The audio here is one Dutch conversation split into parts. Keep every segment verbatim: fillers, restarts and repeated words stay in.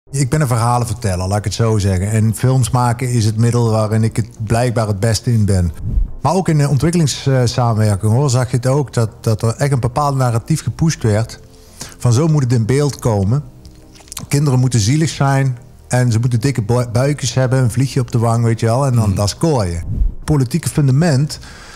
Ik ben een verhalenverteller, laat ik het zo zeggen. En films maken is het middel waarin ik het blijkbaar het beste in ben. Maar ook in de ontwikkelingssamenwerking hoor, zag je het ook... Dat, dat er echt een bepaald narratief gepusht werd. Van zo moet het in beeld komen. Kinderen moeten zielig zijn... en ze moeten dikke buikjes hebben, een vliegje op de wang, weet je wel. En dan mm. dat scoor je. Politieke fundament...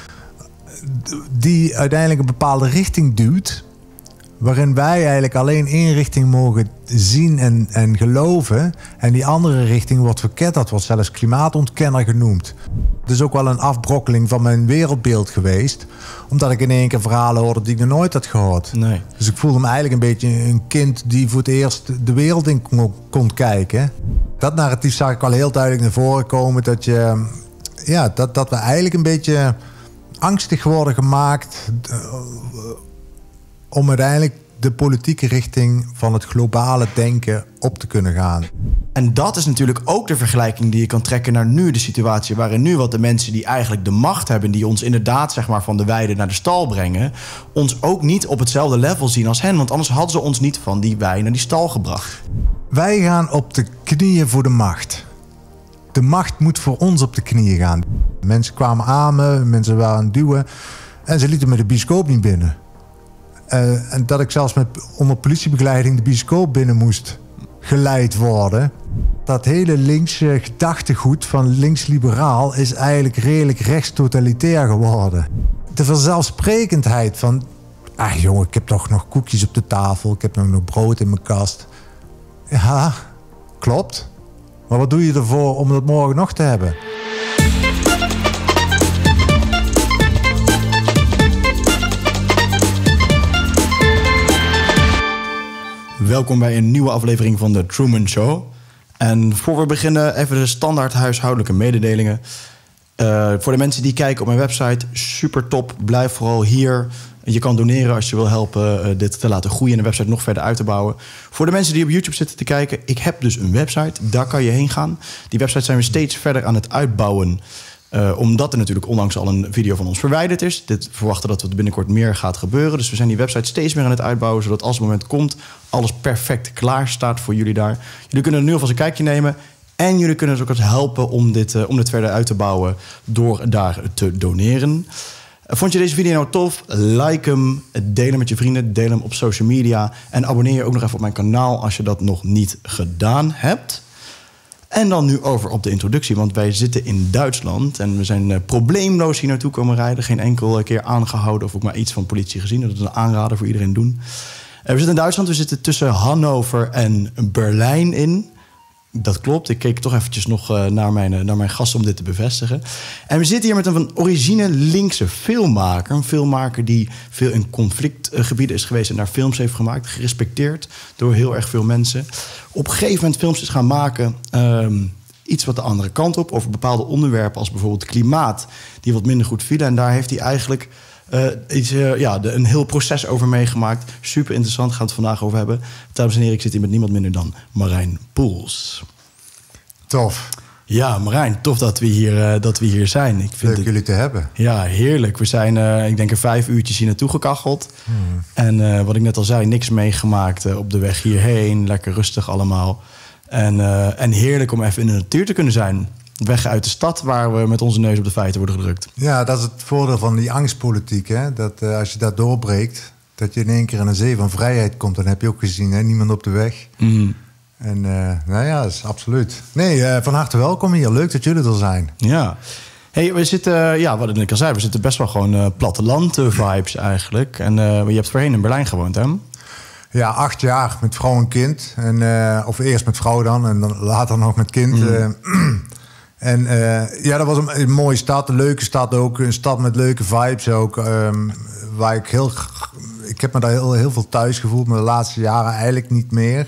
die uiteindelijk een bepaalde richting duwt... waarin wij eigenlijk alleen één richting mogen zien en, en geloven. En die andere richting wordt verkend. Dat wordt zelfs klimaatontkenner genoemd. Het is ook wel een afbrokkeling van mijn wereldbeeld geweest. Omdat ik in één keer verhalen hoorde die ik nog nooit had gehoord. Nee. Dus ik voelde me eigenlijk een beetje een kind die voor het eerst de wereld in kon, kon kijken. Dat narratief zag ik al heel duidelijk naar voren komen. Dat, je, ja, dat, dat we eigenlijk een beetje angstig worden gemaakt... Uh, om uiteindelijk de politieke richting van het globale denken op te kunnen gaan. En dat is natuurlijk ook de vergelijking die je kan trekken naar nu. De situatie waarin nu wat de mensen die eigenlijk de macht hebben... die ons inderdaad zeg maar, van de weide naar de stal brengen... ons ook niet op hetzelfde level zien als hen. Want anders hadden ze ons niet van die wei naar die stal gebracht. Wij gaan op de knieën voor de macht. De macht moet voor ons op de knieën gaan. Mensen kwamen aan me, mensen waren aan het duwen... en ze lieten me de bioscoop niet binnen. Uh, en dat ik zelfs met onder politiebegeleiding de bioscoop binnen moest geleid worden. Dat hele linkse gedachtegoed van links-liberaal is eigenlijk redelijk rechts-totalitair geworden. De vanzelfsprekendheid van... ah jongen, ik heb toch nog koekjes op de tafel, ik heb nog, nog brood in mijn kast. Ja, klopt. Maar wat doe je ervoor om dat morgen nog te hebben? Welkom bij een nieuwe aflevering van de Truman Show. En voor we beginnen even de standaard huishoudelijke mededelingen. Uh, voor de mensen die kijken op mijn website, super top. Blijf vooral hier. Je kan doneren als je wil helpen uh, dit te laten groeien en de website nog verder uit te bouwen. Voor de mensen die op YouTube zitten te kijken, ik heb dus een website. Daar kan je heen gaan. Die website zijn we steeds verder aan het uitbouwen. Uh, omdat er natuurlijk onlangs al een video van ons verwijderd is. Dit verwachten dat het binnenkort meer gaat gebeuren. Dus we zijn die website steeds meer aan het uitbouwen... zodat als het moment komt, alles perfect klaar staat voor jullie daar. Jullie kunnen er nu alvast een kijkje nemen... en jullie kunnen dus ook eens helpen om dit, uh, om dit verder uit te bouwen... door daar te doneren. Uh, vond je deze video nou tof? Like hem, deel hem met je vrienden, deel hem op social media... en abonneer je ook nog even op mijn kanaal als je dat nog niet gedaan hebt... En dan nu over op de introductie, want wij zitten in Duitsland... en we zijn uh, probleemloos hier naartoe komen rijden. Geen enkele keer aangehouden of ook maar iets van politie gezien. Dat is een aanrader voor iedereen doen. Uh, we zitten in Duitsland, we zitten tussen Hannover en Berlijn in. Dat klopt, ik keek toch eventjes nog uh, naar, mijn, uh, naar mijn gast om dit te bevestigen. En we zitten hier met een van origine linkse filmmaker. Een filmmaker die veel in conflictgebieden is geweest... en daar films heeft gemaakt, gerespecteerd door heel erg veel mensen. Op een gegeven moment films is gaan maken... Um, iets wat de andere kant op, over bepaalde onderwerpen... als bijvoorbeeld klimaat, die wat minder goed vielen. En daar heeft hij eigenlijk... Uh, iets, uh, ja, de, een heel proces over meegemaakt. Super interessant, gaan we het vandaag over hebben. Dames en heren, ik zit hier met niemand minder dan Marijn Poels. Tof. Ja, Marijn, tof dat we hier, uh, dat we hier zijn. Ik vind Leuk het, jullie te hebben. Ja, heerlijk. We zijn, uh, ik denk, er vijf uurtjes hier naartoe gekacheld. Hmm. En uh, wat ik net al zei, niks meegemaakt uh, op de weg hierheen. Lekker rustig allemaal. En, uh, en heerlijk om even in de natuur te kunnen zijn. Weg uit de stad waar we met onze neus op de feiten worden gedrukt. Ja, dat is het voordeel van die angstpolitiek. Hè? Dat uh, als je dat doorbreekt, dat je in één keer in een zee van vrijheid komt. Dan heb je ook gezien, hè? Niemand op de weg. Mm. En uh, nou ja, dat is absoluut. Nee, uh, van harte welkom hier. Leuk dat jullie er zijn. Ja. Hey, we zitten, ja, wat ik al zei, we zitten best wel gewoon uh, platteland-vibes eigenlijk. En uh, je hebt voorheen in Berlijn gewoond, hè? Ja, acht jaar met vrouw en kind. En, uh, of eerst met vrouw dan en dan later nog met kind. Mm. Uh, En uh, ja, dat was een, een mooie stad, een leuke stad ook. Een stad met leuke vibes ook. Um, waar ik heel... Ik heb me daar heel, heel veel thuis gevoeld, maar de laatste jaren eigenlijk niet meer.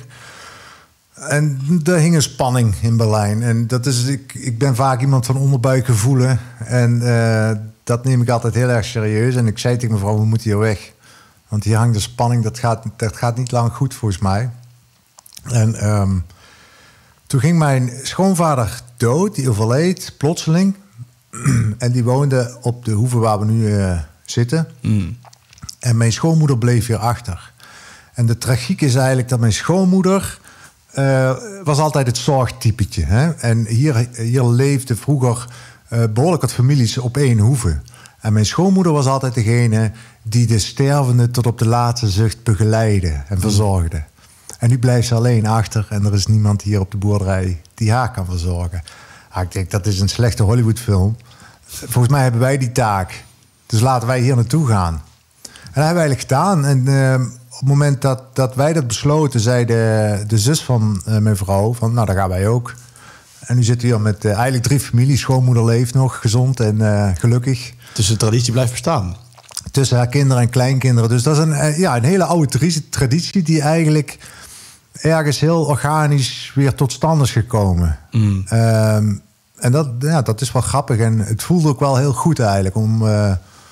En er hing een spanning in Berlijn. En dat is... Ik, ik ben vaak iemand van onderbuikgevoelen. En uh, dat neem ik altijd heel erg serieus. En ik zei tegen mevrouw, we moeten hier weg. Want hier hangt de spanning, dat gaat, dat gaat niet lang goed volgens mij. En... Um, Toen ging mijn schoonvader dood, die overleed, plotseling. En die woonde op de hoeve waar we nu uh, zitten. Mm. En mijn schoonmoeder bleef hier achter. En de tragiek is eigenlijk dat mijn schoonmoeder... uh, was altijd het zorgtypetje. Hè? En hier, hier leefden vroeger uh, behoorlijk wat families op één hoeve. En mijn schoonmoeder was altijd degene die de stervende tot op de laatste zucht begeleidde en verzorgde. En nu blijft ze alleen achter en er is niemand hier op de boerderij die haar kan verzorgen. Ah, ik denk, dat is een slechte Hollywoodfilm. Volgens mij hebben wij die taak. Dus laten wij hier naartoe gaan. En dat hebben we eigenlijk gedaan. En uh, op het moment dat, dat wij dat besloten, zei de, de zus van uh, mijn vrouw van, nou, daar gaan wij ook. En nu zitten we hier met uh, eigenlijk drie families. Schoonmoeder leeft nog, gezond en uh, gelukkig. Dus de traditie blijft bestaan. Tussen haar kinderen en kleinkinderen. Dus dat is een, uh, ja, een hele oude traditie die eigenlijk ergens heel organisch weer tot stand is gekomen. Mm. Um, en dat, ja, dat is wel grappig. En het voelt ook wel heel goed eigenlijk. Om, uh,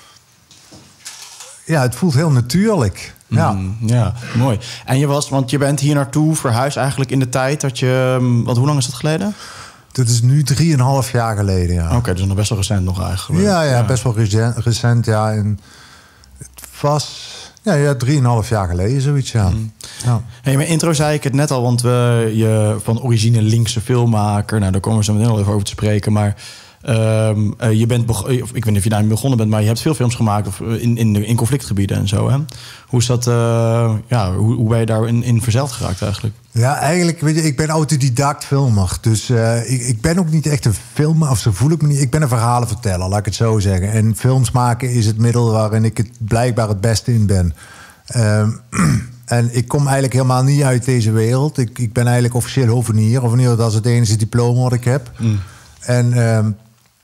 ja, het voelt heel natuurlijk. Ja. Mm, ja, mooi. En je was, want je bent hier naartoe verhuisd eigenlijk in de tijd dat je... Want hoe lang is dat geleden? Dat is nu drieënhalf jaar geleden, ja. Oké, okay, dus nog best wel recent nog eigenlijk. Ja, ja, ja. best wel recent, recent ja. En het was... Ja, ja, drieënhalf jaar geleden, zoiets, ja. Mm. ja. Hey, in mijn intro zei ik het net al, want we je van origine linkse filmmaker... Nou, daar komen we zo meteen al even over te spreken, maar... Um, uh, je bent beg- ik weet niet of je daarmee begonnen bent, maar je hebt veel films gemaakt of in, in, in conflictgebieden en zo. Hè? Hoe is dat? Uh, ja, hoe, hoe ben je daarin in verzeild geraakt eigenlijk? Ja, eigenlijk, weet je, ik ben autodidact filmer. Dus uh, ik, ik ben ook niet echt een filmer, of zo voel ik me niet. Ik ben een verhalenverteller, laat ik het zo zeggen. En films maken is het middel waarin ik het blijkbaar het beste in ben. Um, en ik kom eigenlijk helemaal niet uit deze wereld. Ik, ik ben eigenlijk officieel hovenier. Of in ieder geval, dat is het enige diploma wat ik heb. Mm. En um,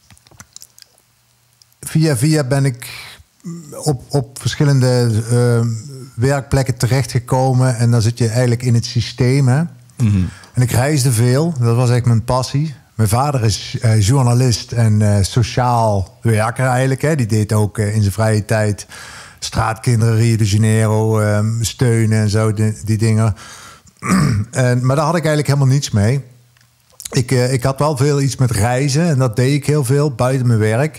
via via ben ik op, op verschillende uh, werkplekken terechtgekomen. En dan zit je eigenlijk in het systeem. Hè? Mm-hmm. En ik reisde veel. Dat was eigenlijk mijn passie. Mijn vader is uh, journalist en uh, sociaal werker eigenlijk. Hè? Die deed ook uh, in zijn vrije tijd straatkinderen, Rio de Janeiro, uh, steunen en zo, die, die dingen. en, maar daar had ik eigenlijk helemaal niets mee. Ik, uh, ik had wel veel iets met reizen en dat deed ik heel veel buiten mijn werk.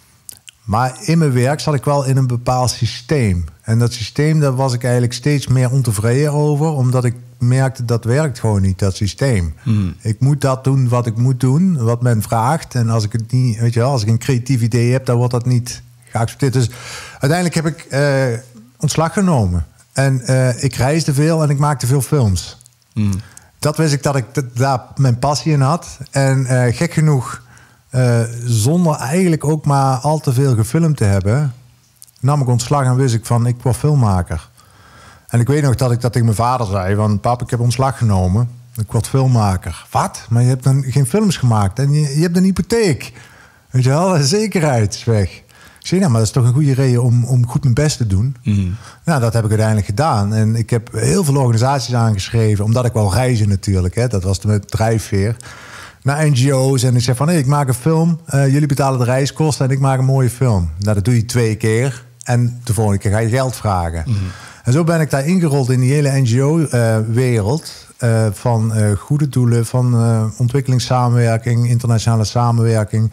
Maar in mijn werk zat ik wel in een bepaald systeem. En dat systeem, daar was ik eigenlijk steeds meer ontevreden over. Omdat ik merkte, dat werkt gewoon niet, dat systeem. Hmm. Ik moet dat doen wat ik moet doen, wat men vraagt. En als ik het niet, weet je wel, als ik een creatief idee heb, dan wordt dat niet geaccepteerd. Dus uiteindelijk heb ik uh, ontslag genomen. En uh, ik reisde veel en ik maakte veel films. Hmm. Dat wist ik dat ik d- daar mijn passie in had. En uh, gek genoeg... Uh, zonder eigenlijk ook maar al te veel gefilmd te hebben, nam ik ontslag en wist ik van, ik word filmmaker. En ik weet nog dat ik dat tegen mijn vader zei, van pap, ik heb ontslag genomen, ik word filmmaker. Wat? Maar je hebt dan geen films gemaakt en je, je hebt een hypotheek. Weet je wel, de zekerheid is weg. Ik zei, nou, maar dat is toch een goede reden om, om goed mijn best te doen. Mm. Nou, dat heb ik uiteindelijk gedaan. En ik heb heel veel organisaties aangeschreven, omdat ik wou reizen natuurlijk. Hè. Dat was de drijfveer. Naar N G O's en ik zeg van, hey, ik maak een film. Uh, jullie betalen de reiskosten en ik maak een mooie film. Nou, dat doe je twee keer. En de volgende keer ga je geld vragen. Mm-hmm. En zo ben ik daar ingerold in die hele N G O-wereld. Uh, uh, van uh, goede doelen, van uh, ontwikkelingssamenwerking, internationale samenwerking.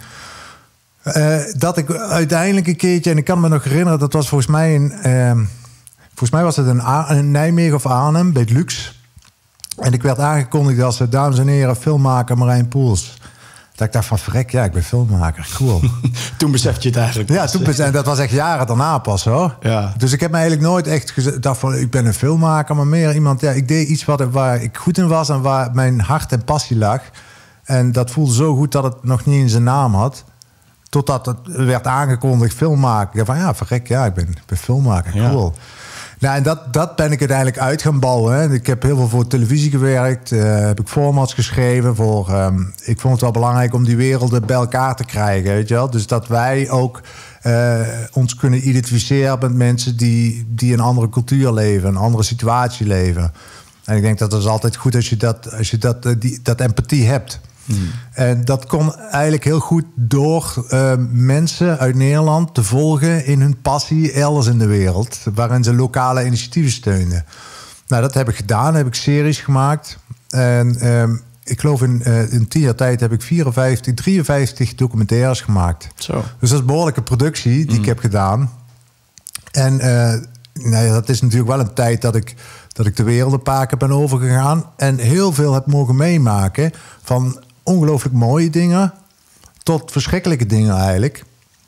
Uh, dat ik uiteindelijk een keertje, en ik kan me nog herinneren, dat was volgens mij in, uh, volgens mij was het in, A- in Nijmegen of Arnhem, bij het Lux. En ik werd aangekondigd als, dames en heren, filmmaker Marijn Poels. Dat ik dacht van, verrek, ja, ik ben filmmaker, cool. Toen besefte je het eigenlijk. Ja, toen besefte, dat was echt jaren daarna pas, hoor. Ja. Dus ik heb me eigenlijk nooit echt gedacht van, ik ben een filmmaker, maar meer iemand, ja, ik deed iets wat, waar ik goed in was en waar mijn hart en passie lag. En dat voelde zo goed dat het nog niet in zijn naam had. Totdat het werd aangekondigd, filmmaker. Ik dacht van, ja, verrek, ja, ik ben, ik ben filmmaker, cool. Ja. Nou, en dat, dat ben ik uiteindelijk uit gaan bouwen. Hè. Ik heb heel veel voor televisie gewerkt. Uh, heb ik formats geschreven. Voor, um, ik vond het wel belangrijk om die werelden bij elkaar te krijgen. Weet je wel? Dus dat wij ook uh, ons kunnen identificeren met mensen die, die een andere cultuur leven. Een andere situatie leven. En ik denk dat het is altijd goed als je dat, als je dat, uh, die, dat empathie hebt. Hmm. En dat kon eigenlijk heel goed door uh, mensen uit Nederland te volgen in hun passie elders in de wereld, waarin ze lokale initiatieven steunden. Nou, dat heb ik gedaan, heb ik series gemaakt. En um, ik geloof in, uh, in tien jaar tijd heb ik vierenvijftig, drieënvijftig documentaires gemaakt. Zo. Dus dat is een behoorlijke productie die hmm. ik heb gedaan. En uh, nou ja, dat is natuurlijk wel een tijd dat ik dat ik de wereld een paar keer ben overgegaan. En heel veel heb mogen meemaken. Van ongelooflijk mooie dingen tot verschrikkelijke dingen eigenlijk.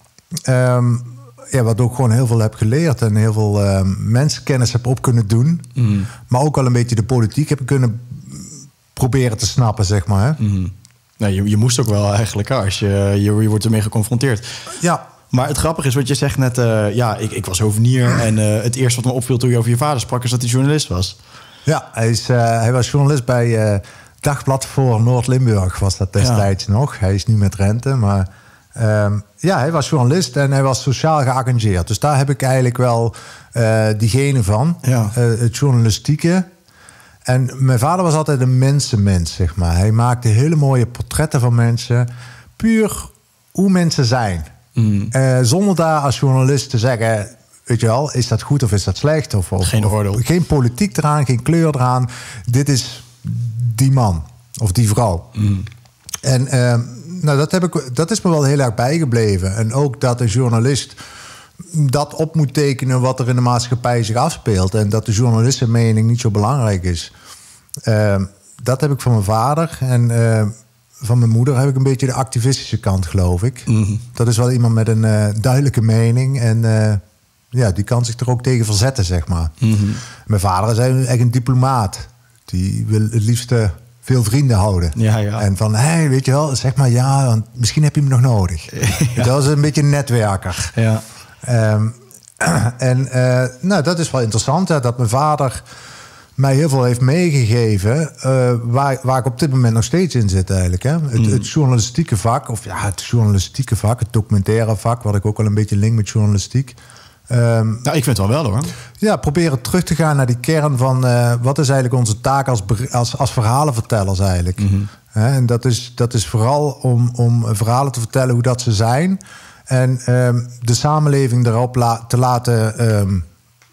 Um, ja, wat ook gewoon heel veel heb geleerd. En heel veel uh, mensenkennis heb op kunnen doen. Mm. Maar ook wel een beetje de politiek heb kunnen proberen te snappen, zeg maar. Hè? Mm. Nou, je, je moest ook wel eigenlijk, als je, je, je wordt ermee geconfronteerd. Ja. Maar het grappige is, wat je zegt net... Uh, ja, ik, ik was hovenier en uh, het eerste wat me opviel toen je over je vader sprak... is dat hij journalist was. Ja, hij, is, uh, hij was journalist bij uh, Dagblad voor Noord-Limburg... was dat destijds ja. nog. Hij is nu met rente, maar... Um, ja, hij was journalist en hij was sociaal geëngageerd. Dus daar heb ik eigenlijk wel uh, diegene van. Ja. Uh, het journalistieke... En mijn vader was altijd een mensenmens, zeg maar. Hij maakte hele mooie portretten van mensen. Puur hoe mensen zijn. Mm. Uh, zonder daar als journalist te zeggen... weet je wel, is dat goed of is dat slecht? Of, of, geen oordeel. Of, geen politiek eraan, geen kleur eraan. Dit is die man of die vrouw. Mm. En uh, nou, dat, heb ik, dat is me wel heel erg bijgebleven. En ook dat een journalist... dat op moet tekenen wat er in de maatschappij zich afspeelt. En dat de journalistenmening niet zo belangrijk is. Uh, dat heb ik van mijn vader. En uh, van mijn moeder heb ik een beetje de activistische kant, geloof ik. Mm-hmm. Dat is wel iemand met een uh, duidelijke mening. En uh, ja, die kan zich er ook tegen verzetten, zeg maar. Mm-hmm. Mijn vader is eigenlijk een diplomaat. Die wil het liefste veel vrienden houden. Ja, ja. En van, hé, hey, weet je wel, zeg maar ja, want misschien heb je me nog nodig. Ja. Dat is een beetje een netwerker. Ja. Um, en uh, nou, dat is wel interessant, hè, dat mijn vader mij heel veel heeft meegegeven... Uh, waar, waar ik op dit moment nog steeds in zit eigenlijk. Hè. Het, mm. het journalistieke vak, of ja, het journalistieke vak... het documentaire vak, wat ik ook wel een beetje link met journalistiek... Um, nou, ik vind het wel wel, hoor. Ja, proberen terug te gaan naar die kern van... Uh, wat is eigenlijk onze taak als, als, als verhalenvertellers eigenlijk. Mm-hmm. Hè, en dat is, dat is vooral om, om verhalen te vertellen hoe dat ze zijn... En um, de samenleving erop la- te laten um,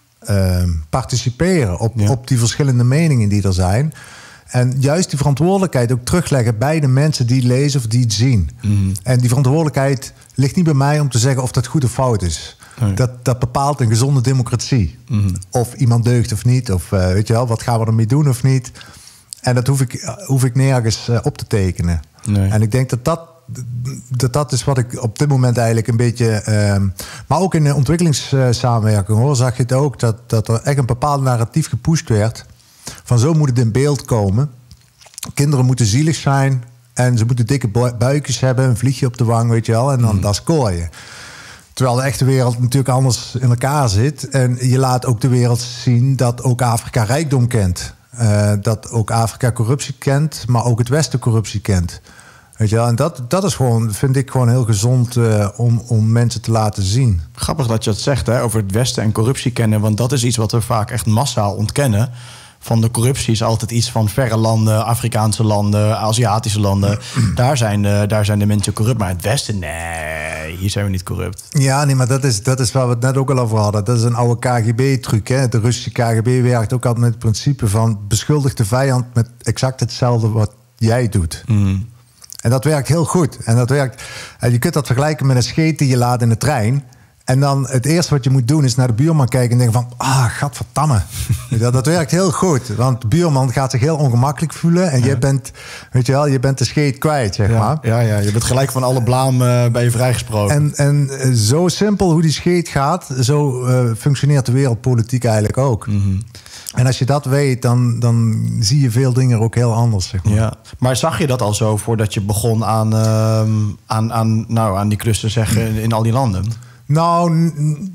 um, participeren op, ja. op die verschillende meningen die er zijn. En juist die verantwoordelijkheid ook terugleggen bij de mensen die lezen of die het zien. Mm. En die verantwoordelijkheid ligt niet bij mij om te zeggen of dat goed of fout is. Nee. Dat, dat bepaalt een gezonde democratie. Mm. Of iemand deugt of niet. Of uh, weet je wel, wat gaan we ermee doen of niet. En dat hoef ik, hoef ik nergens uh, op te tekenen. Nee. En ik denk dat dat Dat, dat is wat ik op dit moment eigenlijk een beetje... Uh, maar ook in de ontwikkelingssamenwerking hoor, zag je het ook... Dat, dat er echt een bepaald narratief gepusht werd. Van zo moet het in beeld komen. Kinderen moeten zielig zijn... en ze moeten dikke buikjes hebben... een vliegje op de wang, weet je wel... en dan, mm. dan scoor je. Terwijl de echte wereld natuurlijk anders in elkaar zit. En je laat ook de wereld zien dat ook Afrika rijkdom kent. Uh, dat ook Afrika corruptie kent... maar ook het Westen corruptie kent... Weet je wel? En dat, dat is gewoon, vind ik gewoon heel gezond uh, om, om mensen te laten zien. Grappig dat je dat zegt, hè, over het Westen en corruptie kennen. Want dat is iets wat we vaak echt massaal ontkennen. Van de corruptie is altijd iets van verre landen, Afrikaanse landen, Aziatische landen. daar, zijn de, daar zijn de mensen corrupt. Maar het Westen, nee, hier zijn we niet corrupt. Ja, nee, maar dat is, dat is waar we het net ook al over hadden. Dat is een oude K G B-truc. Hè? De Russische K G B werkt ook altijd met het principe van... beschuldig de vijand met exact hetzelfde wat jij doet. Mm. En dat werkt heel goed. En dat werkt. Je kunt dat vergelijken met een scheet die je laat in de trein. En dan het eerste wat je moet doen is naar de buurman kijken en denken van... ah, gadverdamme. dat, dat werkt heel goed. Want de buurman gaat zich heel ongemakkelijk voelen. En ja. je bent, weet je wel, je bent de scheet kwijt, zeg ja. maar. Ja, ja, je bent gelijk van alle blaam uh, bij je vrijgesproken. En, en uh, zo simpel hoe die scheet gaat... zo uh, functioneert de wereldpolitiek eigenlijk ook. Mm-hmm. En als je dat weet, dan, dan zie je veel dingen ook heel anders, zeg maar. Ja. Maar zag je dat al zo voordat je begon aan, uh, aan, aan, nou, aan die klus te zeggen in, in al die landen? Nou, n-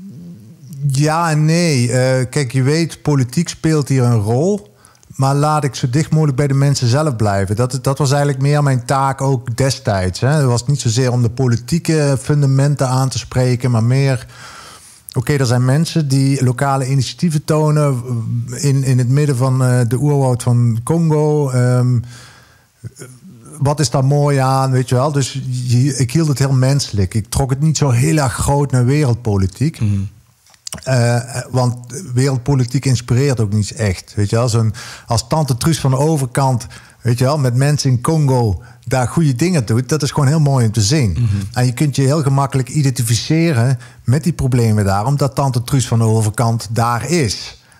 ja en nee. Uh, kijk, je weet, politiek speelt hier een rol. Maar laat ik zo dicht mogelijk bij de mensen zelf blijven. Dat, dat was eigenlijk meer mijn taak ook destijds. Hè. Het was niet zozeer om de politieke fundamenten aan te spreken, maar meer... Oké, okay, er zijn mensen die lokale initiatieven tonen... in, in het midden van uh, de oerwoud van Congo. Um, wat is daar mooi aan, weet je wel? Dus je, ik hield het heel menselijk. Ik trok het niet zo heel erg groot naar wereldpolitiek. Mm. Uh, want wereldpolitiek inspireert ook niet echt. Weet je wel? Zo'n, als tante Truus van de overkant... weet je wel, met mensen in Congo... daar goede dingen doet, dat is gewoon heel mooi om te zien. Mm-hmm. En je kunt je heel gemakkelijk identificeren met die problemen daar... omdat tante Truus van de overkant daar is.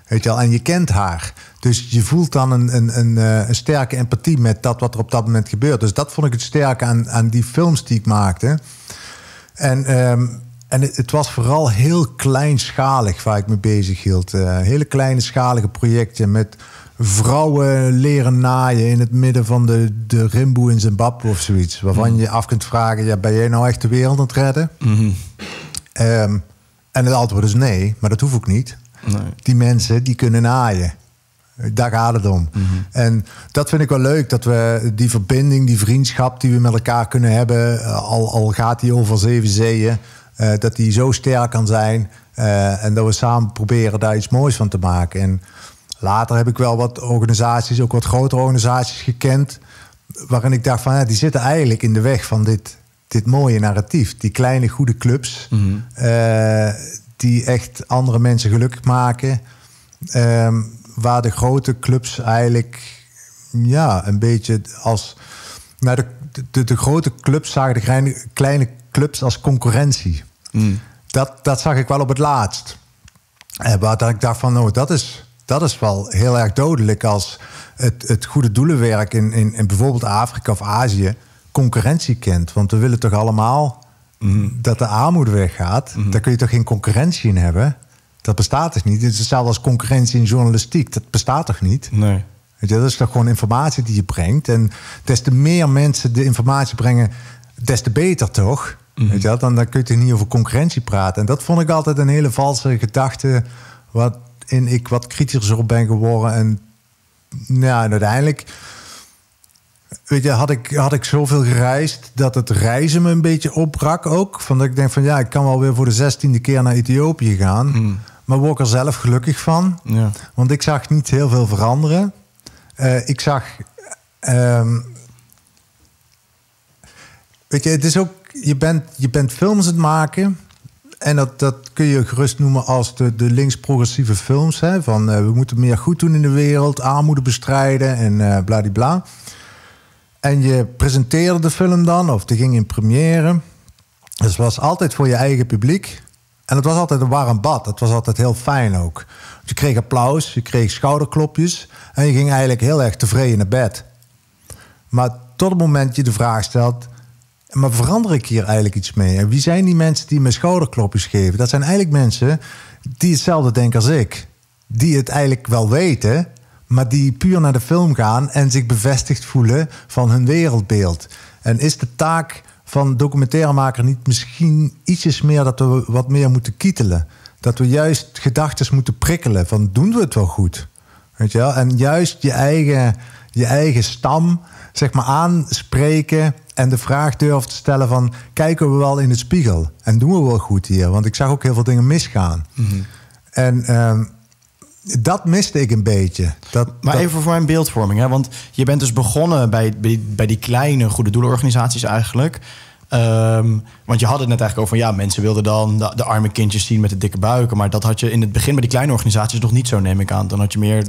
Weet je wel? En je kent haar. Dus je voelt dan een, een, een, een sterke empathie met dat wat er op dat moment gebeurt. Dus dat vond ik het sterke aan, aan die films die ik maakte. En, um, en het, het was vooral heel kleinschalig waar ik me bezig hield. Uh, hele kleine schalige projecten met vrouwen leren naaien in het midden van de, de Rimboe in Zimbabwe of zoiets. Waarvan mm. je af kunt vragen, ja, ben jij nou echt de wereld aan het redden? Mm-hmm. Um, en het antwoord is nee, maar dat hoef ik niet. Nee. Die mensen, die kunnen naaien. Daar gaat het om. Mm-hmm. En dat vind ik wel leuk, dat we die verbinding, die vriendschap die we met elkaar kunnen hebben, al, al gaat die over zeven zeeën, uh, dat die zo sterk kan zijn. Uh, en dat we samen proberen daar iets moois van te maken. En later heb ik wel wat organisaties, ook wat grotere organisaties gekend, waarin ik dacht van, ja, die zitten eigenlijk in de weg van dit, dit mooie narratief. Die kleine goede clubs, mm-hmm. uh, die echt andere mensen gelukkig maken. Um, waar de grote clubs eigenlijk, ja, een beetje als, nou, de, de, de grote clubs zagen de kleine, kleine clubs als concurrentie. Mm. Dat, dat zag ik wel op het laatst. En waar ik dacht van, oh, dat is Dat is wel heel erg dodelijk als het, het goede doelenwerk in, in, in bijvoorbeeld Afrika of Azië concurrentie kent. Want we willen toch allemaal mm. dat de armoede weggaat. Mm. Daar kun je toch geen concurrentie in hebben? Dat bestaat toch niet? Het is hetzelfde als concurrentie in journalistiek. Dat bestaat toch niet? Nee. Weet je, dat is toch gewoon informatie die je brengt. En des te meer mensen de informatie brengen, des te beter toch? Mm. Weet je, dan, dan kun je toch niet over concurrentie praten. En dat vond ik altijd een hele valse gedachte, wat in ik wat kritischer op ben geworden. En ja, en uiteindelijk, weet je, had ik, had ik zoveel gereisd dat het reizen me een beetje opbrak ook. Van dat ik denk van, ja, ik kan wel weer voor de zestiende keer naar Ethiopië gaan. Mm. Maar word ik er zelf gelukkig van. Ja. Want ik zag niet heel veel veranderen. Uh, ik zag... Um, weet je, het is ook... Je bent, je bent films aan het maken. En dat, dat kun je gerust noemen als de, de links-progressieve films. Hè? Van uh, we moeten meer goed doen in de wereld. Armoede bestrijden en uh, bladibla. En je presenteerde de film dan. Of die ging in première. Dus het was altijd voor je eigen publiek. En het was altijd een warm bad. Het was altijd heel fijn ook. Je kreeg applaus, je kreeg schouderklopjes. En je ging eigenlijk heel erg tevreden naar bed. Maar tot het moment je de vraag stelt, maar verander ik hier eigenlijk iets mee? En wie zijn die mensen die me schouderklopjes geven? Dat zijn eigenlijk mensen die hetzelfde denken als ik. Die het eigenlijk wel weten, maar die puur naar de film gaan en zich bevestigd voelen van hun wereldbeeld. En is de taak van documentairemaker niet misschien ietsjes meer dat we wat meer moeten kietelen? Dat we juist gedachten moeten prikkelen van, doen we het wel goed? Weet je wel? En juist je eigen, je eigen stam, zeg maar, aanspreken en de vraag durven te stellen van, kijken we wel in het spiegel? En doen we wel goed hier? Want ik zag ook heel veel dingen misgaan. Mm-hmm. En um, dat miste ik een beetje. Dat, maar dat... even voor mijn beeldvorming, hè? Want je bent dus begonnen bij, bij, bij die kleine goede doelenorganisaties eigenlijk. Um, want je had het net eigenlijk over van, ja, mensen wilden dan de, de arme kindjes zien met de dikke buiken. Maar dat had je in het begin bij die kleine organisaties nog niet zo, neem ik aan. Dan had je meer...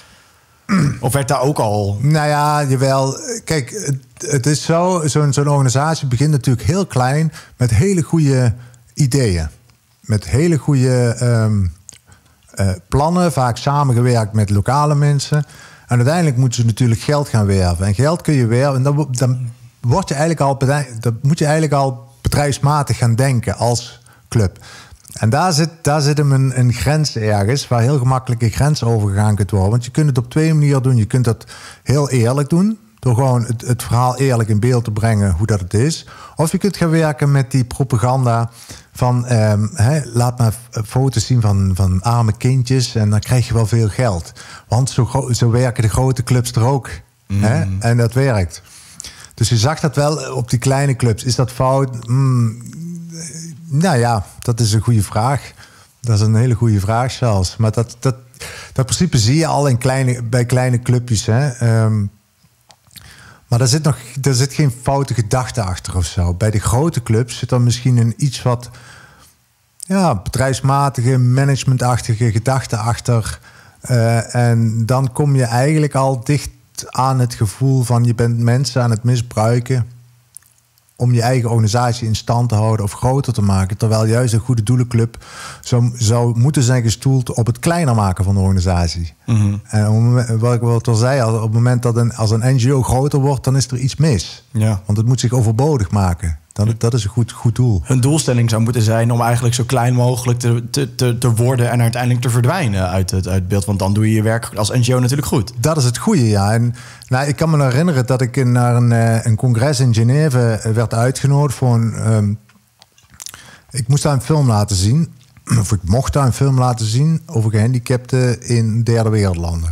Of werd daar ook al... Nou ja, jawel. Kijk, het, het is zo, zo'n, zo'n organisatie begint natuurlijk heel klein met hele goede ideeën. Met hele goede um, uh, plannen, vaak samengewerkt met lokale mensen. En uiteindelijk moeten ze natuurlijk geld gaan werven. En geld kun je werven, en dan, dan word je eigenlijk al, dan moet je eigenlijk al bedrijfsmatig gaan denken als club. En daar zit, daar zit hem een, een grens ergens, waar heel gemakkelijk een grens overgegaan kunt worden. Want je kunt het op twee manieren doen. Je kunt dat heel eerlijk doen, door gewoon het, het verhaal eerlijk in beeld te brengen hoe dat het is. Of je kunt gaan werken met die propaganda van, um, he, laat maar foto's zien van, van arme kindjes en dan krijg je wel veel geld. Want zo, zo werken de grote clubs er ook. Mm. He? En dat werkt. Dus je zag dat wel op die kleine clubs. Is dat fout? Mm, nou ja, dat is een goede vraag. Dat is een hele goede vraag zelfs. Maar dat, dat, dat principe zie je al in kleine, bij kleine clubjes. Hè? Um, maar daar zit, nog, daar zit geen foute gedachte achter of zo. Bij de grote clubs zit dan misschien een iets wat ja, bedrijfsmatige, managementachtige gedachte achter. Uh, en dan kom je eigenlijk al dicht aan het gevoel van je bent mensen aan het misbruiken om je eigen organisatie in stand te houden of groter te maken. Terwijl juist een goede doelenclub zou, zou moeten zijn gestoeld op het kleiner maken van de organisatie. Mm-hmm. En wat ik wel al zei, op het moment dat een, als een N G O groter wordt, dan is er iets mis. Ja. Want het moet zich overbodig maken. Dat, dat is een goed, goed doel. Hun doelstelling zou moeten zijn om eigenlijk zo klein mogelijk te, te, te, te worden en uiteindelijk te verdwijnen uit het, uit het beeld. Want dan doe je je werk als N G O natuurlijk goed. Dat is het goede, ja. En, nou, ik kan me herinneren dat ik in, naar een, een congres in Genève werd uitgenodigd voor een... Um, ik moest daar een film laten zien. Of ik mocht daar een film laten zien over gehandicapten in derde wereldlanden.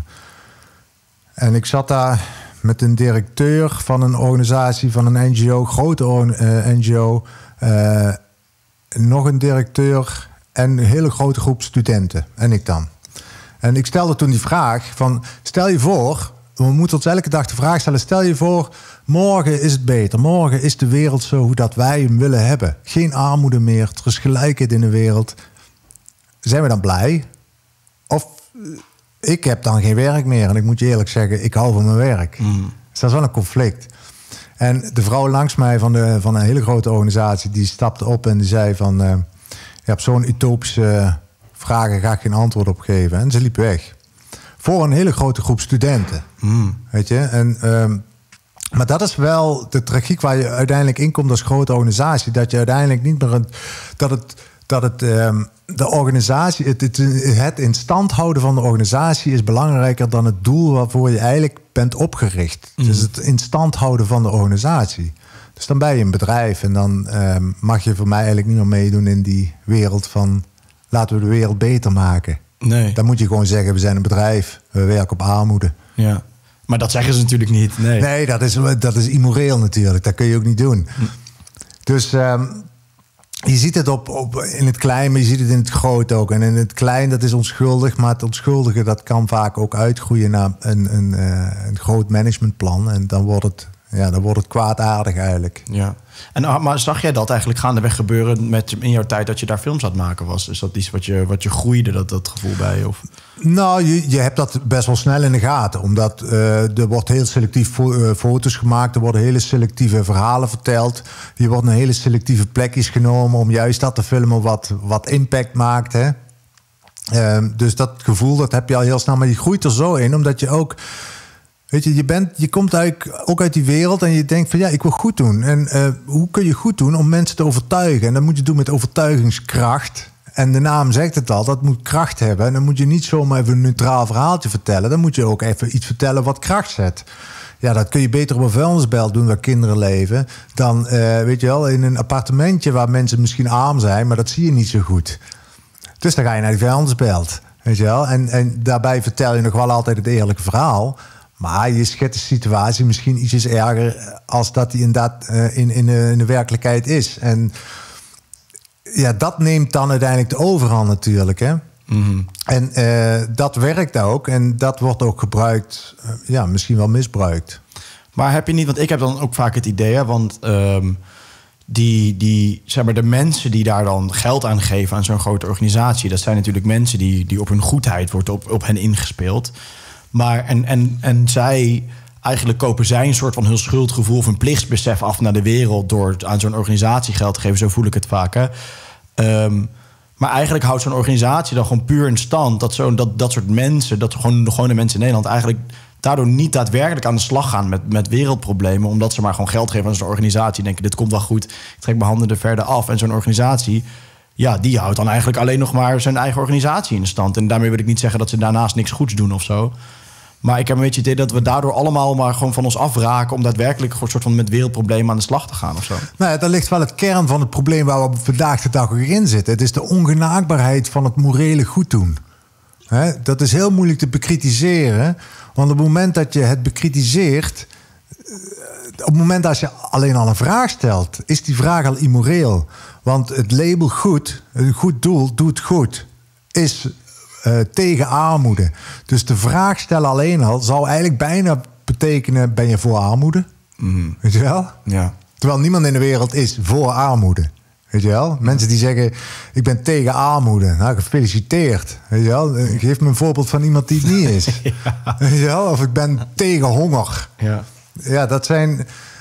En ik zat daar met een directeur van een organisatie, van een N G O, grote uh, N G O, uh, nog een directeur en een hele grote groep studenten. En ik dan. En ik stelde toen die vraag van, stel je voor, we moeten ons elke dag de vraag stellen, stel je voor, morgen is het beter. Morgen is de wereld zo hoe dat wij hem willen hebben. Geen armoede meer, er is gelijkheid in de wereld. Zijn we dan blij? Of ik heb dan geen werk meer. En ik moet je eerlijk zeggen, ik hou van mijn werk. Mm. Dus dat is wel een conflict. En de vrouw langs mij van, de, van een hele grote organisatie, die stapte op en die zei van, uh, je hebt zo'n utopische vragen, ga ik geen antwoord op geven. En ze liep weg. Voor een hele grote groep studenten. Mm. Weet je? En, um, maar dat is wel de tragiek waar je uiteindelijk in komt als grote organisatie. Dat je uiteindelijk niet meer... Een, dat het... Dat het um, de organisatie, het, het, het in stand houden van de organisatie is belangrijker dan het doel waarvoor je eigenlijk bent opgericht. Mm. Dus het in stand houden van de organisatie. Dus dan ben je een bedrijf en dan um, mag je voor mij eigenlijk niet meer meedoen in die wereld van laten we de wereld beter maken. Nee. Dan moet je gewoon zeggen, we zijn een bedrijf, we werken op armoede. Ja. Maar dat zeggen ze natuurlijk niet. Nee, nee dat, is, dat is immoreel natuurlijk. Dat kun je ook niet doen. Mm. Dus... Um, je ziet het op, op, in het klein, maar je ziet het in het groot ook. En in het klein, dat is onschuldig. Maar het onschuldige, dat kan vaak ook uitgroeien naar een, een, uh, een groot managementplan. En dan wordt het, ja, dan wordt het kwaadaardig eigenlijk. Ja. En, maar zag jij dat eigenlijk gaandeweg gebeuren met, in jouw tijd dat je daar films aan het maken was? Is dat iets wat je, wat je groeide, dat, dat gevoel bij je? Of? Nou, je, je hebt dat best wel snel in de gaten. Omdat uh, er wordt heel selectief fo- uh, foto's gemaakt. Er worden hele selectieve verhalen verteld. Je wordt naar hele selectieve plekjes genomen om juist dat te filmen wat, wat impact maakt. Hè? Uh, dus dat gevoel, dat heb je al heel snel. Maar je groeit er zo in, omdat je ook... Weet je, je, bent, je komt eigenlijk ook uit die wereld en je denkt van ja, ik wil goed doen. En uh, hoe kun je goed doen om mensen te overtuigen? En dat moet je doen met overtuigingskracht. En de naam zegt het al, dat moet kracht hebben. En dan moet je niet zomaar even een neutraal verhaaltje vertellen. Dan moet je ook even iets vertellen wat kracht zet. Ja, dat kun je beter op een vuilnisbelt doen waar kinderen leven. Dan, uh, weet je wel, in een appartementje waar mensen misschien arm zijn, maar dat zie je niet zo goed. Dus dan ga je naar die vuilnisbelt, weet je wel. En, en daarbij vertel je nog wel altijd het eerlijke verhaal. Maar je schetst de situatie misschien ietsjes erger als dat die inderdaad uh, in, in, de, in de werkelijkheid is. En ja, dat neemt dan uiteindelijk de overhand natuurlijk. Hè? Mm-hmm. En uh, dat werkt ook en dat wordt ook gebruikt, uh, ja, misschien wel misbruikt. Maar heb je niet, want ik heb dan ook vaak het idee, hè, want um, die, die, zeg maar, de mensen die daar dan geld aan geven aan zo'n grote organisatie, dat zijn natuurlijk mensen die, die op hun goedheid wordt op, op hen ingespeeld. Maar en, en, en zij, eigenlijk kopen zij een soort van heel schuldgevoel of een plichtsbesef af naar de wereld door aan zo'n organisatie geld te geven. Zo voel ik het vaak. Hè? Um, maar eigenlijk houdt zo'n organisatie dan gewoon puur in stand dat, zo, dat, dat soort mensen, dat gewoon de gewone mensen in Nederland eigenlijk daardoor niet daadwerkelijk aan de slag gaan met, met wereldproblemen, omdat ze maar gewoon geld geven aan zo'n organisatie. Denken, dit komt wel goed, ik trek mijn handen er verder af. En zo'n organisatie, ja, die houdt dan eigenlijk alleen nog maar zijn eigen organisatie in stand. En daarmee wil ik niet zeggen dat ze daarnaast niks goeds doen of zo. Maar ik heb een beetje het idee dat we daardoor allemaal maar gewoon van ons afraken om daadwerkelijk een soort van met wereldproblemen aan de slag te gaan of zo. Nou ja, daar ligt wel het kern van het probleem waar we vandaag de dag ook in zitten. Het is de ongenaakbaarheid van het morele goed doen. He, dat is heel moeilijk te bekritiseren. Want op het moment dat je het bekritiseert, op het moment dat je alleen al een vraag stelt, is die vraag al immoreel. Want het label goed, een goed doel, doet goed, is uh, tegen armoede. Dus de vraag stellen alleen al zou eigenlijk bijna betekenen, ben je voor armoede? Mm. Weet je wel? Ja. Terwijl niemand in de wereld is voor armoede. Weet je wel? Mensen die zeggen, ik ben tegen armoede. Nou, gefeliciteerd. Weet je wel? Geef me een voorbeeld van iemand die het niet is. Ja. Weet je wel? Of ik ben tegen honger. Ja, ja dat zijn...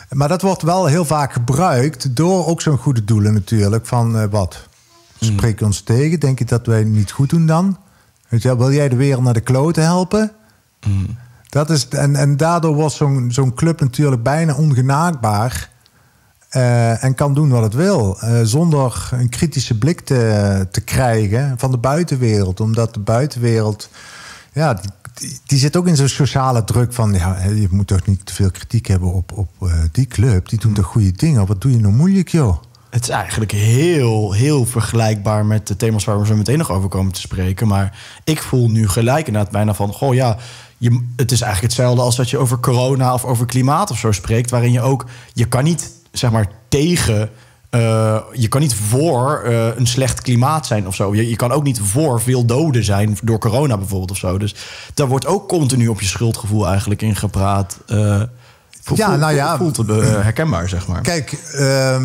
Maar dat wordt wel heel vaak gebruikt door ook zo'n goede doelen natuurlijk. Van uh, wat? Spreek je ons tegen? Denk je dat wij het niet goed doen dan? Weet je, wil jij de wereld naar de kloten helpen? Mm. Dat is, en, en daardoor wordt zo'n, zo'n club natuurlijk bijna ongenaakbaar. Uh, en kan doen wat het wil. Uh, zonder een kritische blik te, te krijgen van de buitenwereld. Omdat de buitenwereld... Ja, die, die, die zit ook in zo'n sociale druk van... Ja, je moet toch niet te veel kritiek hebben op, op uh, die club. Die doen toch goede dingen. Wat doe je nou moeilijk, joh? Het is eigenlijk heel, heel vergelijkbaar met de thema's waar we zo meteen nog over komen te spreken. Maar ik voel nu gelijk inderdaad bijna van... Goh, ja, je, het is eigenlijk hetzelfde als dat je over corona of over klimaat of zo spreekt. Waarin je ook... Je kan niet, zeg maar, tegen... Uh, je kan niet voor uh, een slecht klimaat zijn of zo. Je, je kan ook niet voor veel doden zijn door corona bijvoorbeeld of zo. Dus daar wordt ook continu op je schuldgevoel eigenlijk in gepraat. Uh, voel, ja, nou ja. Voelt het uh, herkenbaar, zeg maar. Kijk, uh,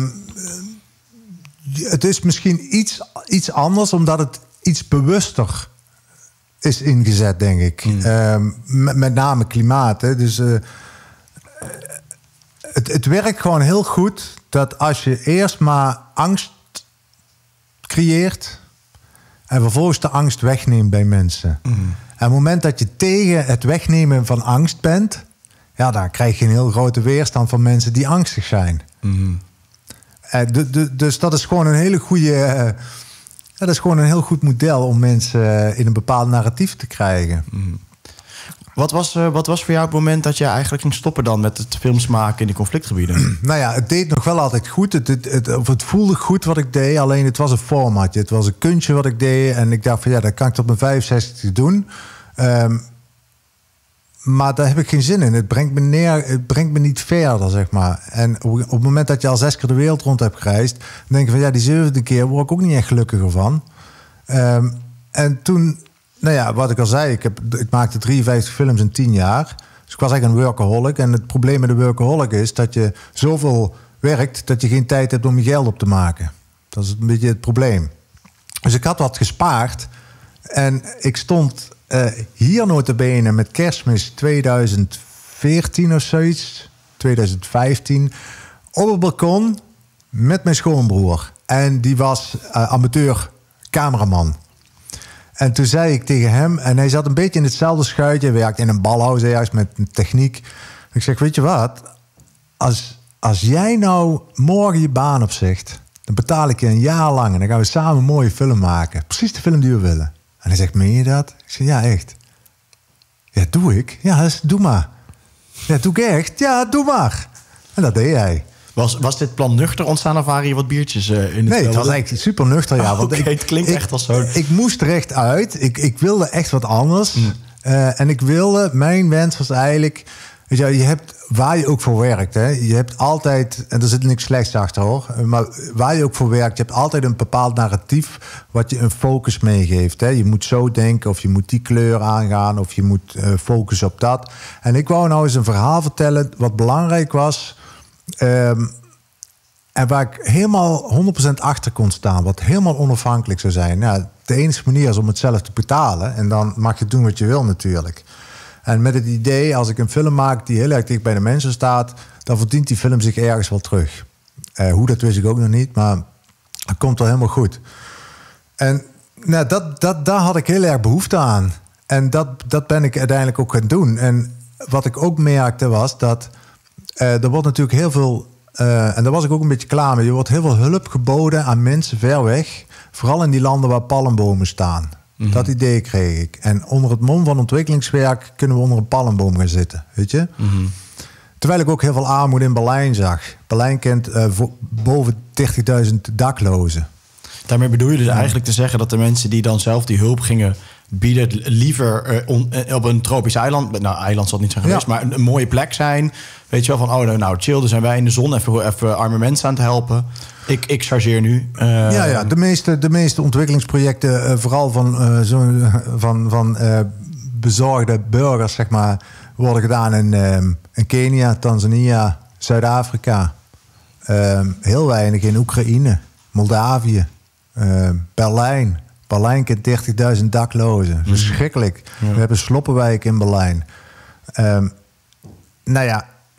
het is misschien iets, iets anders omdat het iets bewuster is ingezet, denk ik. Mm. Uh, met, met name klimaat. Hè. Dus uh, het, het werkt gewoon heel goed dat als je eerst maar angst creëert en vervolgens de angst wegneemt bij mensen. Mm. En op het moment dat je tegen het wegnemen van angst bent, ja, dan krijg je een heel grote weerstand van mensen die angstig zijn. Mm. Uh, de, de, dus dat is gewoon een hele goede. Uh, dat is gewoon een heel goed model om mensen uh, in een bepaald narratief te krijgen. Mm. Wat was, uh, wat was voor jou het moment dat je eigenlijk ging stoppen dan met het films maken in die conflictgebieden? Nou ja, het deed nog wel altijd goed. Het, het, het, of het voelde goed wat ik deed, alleen het was een formatje. Het was een kunstje wat ik deed en ik dacht van ja, dat kan ik tot mijn vijfenzestigste doen. Um, maar daar heb ik geen zin in. Het brengt me neer, het brengt me niet verder, zeg maar. En op het moment dat je al zes keer de wereld rond hebt gereisd, dan denk je van ja, die zevende keer word ik ook niet echt gelukkiger van. Um, en toen, nou ja, wat ik al zei, ik, heb, ik maakte drieënvijftig films in tien jaar. Dus ik was eigenlijk een workaholic. En het probleem met de workaholic is dat je zoveel werkt dat je geen tijd hebt om je geld op te maken. Dat is een beetje het probleem. Dus ik had wat gespaard en ik stond uh, hier nota bene met Kerstmis tweeduizend veertien of zoiets, tweeduizend vijftien, op het balkon met mijn schoonbroer. En die was uh, amateur cameraman. En toen zei ik tegen hem, en hij zat een beetje in hetzelfde schuitje, hij werkte in een balhuis ergens met techniek. Ik zeg, weet je wat, als, als jij nou morgen je baan opzegt, dan betaal ik je een jaar lang en dan gaan we samen een mooie film maken. Precies de film die we willen. En hij zegt, meen je dat? Ik zeg, ja, echt. Ja, doe ik? Ja, dus doe maar. Ja, doe ik echt? Ja, doe maar. En dat deed hij. Was, was dit plan nuchter ontstaan of waren hier wat biertjes uh, in het Nee, het was eigenlijk super nuchter, ja. Oh, want okay, ik, het klinkt ik, echt als zo. Ik moest er echt uit. Ik, ik wilde echt wat anders. Mm. Uh, en ik wilde, mijn wens was eigenlijk... Weet je, je hebt, waar je ook voor werkt, hè, je hebt altijd... En er zit niks slechts achter, hoor. Maar waar je ook voor werkt, je hebt altijd een bepaald narratief... wat je een focus meegeeft. Hè. Je moet zo denken, of je moet die kleur aangaan... of je moet uh, focussen op dat. En ik wou nou eens een verhaal vertellen... wat belangrijk was... Um, En waar ik helemaal honderd procent achter kon staan. Wat helemaal onafhankelijk zou zijn. Nou, de enige manier is om het zelf te betalen. En dan mag je doen wat je wil natuurlijk. En met het idee, als ik een film maak die heel erg dicht bij de mensen staat... dan verdient die film zich ergens wel terug. Uh, hoe, dat wist ik ook nog niet. Maar het komt wel helemaal goed. En nou, dat, dat, daar had ik heel erg behoefte aan. En dat, dat ben ik uiteindelijk ook gaan doen. En wat ik ook merkte was dat... Uh, er wordt natuurlijk heel veel... Uh, en daar was ik ook een beetje klaar mee. Er wordt heel veel hulp geboden aan mensen ver weg. Vooral in die landen waar palmbomen staan. Mm-hmm. Dat idee kreeg ik. En onder het mom van ontwikkelingswerk... kunnen we onder een palmboom gaan zitten. Weet je? Mm-hmm. Terwijl ik ook heel veel armoede in Berlijn zag. Berlijn kent uh, vo- boven dertigduizend daklozen. Daarmee bedoel je dus ja. eigenlijk te zeggen... dat de mensen die dan zelf die hulp gingen bieden... liever uh, on, uh, op een tropisch eiland... nou, eiland zal het niet zijn geweest... Ja. maar een, een mooie plek zijn... Weet je wel, van oh, nou chill, dan zijn wij in de zon... even, even arme mensen aan het helpen. Ik, ik chargeer nu. Uh, ja, ja, de meeste, de meeste ontwikkelingsprojecten... Uh, vooral van, uh, zo, uh, van, van uh, bezorgde burgers, zeg maar... worden gedaan in, uh, in Kenia, Tanzania, Zuid-Afrika. Uh, heel weinig in Oekraïne, Moldavië, uh, Berlijn. Berlijn kent dertigduizend daklozen. Mm. Verschrikkelijk. Ja. We hebben sloppenwijk in Berlijn. Uh, nou ja...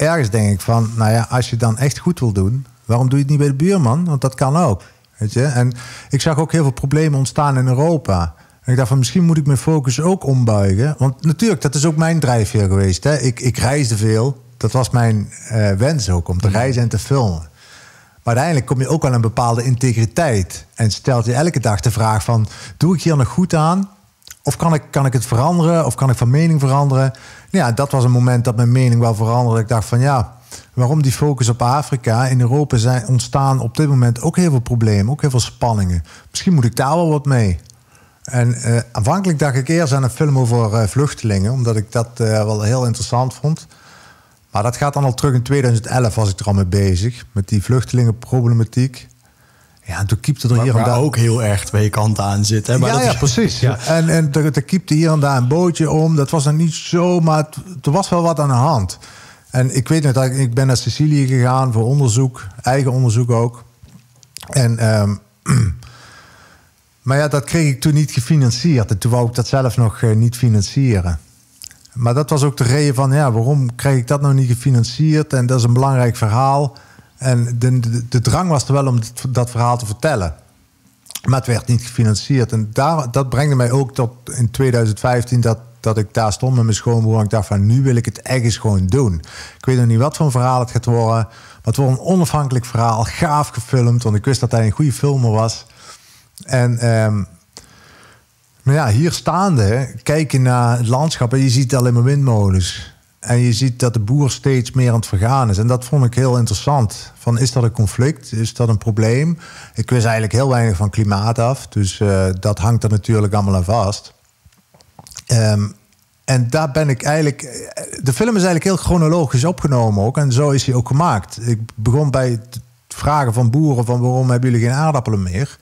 ergens denk ik van, nou ja, als je dan echt goed wil doen, waarom doe je het niet bij de buurman? Want dat kan ook, weet je. En ik zag ook heel veel problemen ontstaan in Europa. En ik dacht van, misschien moet ik mijn focus ook ombuigen. Want natuurlijk, dat is ook mijn drijfveer geweest. Hè. Ik, ik reisde veel. Dat was mijn uh, wens ook, om te reizen en te filmen. Maar uiteindelijk kom je ook aan een bepaalde integriteit. En stelt je elke dag de vraag van, doe ik hier nog goed aan? Of kan ik, kan ik het veranderen? Of kan ik van mening veranderen? Ja, dat was een moment dat mijn mening wel veranderde. Ik dacht van, ja, waarom die focus op Afrika? In Europa zijn ontstaan op dit moment ook heel veel problemen. Ook heel veel spanningen. Misschien moet ik daar wel wat mee. En uh, aanvankelijk dacht ik eerst aan een film over uh, vluchtelingen. Omdat ik dat uh, wel heel interessant vond. Maar dat gaat dan al terug in tweeduizend elf, was ik er al mee bezig. Met die vluchtelingenproblematiek. Ja, en toen kiepte er waar, hier en daar... ook heel erg twee kanten aan zitten. Ja, ja, precies. Ja. En, en er, er kiepte hier en daar een bootje om. Dat was dan niet zo, maar het, er was wel wat aan de hand. En ik weet nog dat ik, ik ben naar Sicilië gegaan voor onderzoek. Eigen onderzoek ook. En... Um, maar ja, dat kreeg ik toen niet gefinancierd. En toen wou ik dat zelf nog uh, niet financieren. Maar dat was ook de reden van, ja, waarom krijg ik dat nou niet gefinancierd? En dat is een belangrijk verhaal. En de, de, de drang was er wel om dit, dat verhaal te vertellen. Maar het werd niet gefinancierd. En daar, dat brengde mij ook tot in tweeduizend vijftien... dat, dat ik daar stond met mijn schoonbroer. En ik dacht van, nu wil ik het echt eens gewoon doen. Ik weet nog niet wat voor een verhaal het gaat worden. Maar het wordt een onafhankelijk verhaal. Gaaf gefilmd, want ik wist dat hij een goede filmer was. En... Um, Maar ja, hier staande, kijk je naar het landschap en je ziet alleen maar windmolens. En je ziet dat de boer steeds meer aan het vergaan is. En dat vond ik heel interessant. Van, is dat een conflict? Is dat een probleem? Ik wist eigenlijk heel weinig van klimaat af. Dus uh, dat hangt er natuurlijk allemaal aan vast. Um, en daar ben ik eigenlijk... De film is eigenlijk heel chronologisch opgenomen ook. En zo is hij ook gemaakt. Ik begon bij het vragen van boeren van, waarom hebben jullie geen aardappelen meer?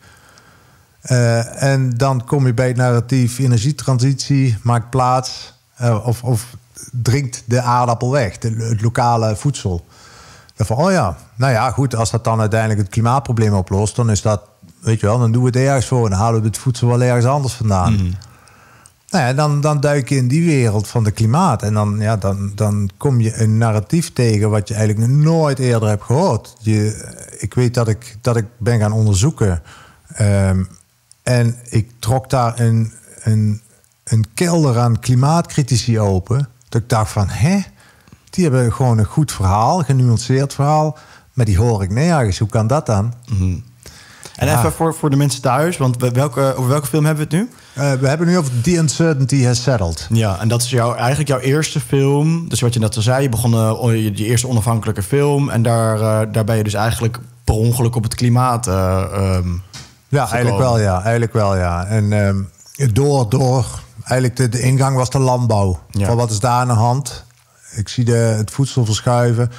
Uh, en dan kom je bij het narratief energietransitie, maakt plaats uh, of, of drinkt de aardappel weg, de, het lokale voedsel. Dan van, oh ja, nou ja, goed, als dat dan uiteindelijk het klimaatprobleem oplost, dan is dat, weet je wel, dan doen we het ergens voor en dan halen we het voedsel wel ergens anders vandaan. Mm. Nou ja, dan, dan duik je in die wereld van de klimaat en dan, ja, dan, dan kom je een narratief tegen wat je eigenlijk nog nooit eerder hebt gehoord. Je, ik weet dat ik, dat ik ben gaan onderzoeken. Um, En ik trok daar een, een, een kelder aan klimaatcritici open. Dat ik dacht van, hè? Die hebben gewoon een goed verhaal, genuanceerd verhaal. Maar die hoor ik nergens. Hoe kan dat dan? Mm-hmm. En ja. Even voor, voor de mensen thuis, want welke, over welke film hebben we het nu? Uh, we hebben nu over The Uncertainty Has Settled. Ja, en dat is jouw, eigenlijk jouw eerste film. Dus wat je net al zei, je begon uh, je eerste onafhankelijke film. En daar, uh, daar ben je dus eigenlijk per ongeluk op het klimaat... Uh, um, Ja, eigenlijk wel, ja. Eigenlijk wel, ja. En um, door, door... Eigenlijk de, de ingang was de landbouw. Ja. Van wat is daar aan de hand? Ik zie de, het voedsel verschuiven.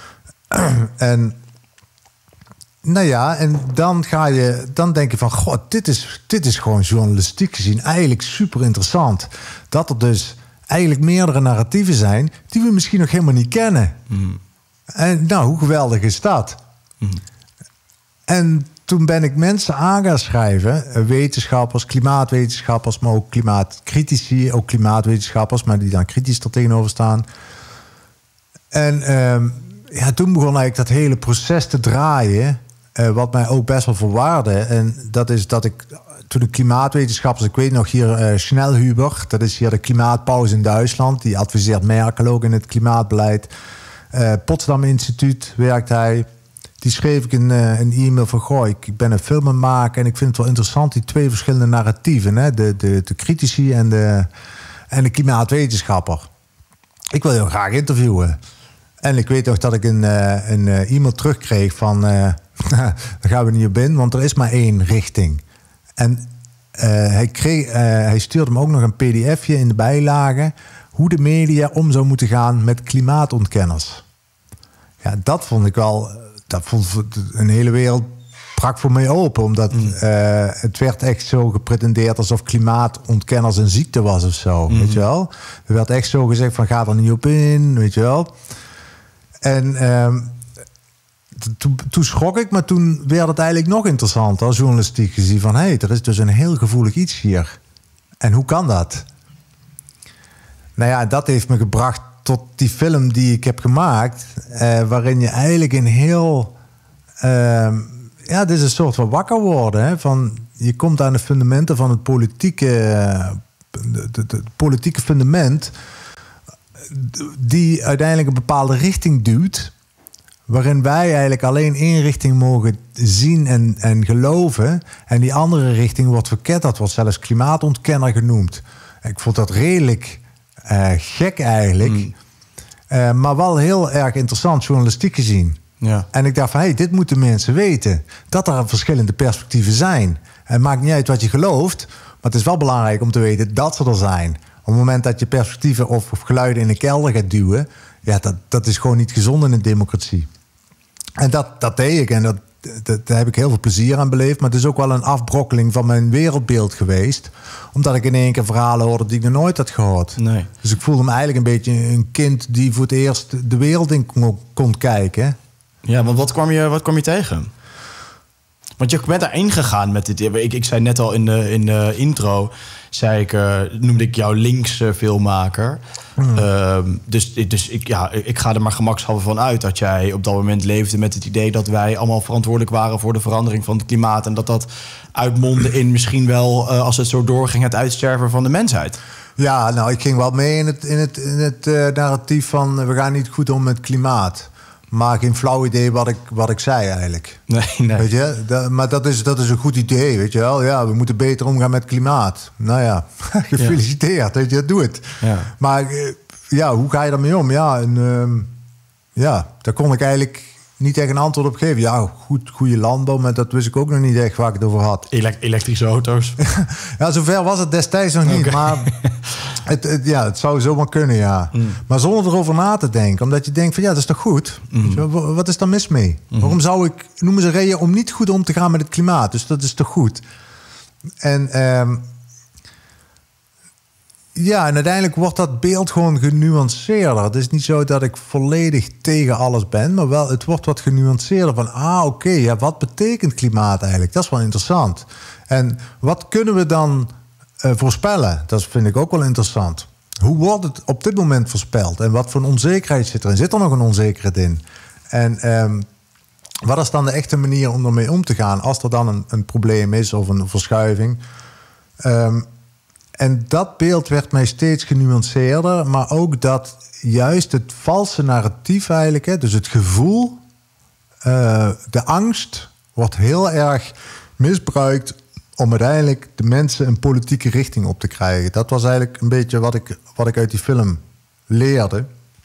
En... Nou ja, en dan ga je... Dan denk je van... God, dit is, dit is gewoon journalistiek gezien eigenlijk super interessant. Dat er dus eigenlijk meerdere narratieven zijn... die we misschien nog helemaal niet kennen. Mm. En nou, hoe geweldig is dat? Mm. En... Toen ben ik mensen aan gaan schrijven, wetenschappers, klimaatwetenschappers, maar ook klimaatcritici, ook klimaatwetenschappers, maar die dan kritisch er tegenover staan. En um, ja, toen begon eigenlijk dat hele proces te draaien, uh, wat mij ook best wel verwaarde. En dat is dat ik, toen de klimaatwetenschappers, ik weet nog hier, uh, Schnellhuber, dat is hier de klimaatpauze in Duitsland, die adviseert Merkel ook in het klimaatbeleid. Uh, Potsdam Instituut werkt hij. Die schreef ik een, een e-mail van... Goh, ik ben een film aan het maken... en ik vind het wel interessant, die twee verschillende narratieven. Hè? De, de, de critici en de, en de klimaatwetenschapper. Ik wil heel graag interviewen. En ik weet nog dat ik een, een e-mail terugkreeg van... Uh, daar gaan we niet op in, want er is maar één richting. En uh, hij, kreeg, uh, hij stuurde me ook nog een pdfje in de bijlage... hoe de media om zou moeten gaan met klimaatontkenners. Ja, dat vond ik wel... Dat vond een hele wereld brak voor mij open. Omdat mm. uh, het werd echt zo gepretendeerd alsof klimaatontkenners een ziekte was of zo. Mm. Weet je wel? Er werd echt zo gezegd van ga er niet op in, weet je wel. En um, toen, toen schrok ik, maar toen werd het eigenlijk nog interessanter, journalistiek gezien, van hé, hey, er is dus een heel gevoelig iets hier. En hoe kan dat? Nou ja, dat heeft me gebracht tot die film die ik heb gemaakt, uh, waarin je eigenlijk een heel... Uh, ja, dit is een soort van wakker worden. Hè, van, je komt aan de fundamenten van het politieke, uh, de, de, de politieke fundament, die uiteindelijk een bepaalde richting duwt, waarin wij eigenlijk alleen één richting mogen zien en, en geloven. En die andere richting wordt verkend. Dat wordt zelfs klimaatontkenner genoemd. Ik vond dat redelijk uh, gek eigenlijk. Mm. Uh, maar wel heel erg interessant, journalistiek gezien. Ja. En ik dacht van, hey, dit moeten mensen weten. Dat er verschillende perspectieven zijn. En het maakt niet uit wat je gelooft. Maar het is wel belangrijk om te weten dat ze er zijn. Op het moment dat je perspectieven of, of geluiden in een kelder gaat duwen, ja, dat, dat is gewoon niet gezond in een democratie. En dat, dat deed ik en dat, dat, daar heb ik heel veel plezier aan beleefd. Maar het is ook wel een afbrokkeling van mijn wereldbeeld geweest. Omdat ik in één keer verhalen hoorde die ik nog nooit had gehoord. Nee. Dus ik voelde me eigenlijk een beetje een kind die voor het eerst de wereld in kon, kon kijken. Ja, want wat kwam je, wat kwam je tegen? Want je bent daarin gegaan met dit. Ik, ik zei net al in de, in de intro, zei ik, uh, noemde ik jou links uh, filmmaker. Mm. Uh, dus dus ik, ja, ik ga er maar gemakshalve van uit dat jij op dat moment leefde met het idee dat wij allemaal verantwoordelijk waren voor de verandering van het klimaat. En dat dat uitmondde in misschien wel, uh, als het zo doorging, het uitsterven van de mensheid. Ja, nou, ik ging wel mee in het, in het, in het uh, narratief van uh, we gaan niet goed om met klimaat. Maar geen flauw idee wat ik, wat ik zei eigenlijk. Nee, nee. Weet je? Dat, maar dat is, dat is een goed idee, weet je wel. Ja, we moeten beter omgaan met klimaat. Nou ja, gefeliciteerd, ja. Weet je, doe het. Ja. Maar ja, hoe ga je daarmee om? Ja, en, um, ja, daar kon ik eigenlijk niet echt een antwoord op geven. Ja, goed, goede landbouw, maar dat wist ik ook nog niet echt waar ik het over had. Elek- elektrische auto's? Ja, zover was het destijds nog niet. Okay. Maar het, het, ja, het zou zomaar kunnen, ja. Mm. Maar zonder erover na te denken. Omdat je denkt van, ja, dat is toch goed? Mm. Wat is daar mis mee? Mm. Waarom zou ik, noemen ze reden om niet goed om te gaan met het klimaat? Dus dat is toch goed? En um, ja, en uiteindelijk wordt dat beeld gewoon genuanceerder. Het is niet zo dat ik volledig tegen alles ben, maar wel, het wordt wat genuanceerder van, ah, oké, okay, ja, wat betekent klimaat eigenlijk? Dat is wel interessant. En wat kunnen we dan uh, voorspellen? Dat vind ik ook wel interessant. Hoe wordt het op dit moment voorspeld? En wat voor een onzekerheid zit erin? Zit er nog een onzekerheid in? En um, wat is dan de echte manier om ermee om te gaan als er dan een, een probleem is of een verschuiving? Um, En dat beeld werd mij steeds genuanceerder, maar ook dat juist het valse narratief eigenlijk, hè, dus het gevoel, uh, de angst, wordt heel erg misbruikt om uiteindelijk de mensen een politieke richting op te krijgen. Dat was eigenlijk een beetje wat ik, wat ik uit die film leerde.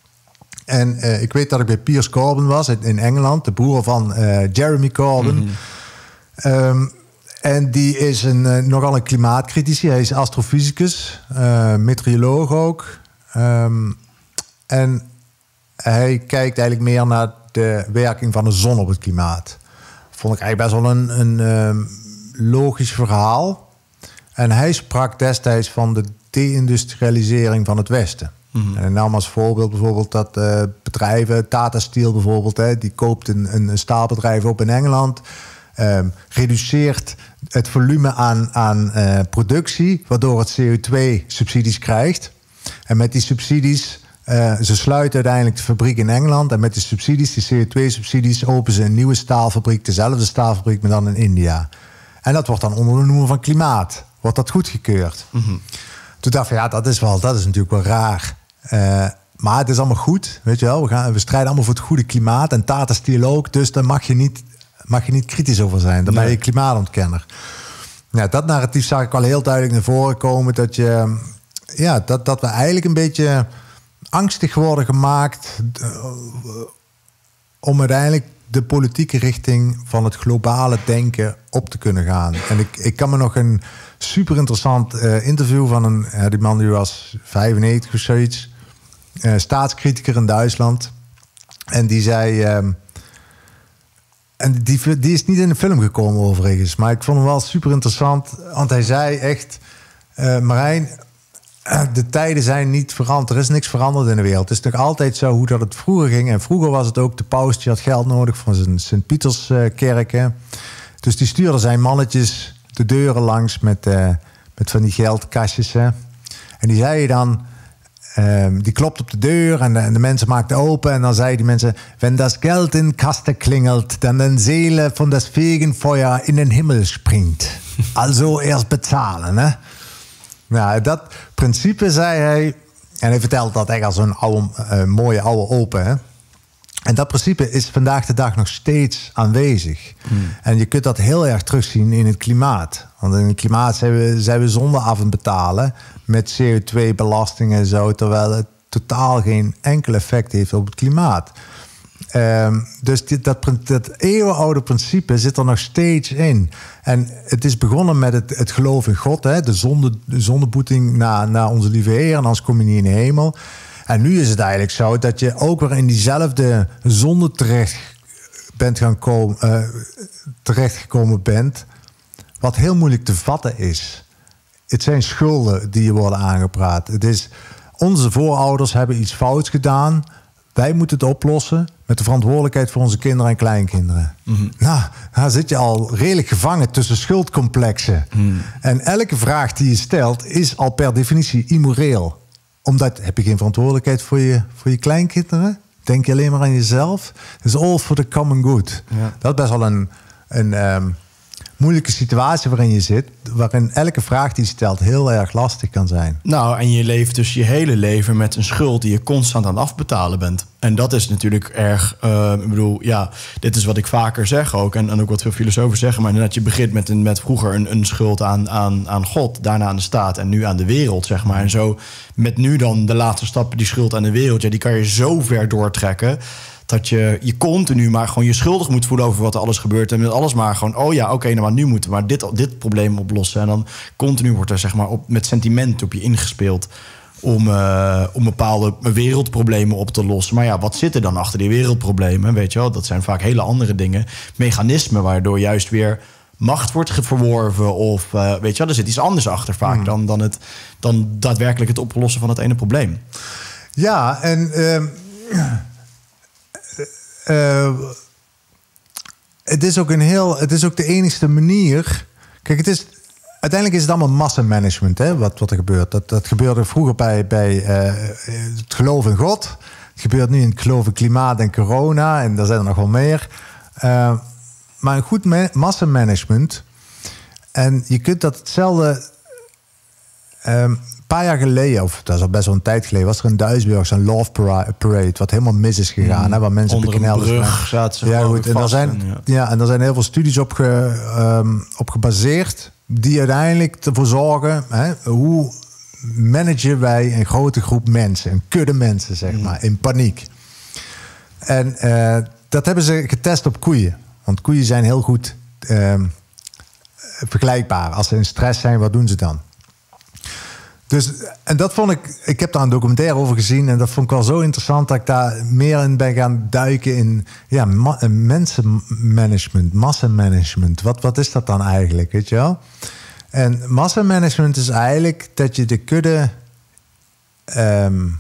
En uh, ik weet dat ik bij Piers Corbyn was in, in Engeland, de broer van uh, Jeremy Corbyn. Mm-hmm. Um, En die is een, uh, nogal een klimaatcritici. Hij is astrofysicus, uh, meteoroloog ook. Um, en hij kijkt eigenlijk meer naar de werking van de zon op het klimaat. Vond ik eigenlijk best wel een, een um, logisch verhaal. En hij sprak destijds van de deindustrialisering van het Westen. Mm-hmm. En hij nam als voorbeeld bijvoorbeeld dat uh, bedrijven, Tata Steel bijvoorbeeld, hè, die koopt een, een staalbedrijf op in Engeland. Um, reduceert het volume aan, aan uh, productie, waardoor het C O twee subsidies krijgt. En met die subsidies, uh, ze sluiten uiteindelijk de fabriek in Engeland. En met die subsidies, die C O twee subsidies, openen ze een nieuwe staalfabriek, dezelfde staalfabriek, maar dan in India. En dat wordt dan onder de noemer van klimaat. Wordt dat goedgekeurd. Mm-hmm. Toen dacht ik, ja, dat is, wel, dat is natuurlijk wel raar. Uh, maar het is allemaal goed, weet je wel. We, gaan, we strijden allemaal voor het goede klimaat. En Tata Steel ook, dus daar mag je niet... mag je niet kritisch over zijn. Dan ben je nee. klimaatontkenner. Ja, dat narratief zag ik wel heel duidelijk naar voren komen. Dat, je, ja, dat, dat we eigenlijk een beetje angstig worden gemaakt uh, om uiteindelijk de politieke richting van het globale denken op te kunnen gaan. En ik, ik kan me nog een super interessant uh, interview van een... Uh, die man die was vijfennegentig of zoiets. Uh, staatscritiker in Duitsland. En die zei... Uh, En die, die is niet in de film gekomen overigens. Maar ik vond hem wel super interessant. Want hij zei echt... Uh, Marijn, de tijden zijn niet veranderd. Er is niks veranderd in de wereld. Het is nog altijd zo hoe dat het vroeger ging. En vroeger was het ook de paus die had geld nodig... van zijn Sint-Pieterskerk. Uh, dus die stuurde zijn mannetjes de deuren langs... met, uh, met van die geldkastjes. Hè. En die zei dan... Um, die klopt op de deur en de, en de mensen maakten open. En dan zeiden die mensen... Wenn das Geld in Kasten klingelt... dan de Seele van das Fegenfeuer in den Himmel springt. Also eerst betalen, hè? Nou, dat principe zei hij... En hij vertelt dat echt als een oude, uh, mooie oude open, hè? En dat principe is vandaag de dag nog steeds aanwezig. Hmm. En je kunt dat heel erg terugzien in het klimaat. Want in het klimaat zijn we, zijn we zonde af aan het betalen... met C O twee belastingen en zo... terwijl het totaal geen enkel effect heeft op het klimaat. Um, dus dit, dat, dat eeuwenoude principe zit er nog steeds in. En het is begonnen met het, het geloof in God. Hè? De, zonde, de zondeboeting naar, naar onze lieve Heer... en anders kom je niet in de hemel... En nu is het eigenlijk zo dat je ook weer in diezelfde zonde terecht bent gaan komen, uh, terechtgekomen bent, wat heel moeilijk te vatten is. Het zijn schulden die je worden aangepraat. Het is, onze voorouders hebben iets fouts gedaan. Wij moeten het oplossen met de verantwoordelijkheid voor onze kinderen en kleinkinderen. Mm-hmm. Nou, daar zit je al redelijk gevangen tussen schuldcomplexen. Mm. En elke vraag die je stelt is al per definitie immoreel. Omdat heb je geen verantwoordelijkheid voor je, voor je kleinkinderen. Denk je alleen maar aan jezelf. Het is all for the common good. Ja. Dat is best wel een, een um, moeilijke situatie waarin je zit. Waarin elke vraag die je stelt heel erg lastig kan zijn. Nou, en je leeft dus je hele leven met een schuld die je constant aan het afbetalen bent. En dat is natuurlijk erg... Uh, ik bedoel, ja, dit is wat ik vaker zeg ook. En, en ook wat veel filosofen zeggen. Maar inderdaad, je begint met, een, met vroeger een, een schuld aan, aan, aan God. Daarna aan de staat en nu aan de wereld, zeg maar. En zo met nu dan de laatste stap, die schuld aan de wereld. Ja, die kan je zo ver doortrekken... dat je je continu maar gewoon je schuldig moet voelen over wat er alles gebeurt. En met alles maar gewoon, oh ja, oké, okay, nou maar nu moeten we maar dit, dit probleem oplossen. En dan continu wordt er zeg maar op, met sentiment op je ingespeeld... Om, uh, om bepaalde wereldproblemen op te lossen. Maar ja, wat zit er dan achter die wereldproblemen? Weet je wel, dat zijn vaak hele andere dingen. Mechanismen waardoor juist weer macht wordt verworven. Of uh, weet je wel, er zit iets anders achter vaak... Mm. Dan, dan, het, dan daadwerkelijk het oplossen van het ene probleem. Ja, en... Uh, uh, het is ook een heel... Het is ook de enigste manier... Kijk, het is... Uiteindelijk is het allemaal massamanagement, hè, wat, wat er gebeurt. Dat, dat gebeurde vroeger bij, bij uh, het geloof in God. Het gebeurt nu in het geloof in klimaat en corona. En daar zijn er nog wel meer. Uh, maar een goed ma- massamanagement. En je kunt dat hetzelfde... Um, een paar jaar geleden, of dat is al best wel een tijd geleden... was er in Duisburg zo'n Love Parade... wat helemaal mis is gegaan. Mm, hè, waar mensen bekneld zijn. Ja, goed. En er zijn, ja. Ja, en er zijn heel veel studies op, ge, um, op gebaseerd... die uiteindelijk ervoor zorgen... Hè, hoe managen wij een grote groep mensen... een kudde mensen, zeg maar, in paniek. En uh, dat hebben ze getest op koeien. Want koeien zijn heel goed uh, vergelijkbaar. Als ze in stress zijn, wat doen ze dan? Dus, en dat vond ik... Ik heb daar een documentaire over gezien... en dat vond ik wel zo interessant... dat ik daar meer in ben gaan duiken in... ja, ma- mensenmanagement, massamanagement. Wat, wat is dat dan eigenlijk, weet je wel? En massamanagement is eigenlijk... dat je de kudde... Um,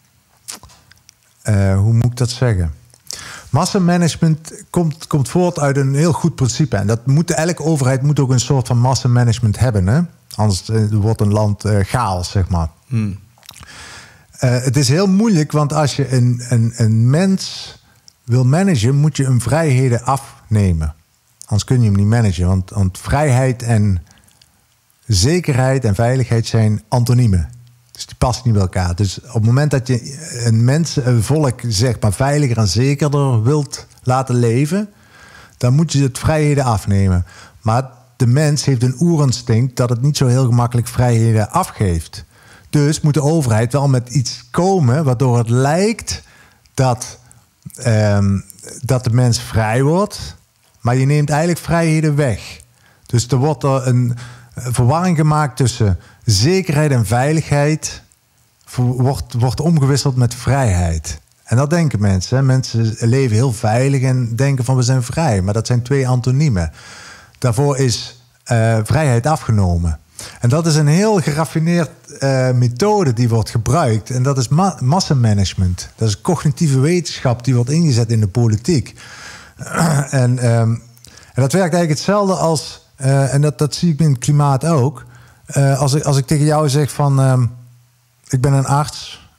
uh, hoe moet ik dat zeggen? Massamanagement komt, komt voort uit een heel goed principe. En dat moet, elke overheid moet ook een soort van massamanagement hebben, hè? Anders wordt een land uh, chaos, zeg maar. Hmm. Uh, het is heel moeilijk, want als je een, een, een mens wil managen... moet je hem vrijheden afnemen. Anders kun je hem niet managen. Want, want vrijheid en zekerheid en veiligheid zijn antoniemen. Dus die passen niet bij elkaar. Dus op het moment dat je een mens, een volk... zeg maar veiliger en zekerder wilt laten leven... dan moet je het vrijheden afnemen. Maar... de mens heeft een oerinstinct dat het niet zo heel gemakkelijk vrijheden afgeeft. Dus moet de overheid wel met iets komen... waardoor het lijkt dat, um, dat de mens vrij wordt... maar je neemt eigenlijk vrijheden weg. Dus er wordt er een verwarring gemaakt tussen zekerheid en veiligheid... wordt, wordt omgewisseld met vrijheid. En dat denken mensen. Hè? Mensen leven heel veilig en denken van we zijn vrij. Maar dat zijn twee antoniemen. Daarvoor is uh, vrijheid afgenomen. En dat is een heel geraffineerd uh, methode die wordt gebruikt. En dat is ma- massamanagement. Dat is cognitieve wetenschap die wordt ingezet in de politiek. Uh, en, um, en dat werkt eigenlijk hetzelfde als... Uh, en dat, dat zie ik in het klimaat ook. Uh, als, ik, als ik tegen jou zeg van... Um, ik ben een arts.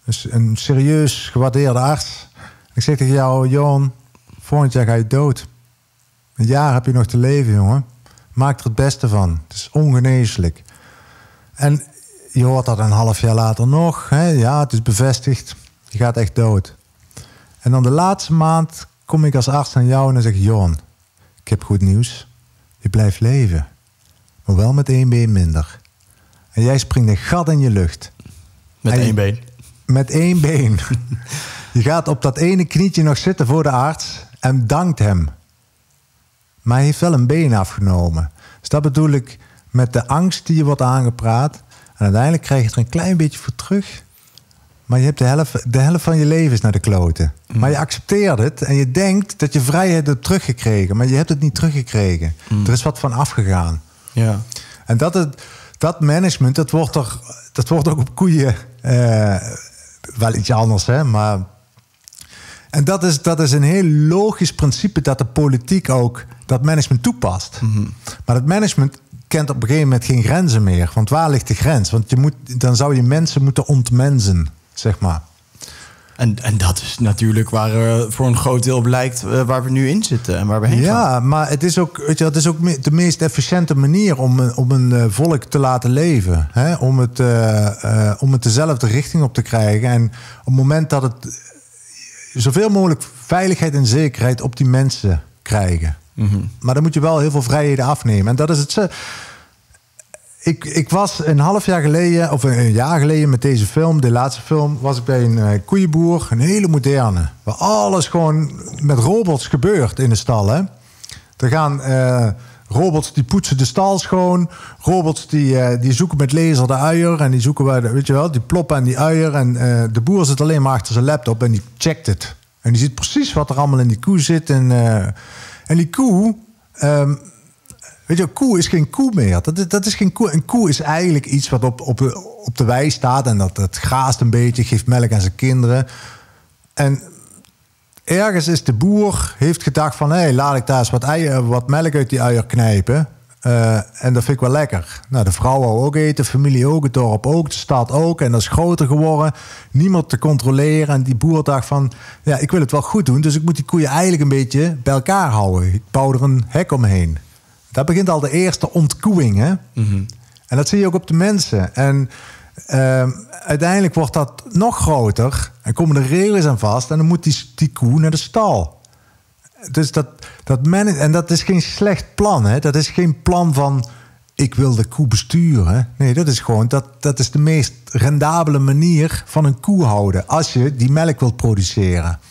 Dus een serieus gewaardeerde arts. Ik zeg tegen jou, Johan, volgend jaar ga je dood. Een jaar heb je nog te leven, jongen. Maak er het beste van. Het is ongeneeslijk. En je hoort dat een half jaar later nog. Hè? Ja, het is bevestigd. Je gaat echt dood. En dan de laatste maand kom ik als arts aan jou en dan zeg ik... Johan, ik heb goed nieuws. Je blijft leven. Maar wel met één been minder. En jij springt een gat in je lucht. Met en één been? Met één been. Je gaat op dat ene knietje nog zitten voor de arts... en dankt hem. Maar hij heeft wel een been afgenomen. Dus dat bedoel ik met de angst die je wordt aangepraat. En uiteindelijk krijg je er een klein beetje voor terug... Maar je hebt de helft, de helft van je leven is naar de kloten. Mm. Maar je accepteert het en je denkt dat je vrijheid hebt teruggekregen. Maar je hebt het niet teruggekregen. Mm. Er is wat van afgegaan. Ja. En dat, het, dat management, dat wordt, er, dat wordt ook op koeien uh, wel iets anders. Hè? Maar, en dat is, dat is een heel logisch principe dat de politiek ook dat management toepast. Mm-hmm. Maar het management kent op een gegeven moment geen grenzen meer. Want waar ligt de grens? Want je moet, dan zou je mensen moeten ontmensen. Zeg maar. En, en dat is natuurlijk waar uh, voor een groot deel blijkt uh, waar we nu in zitten en waar we heen ja, gaan. Ja, maar het is ook, weet je, het is ook de meest efficiënte manier om, om een uh, volk te laten leven. Hè? Om, het, uh, uh, om het dezelfde richting op te krijgen. En op het moment dat het uh, zoveel mogelijk veiligheid en zekerheid op die mensen krijgen. Mm-hmm. Maar dan moet je wel heel veel vrijheden afnemen. En dat is het. Uh, Ik, ik was een half jaar geleden, of een jaar geleden met deze film, de laatste film, was ik bij een uh, koeienboer, een hele moderne. Waar alles gewoon met robots gebeurt in de stal. Hè? Er gaan uh, robots die poetsen de stal schoon. Robots die, uh, die zoeken met laser de uier. En die zoeken waar, de, weet je wel, die ploppen aan die uier. En uh, de boer zit alleen maar achter zijn laptop en die checkt het. En die ziet precies wat er allemaal in die koe zit. En, uh, en die koe... Um, Weet je, een koe is geen koe meer. Dat is, dat is geen koe. Een koe is eigenlijk iets wat op, op, op de wei staat. En dat, dat graast een beetje, geeft melk aan zijn kinderen. En ergens is de boer, heeft gedacht van... hé, hey, laat ik daar eens wat, eier, wat melk uit die uier knijpen. Uh, en dat vind ik wel lekker. Nou, de vrouw wou ook eten, de familie ook, het dorp ook, de stad ook. En dat is groter geworden. Niemand te controleren. En die boer dacht van, ja, ik wil het wel goed doen. Dus ik moet die koeien eigenlijk een beetje bij elkaar houden. Ik bouw er een hek omheen. Dat begint al de eerste ontkoeing. Hè? Mm-hmm. En dat zie je ook op de mensen. En uh, uiteindelijk wordt dat nog groter. En komen de regels aan vast. En dan moet die, die koe naar de stal. Dus dat, dat man, en dat is geen slecht plan. Hè? Dat is geen plan van... ik wil de koe besturen. Nee, dat is gewoon... dat, dat is de meest rendabele manier van een koe houden. Als je die melk wilt produceren.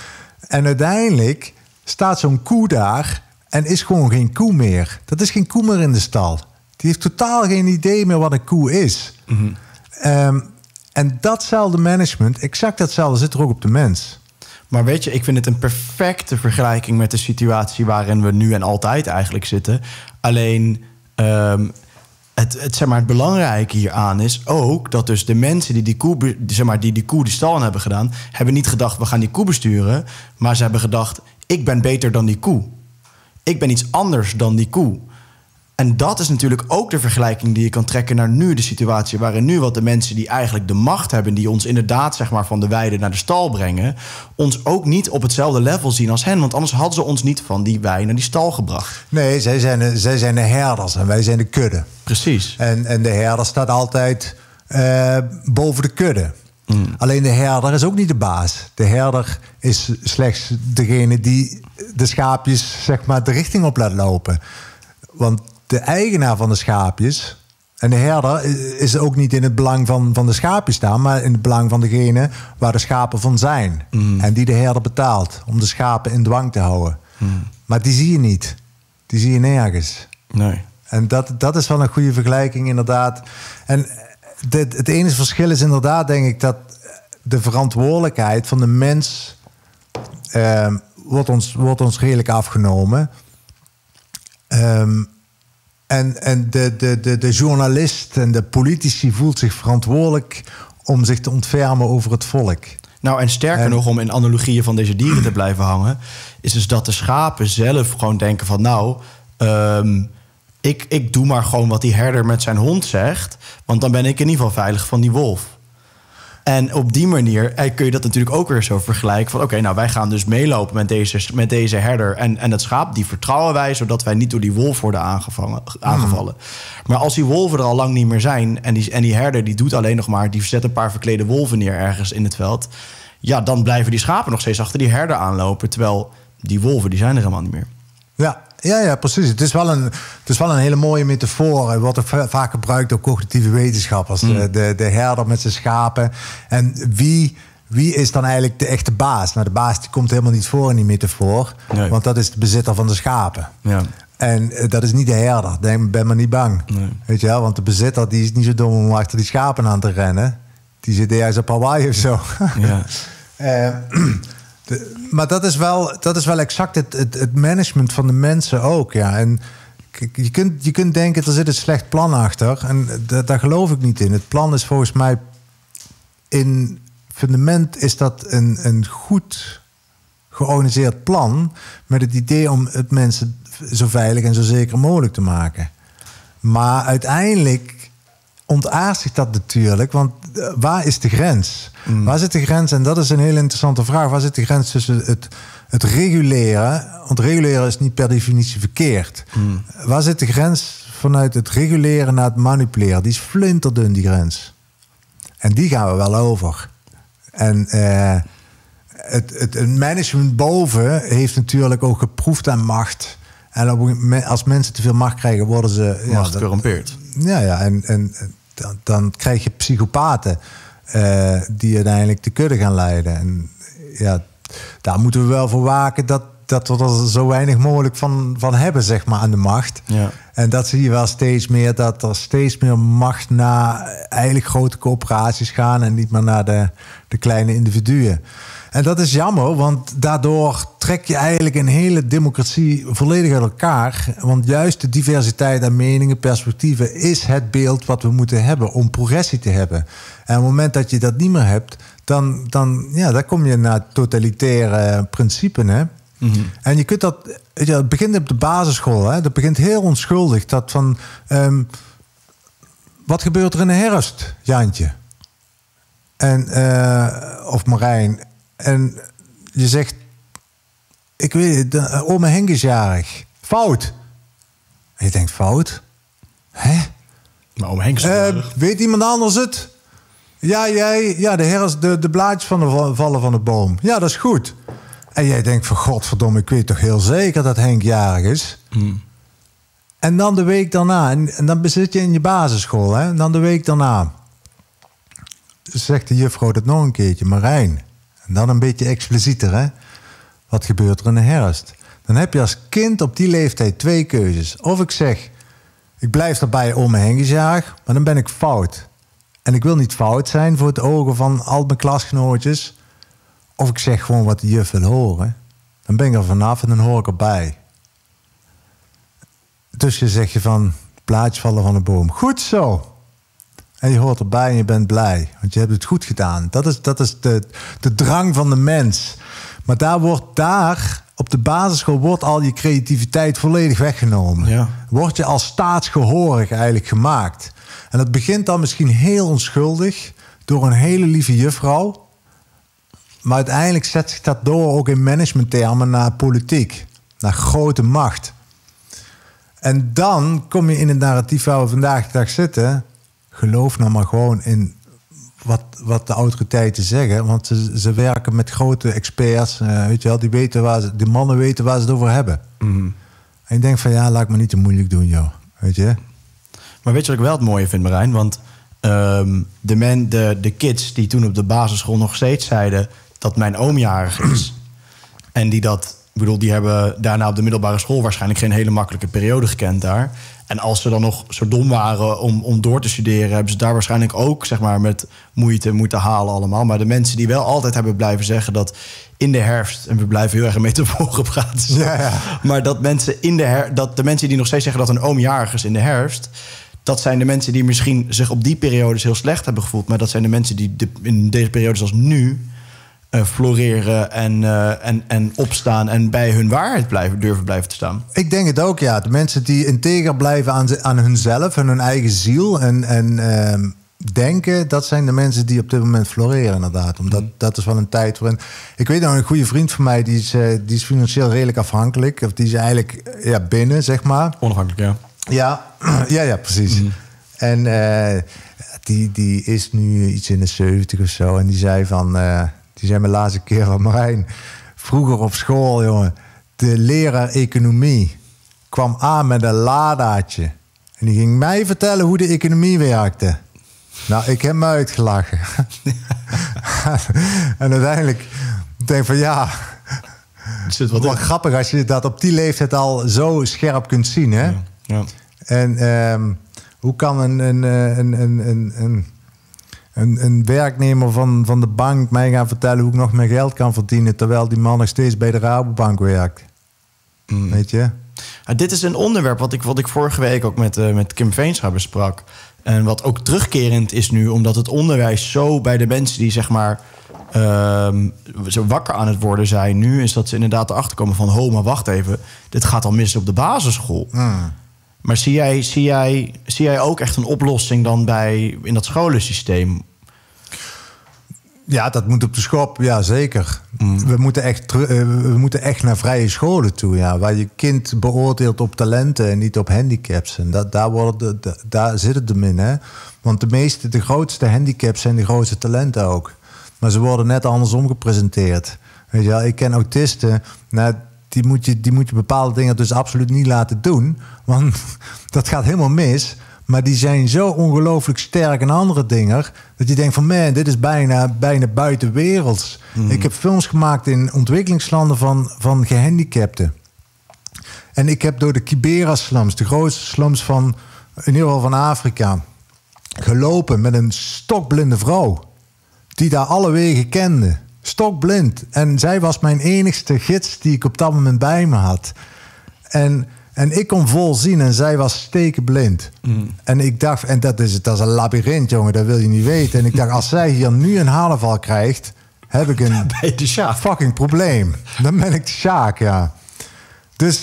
En uiteindelijk staat zo'n koe daar... en is gewoon geen koe meer. Dat is geen koe meer in de stal. Die heeft totaal geen idee meer wat een koe is. Mm-hmm. Um, en datzelfde management, exact datzelfde, zit er ook op de mens. Maar weet je, ik vind het een perfecte vergelijking... met de situatie waarin we nu en altijd eigenlijk zitten. Alleen, um, het, het, zeg maar, het belangrijke hieraan is ook... dat dus de mensen die die koe, zeg maar, die, die koe de stal in hebben gedaan... hebben niet gedacht, we gaan die koe besturen... maar ze hebben gedacht, ik ben beter dan die koe. Ik ben iets anders dan die koe. En dat is natuurlijk ook de vergelijking die je kan trekken naar nu. De situatie waarin nu wat de mensen die eigenlijk de macht hebben... die ons inderdaad zeg maar, van de weide naar de stal brengen... ons ook niet op hetzelfde level zien als hen. Want anders hadden ze ons niet van die wei naar die stal gebracht. Nee, zij zijn de, zij zijn de herders en wij zijn de kudde. Precies. En, en de herder staat altijd uh, boven de kudde. Mm. Alleen de herder is ook niet de baas. De herder is slechts degene die de schaapjes zeg maar, de richting op laat lopen. Want de eigenaar van de schaapjes... en de herder is ook niet in het belang van, van de schaapjes staan... maar in het belang van degene waar de schapen van zijn. Mm. En die de herder betaalt om de schapen in dwang te houden. Mm. Maar die zie je niet. Die zie je nergens. Nee. En dat, dat is wel een goede vergelijking inderdaad. En de, het enige verschil is inderdaad, denk ik... dat de verantwoordelijkheid van de mens... Uh, wordt, ons, wordt ons redelijk afgenomen... Um, en en de, de, de, de journalist en de politici voelt zich verantwoordelijk... om zich te ontfermen over het volk. Nou, en sterker en, nog, om in analogieën van deze dieren te blijven hangen... is dus dat de schapen zelf gewoon denken van... nou, um, ik, ik doe maar gewoon wat die herder met zijn hond zegt... want dan ben ik in ieder geval veilig van die wolf. En op die manier eh, kun je dat natuurlijk ook weer zo vergelijken. Van oké, okay, nou wij gaan dus meelopen met deze, met deze herder. En, en het schaap, die vertrouwen wij, zodat wij niet door die wolf worden aangevangen, aangevallen. Mm. Maar als die wolven er al lang niet meer zijn... en die, en die herder die doet alleen nog maar... die zet een paar verklede wolven neer ergens in het veld... ja, dan blijven die schapen nog steeds achter die herder aanlopen. Terwijl die wolven, die zijn er helemaal niet meer. Ja, ja, ja, precies. Het is wel een, het is wel een hele mooie metafoor. Het wordt ook vaak gebruikt door cognitieve wetenschappers. Mm. De, de, de herder met zijn schapen. En wie, wie is dan eigenlijk de echte baas? Nou, de baas die komt helemaal niet voor in die metafoor. Nee. Want dat is de bezitter van de schapen. Ja. En uh, dat is niet de herder. Denk, ben maar niet bang. Nee. Weet je wel? Want de bezitter die is niet zo dom om achter die schapen aan te rennen. Die zit ergens op Hawaii of zo. Ja. uh, De, maar dat is wel, dat is wel exact het, het, het management van de mensen ook. Ja. En je kunt, je kunt denken, er zit een slecht plan achter. En dat, daar geloof ik niet in. Het plan is volgens mij... in fundament is dat een, een goed georganiseerd plan... met het idee om het mensen zo veilig en zo zeker mogelijk te maken. Maar uiteindelijk ontaart zich dat natuurlijk. Want waar is de grens? Mm. Waar zit de grens? En dat is een hele interessante vraag. Waar zit de grens tussen het, het reguleren? Want reguleren is niet per definitie verkeerd. Mm. Waar zit de grens vanuit het reguleren naar het manipuleren? Die is flinterdun, die grens. En die gaan we wel over. En uh, het, het, het management boven heeft natuurlijk ook geproefd aan macht. En als mensen te veel macht krijgen, worden ze... Macht ja, corrumpeerd. Ja, ja. En, en dan, dan krijg je psychopaten... Uh, die uiteindelijk de kudde gaan leiden. En ja, daar moeten we wel voor waken... dat, dat we er zo weinig mogelijk van, van hebben, zeg maar, aan de macht. Ja. En dat zie je wel steeds meer... dat er steeds meer macht naar eigenlijk grote corporaties gaan... en niet meer naar de, de kleine individuen. En dat is jammer, want daardoor trek je eigenlijk een hele democratie volledig uit elkaar. Want juist de diversiteit aan meningen, perspectieven... is het beeld wat we moeten hebben om progressie te hebben. En op het moment dat je dat niet meer hebt... dan, dan, ja, dan kom je naar totalitaire principes. Hè? Mm-hmm. En je kunt dat... Ja, het begint op de basisschool. Hè? Dat begint heel onschuldig. Dat van... Um, wat gebeurt er in de herfst, Jantje? En, uh, of Marijn... En je zegt, ik weet het, de, oma Henk is jarig. Fout. En je denkt, fout? Hè? Maar oma Henk is uh, weet iemand anders het? Ja, jij, ja, de, herfst, de, de blaadjes van de vallen van de boom. Ja, dat is goed. En jij denkt van, godverdomme, ik weet toch heel zeker dat Henk jarig is? Hmm. En dan de week daarna, en, en dan zit je in je basisschool, hè? En dan de week daarna zegt de juffrouw dat nog een keertje, Marijn. En dan een beetje explicieter, hè? Wat gebeurt er in de herfst? Dan heb je als kind op die leeftijd twee keuzes. Of ik zeg, ik blijf erbij oma Henk is jarig, maar dan ben ik fout. En ik wil niet fout zijn voor het ogen van al mijn klasgenootjes. Of ik zeg gewoon wat de juf wil horen. Dan ben ik er vanaf en dan hoor ik erbij. Dus je zeg je van, blaadjes vallen van de boom. Goed zo. En je hoort erbij en je bent blij. Want je hebt het goed gedaan. Dat is, dat is de, de drang van de mens. Maar daar wordt daar, op de basisschool, wordt al je creativiteit volledig weggenomen. Ja. Word je als staatsgehoorig eigenlijk gemaakt. En dat begint dan misschien heel onschuldig door een hele lieve juffrouw. Maar uiteindelijk zet zich dat door ook in managementtermen naar politiek. Naar grote macht. En dan kom je in het narratief waar we vandaag de dag zitten. Geloof nou maar gewoon in wat, wat de autoriteiten zeggen. Want ze, ze werken met grote experts. Uh, weet je wel, die, weten waar ze, die mannen weten waar ze het over hebben. Mm. En je denkt van ja, laat ik me niet te moeilijk doen, joh. Weet je? Maar weet je wat ik wel het mooie vind, Marijn? Want um, de, men, de, de kids die toen op de basisschool nog steeds zeiden dat mijn oom jarig is. En die dat, ik bedoel, die hebben daarna op de middelbare school waarschijnlijk geen hele makkelijke periode gekend daar. En als ze dan nog zo dom waren om, om door te studeren, hebben ze daar waarschijnlijk ook, zeg maar, met moeite moeten halen allemaal. Maar de mensen die wel altijd hebben blijven zeggen dat in de herfst, en we blijven heel erg in metaforen praten, ja, ja. maar dat mensen in de her, dat de mensen die nog steeds zeggen dat een oom jarig is in de herfst, dat zijn de mensen die misschien zich op die periodes heel slecht hebben gevoeld, maar dat zijn de mensen die de, in deze periodes als nu Uh, floreren en, uh, en, en opstaan en bij hun waarheid blijven, durven blijven te staan. Ik denk het ook, ja. De mensen die integer blijven aan, aan hunzelf en hun eigen ziel en, en uh, denken, dat zijn de mensen die op dit moment floreren inderdaad. Omdat mm. dat is wel een tijd waarin... Ik weet nog, een goede vriend van mij, die is, uh, die is financieel redelijk afhankelijk. Of die is eigenlijk ja, binnen, zeg maar. Onafhankelijk, ja. Ja, ja, ja, precies. Mm. En uh, die, die is nu iets in de zeventig of zo. En die zei van... Uh, die zei me de laatste keer van... Marijn, vroeger op school, jongen... de leraar economie kwam aan met een ladaatje. En die ging mij vertellen hoe de economie werkte. Nou, ik heb me uitgelachen. En uiteindelijk denk ik van ja... Zit wat wat grappig als je dat op die leeftijd al zo scherp kunt zien. Hè? Ja, ja. En um, hoe kan een, een, een, een, een, een, een werknemer van, van de bank mij gaan vertellen... hoe ik nog meer geld kan verdienen... terwijl die man nog steeds bij de Rabobank werkt? Mm. Weet je? Ja, dit is een onderwerp wat ik, wat ik vorige week ook met, uh, met Kim Veenstra besprak. En wat ook terugkerend is nu, omdat het onderwijs zo bij de mensen die zeg maar uh, zo wakker aan het worden zijn nu, is dat ze inderdaad erachter komen van, ho, maar wacht even, dit gaat al mis op de basisschool. Mm. Maar zie jij, zie, jij, zie jij ook echt een oplossing dan bij in dat scholensysteem? Ja, dat moet op de schop, ja zeker. Mm. We, moeten echt teru- we moeten echt naar vrije scholen toe, ja, waar je kind beoordeelt op talenten en niet op handicaps. En dat, daar, worden de, de, daar zit het hem in, hè. Want de meeste, de grootste handicaps zijn de grootste talenten ook. Maar ze worden net andersom gepresenteerd. Weet je wel, ik ken autisten, nou, die moet je, die moet je bepaalde dingen dus absoluut niet laten doen. Want dat gaat helemaal mis. Maar die zijn zo ongelooflijk sterk in andere dingen... dat je denkt van, man, dit is bijna, bijna buitenwerelds. Mm. Ik heb films gemaakt in ontwikkelingslanden van, van gehandicapten. En ik heb door de Kibera-slums, de grootste slums van, in ieder geval van Afrika... gelopen met een stokblinde vrouw... die daar alle wegen kende. Stokblind. En zij was mijn enigste gids die ik op dat moment bij me had. En... En ik kon vol zien en zij was stekenblind. Mm. En ik dacht, en dat is, dat is een labyrint, jongen, dat wil je niet weten. En ik dacht, als zij hier nu een halenval krijgt, heb ik een fucking probleem. Dan ben ik de Sjaak, ja. Dus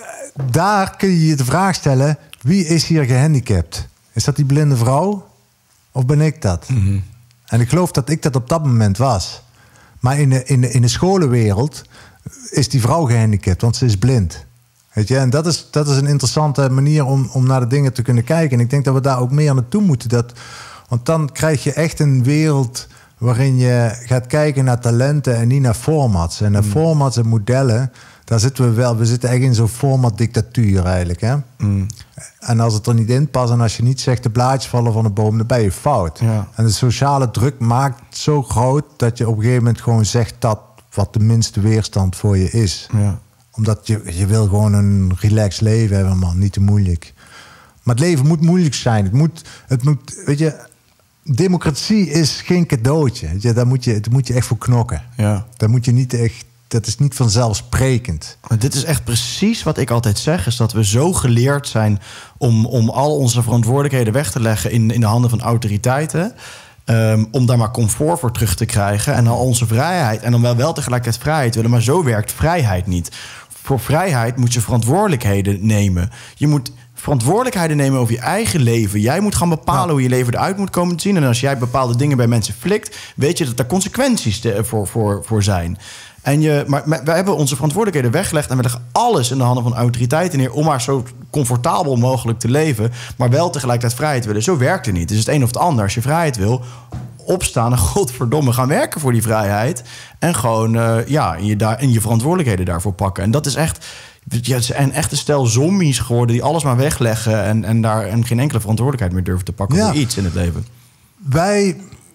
daar kun je je de vraag stellen, wie is hier gehandicapt? Is dat die blinde vrouw? Of ben ik dat? Mm-hmm. En ik geloof dat ik dat op dat moment was. Maar in de, in de, in de scholenwereld is die vrouw gehandicapt, want ze is blind. Weet je, en dat is, dat is een interessante manier om, om naar de dingen te kunnen kijken. En ik denk dat we daar ook meer naartoe moeten. Dat, want dan krijg je echt een wereld waarin je gaat kijken naar talenten en niet naar formats. En naar mm. formats en modellen, daar zitten we wel. We zitten echt in zo'n formatdictatuur eigenlijk. Hè? Mm. En als het er niet in past en als je niet zegt de blaadjes vallen van de boom, dan ben je fout. Ja. En de sociale druk maakt zo groot dat je op een gegeven moment gewoon zegt dat wat de minste weerstand voor je is. Ja. Omdat je, je wil gewoon een relaxed leven hebben, man. Niet te moeilijk. Maar het leven moet moeilijk zijn. Het moet, het moet, weet je, democratie is geen cadeautje. Weet je, daar moet je, daar moet je echt voor knokken. Ja. Daar moet je niet echt, dat is niet vanzelfsprekend. Maar dit is echt precies wat ik altijd zeg, is dat we zo geleerd zijn om, om al onze verantwoordelijkheden weg te leggen in, in de handen van autoriteiten. Um, om daar maar comfort voor terug te krijgen. En dan onze vrijheid. En dan wel, wel tegelijkertijd vrijheid willen. Maar zo werkt vrijheid niet. Voor vrijheid moet je verantwoordelijkheden nemen. Je moet verantwoordelijkheden nemen over je eigen leven. Jij moet gaan bepalen ja. hoe je leven eruit moet komen te zien. En als jij bepaalde dingen bij mensen flikt, weet je dat er consequenties te, voor, voor, voor zijn. En je, maar, maar wij hebben onze verantwoordelijkheden weggelegd en we leggen alles in de handen van autoriteiten neer om maar zo comfortabel mogelijk te leven, maar wel tegelijkertijd vrijheid willen. Zo werkt het niet. Het is het een of het ander. Als je vrijheid wil, opstaan en godverdomme gaan werken voor die vrijheid en gewoon uh, ja, in je, daar, in je verantwoordelijkheden daarvoor pakken. En dat is echt, ja, het zijn echt een stel zombies geworden die alles maar wegleggen en, en daar en geen enkele verantwoordelijkheid meer durven te pakken ja. voor iets in het leven. Wij,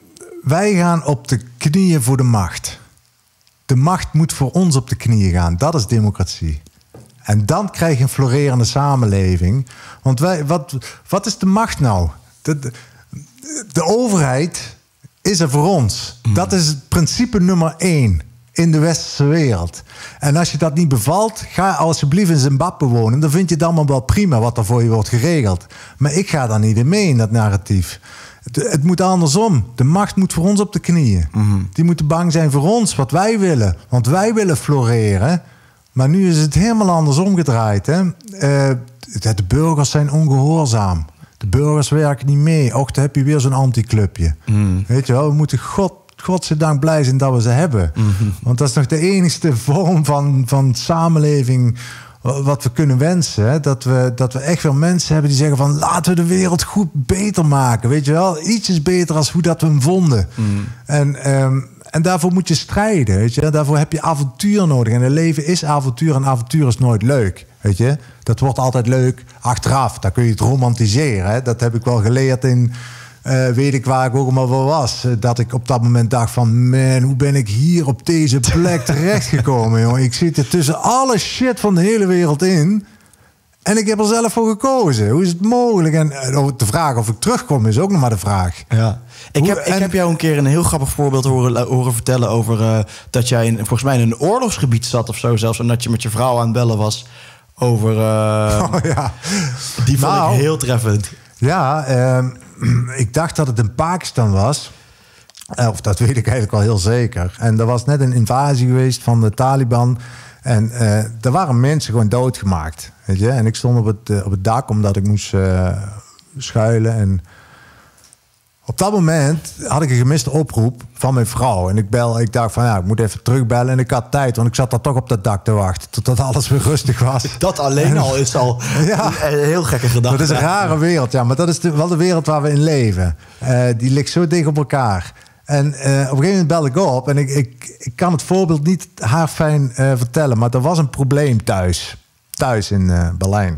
wij gaan op de knieën voor de macht. De macht moet voor ons op de knieën gaan. Dat is democratie. En dan krijg je een florerende samenleving. Want wij, wat, wat is de macht nou? De, de, de overheid is er voor ons. Mm. Dat is het principe nummer één in de westerse wereld. En als je dat niet bevalt, ga alsjeblieft in Zimbabwe wonen. Dan vind je het allemaal wel prima wat er voor je wordt geregeld. Maar ik ga daar niet in mee in dat narratief. Het, het moet andersom. De macht moet voor ons op de knieën. Mm-hmm. Die moeten bang zijn voor ons, wat wij willen. Want wij willen floreren. Maar nu is het helemaal andersom gedraaid. Hè? Uh, de burgers zijn ongehoorzaam. De burgers werken niet mee. Och, dan heb je weer zo'n anticlubje. Mm. Weet je wel, we moeten God, godzijdank blij zijn dat we ze hebben. Mm-hmm. Want dat is nog de enigste vorm van, van samenleving wat we kunnen wensen. Hè? Dat we, dat we echt wel mensen hebben die zeggen van... laten we de wereld goed beter maken. Weet je wel, iets is beter als hoe dat we hem vonden. Mm. En... Um, En daarvoor moet je strijden, weet je. Daarvoor heb je avontuur nodig. En het leven is avontuur en avontuur is nooit leuk, weet je. Dat wordt altijd leuk achteraf. Dan kun je het romantiseren, hè. Dat heb ik wel geleerd in... Uh, weet ik waar ik ook allemaal wel was. Dat ik op dat moment dacht van... man, hoe ben ik hier op deze plek terechtgekomen, jongen. Ik zit er tussen alle shit van de hele wereld in... En ik heb er zelf voor gekozen. Hoe is het mogelijk? En de vraag of ik terugkom is ook nog maar de vraag. Ja. Ik, Hoe, heb, ik en... heb jou een keer een heel grappig voorbeeld horen, horen vertellen... over uh, dat jij in, volgens mij in een oorlogsgebied zat of zo zelfs... en dat je met je vrouw aan het bellen was over... Uh, oh, ja. Die vond nou, ik heel treffend. Ja, uh, ik dacht dat het in Pakistan was. Uh, of dat weet ik eigenlijk wel heel zeker. En er was net een invasie geweest van de Taliban... En uh, er waren mensen gewoon doodgemaakt. Weet je? En ik stond op het, uh, op het dak omdat ik moest uh, schuilen. En op dat moment had ik een gemiste oproep van mijn vrouw. En ik bel, ik dacht van ja, ik moet even terugbellen. En ik had tijd, want ik zat daar toch op dat dak te wachten. Totdat alles weer rustig was. Dat alleen en, al is al ja, een heel gekke gedachte. Dat is een rare wereld, ja. Maar dat is de, wel de wereld waar we in leven. Uh, die ligt zo dicht op elkaar. En uh, op een gegeven moment belde ik op. En ik, ik, ik kan het voorbeeld niet haarfijn uh, vertellen. Maar er was een probleem thuis. Thuis in uh, Berlijn.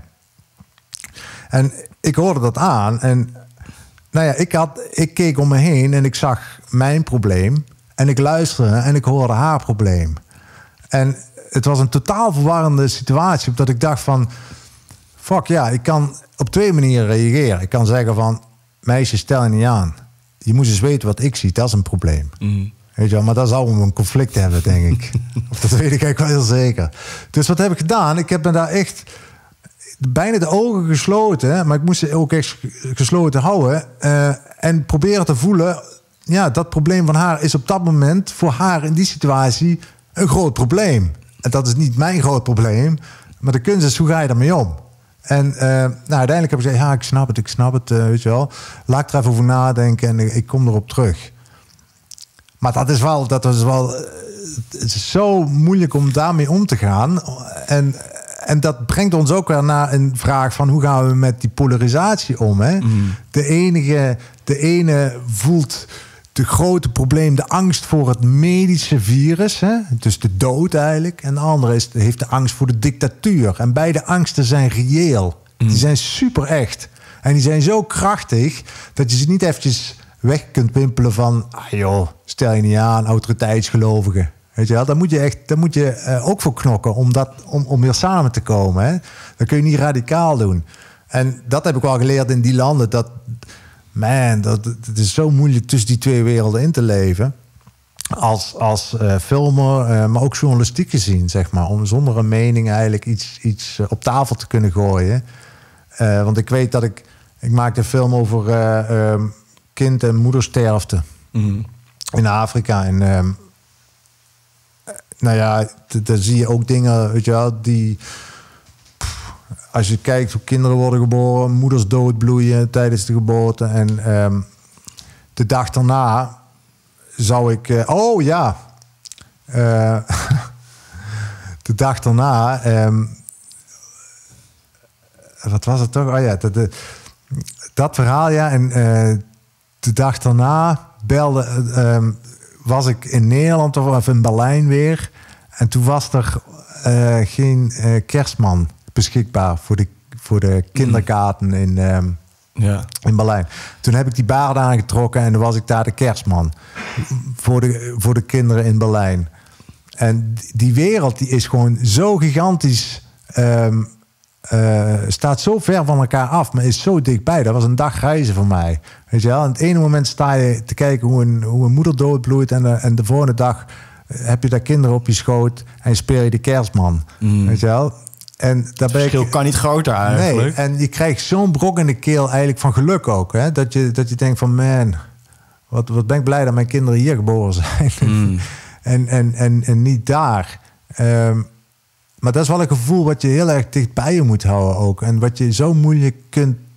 En ik hoorde dat aan. En nou ja, ik, had, ik keek om me heen. En ik zag mijn probleem. En ik luisterde en ik hoorde haar probleem. En het was een totaal verwarrende situatie. Omdat ik dacht van... Fuck ja, ik kan op twee manieren reageren. Ik kan zeggen van... Meisje, stel je niet aan. Je moet eens weten wat ik zie, dat is een probleem. Mm. Weet je wel, maar dan zouden we een conflict hebben, denk ik. Of dat weet ik eigenlijk wel heel zeker. Dus wat heb ik gedaan? Ik heb me daar echt bijna de ogen gesloten, maar ik moest ze ook echt gesloten houden. Uh, en proberen te voelen, ja, dat probleem van haar is op dat moment voor haar in die situatie een groot probleem. En dat is niet mijn groot probleem, maar de kunst is, hoe ga je daarmee om? En uh, nou, uiteindelijk heb ik gezegd, ja, ik snap het, ik snap het, uh, weet je wel. Laat ik er even over nadenken en ik, ik kom erop terug. Maar dat is wel, dat is wel, uh, het is zo moeilijk om daarmee om te gaan. En, en dat brengt ons ook weer naar een vraag van, hoe gaan we met die polarisatie om? Hè? Mm. De enige, de ene voelt de grote probleem, de angst voor het medische virus. Hè? Dus de dood eigenlijk. En de andere is, heeft de angst voor de dictatuur. En beide angsten zijn reëel. Mm. Die zijn super echt. En die zijn zo krachtig dat je ze niet eventjes weg kunt wimpelen van... ah joh, stel je niet aan, autoriteitsgelovigen. Weet je wel, daar moet je echt, daar moet je uh, ook voor knokken om, dat, om, om weer samen te komen. Hè? Dat kun je niet radicaal doen. En dat heb ik wel geleerd in die landen, dat... Man, dat, het is zo moeilijk tussen die twee werelden in te leven. Als, als uh, filmer, uh, maar ook journalistiek gezien, zeg maar. Om zonder een mening eigenlijk iets, iets uh, op tafel te kunnen gooien. Uh, want ik weet dat ik... Ik maakte een film over uh, uh, kind- en moedersterfte. Mm. In Afrika. En uh, nou ja, daar zie je ook dingen, weet je wel, die... Als je kijkt hoe kinderen worden geboren, moeders doodbloeien tijdens de geboorte. En um, de dag daarna zou ik... Uh, oh ja. Uh, de dag daarna... Um, wat was het toch? Oh ja, de, de, dat verhaal, ja. En uh, de dag daarna belde... Uh, was ik in Nederland of in Berlijn weer. En toen was er uh, geen uh, kerstman beschikbaar voor de, voor de kinderkaarten in, um, ja. in Berlijn. Toen heb ik die baard aangetrokken en dan was ik daar de kerstman. Voor de, voor de kinderen in Berlijn. En die wereld die is gewoon zo gigantisch... Um, uh, staat zo ver van elkaar af, maar is zo dichtbij. Dat was een dag reizen voor mij. Weet je wel? En het ene moment sta je te kijken hoe een, hoe een moeder doodbloeit... en de, en de volgende dag heb je daar kinderen op je schoot... en speel je de kerstman. Mm. Weet je wel? En daar het verschil ik, kan niet groter eigenlijk. Nee, en je krijgt zo'n brok in de keel eigenlijk van geluk ook. Hè? Dat, je, dat je denkt van man, wat, wat ben ik blij dat mijn kinderen hier geboren zijn. Mm. en, en, en, en niet daar. Um, maar dat is wel een gevoel wat je heel erg dicht bij je moet houden ook. En wat je zo moeilijk kunt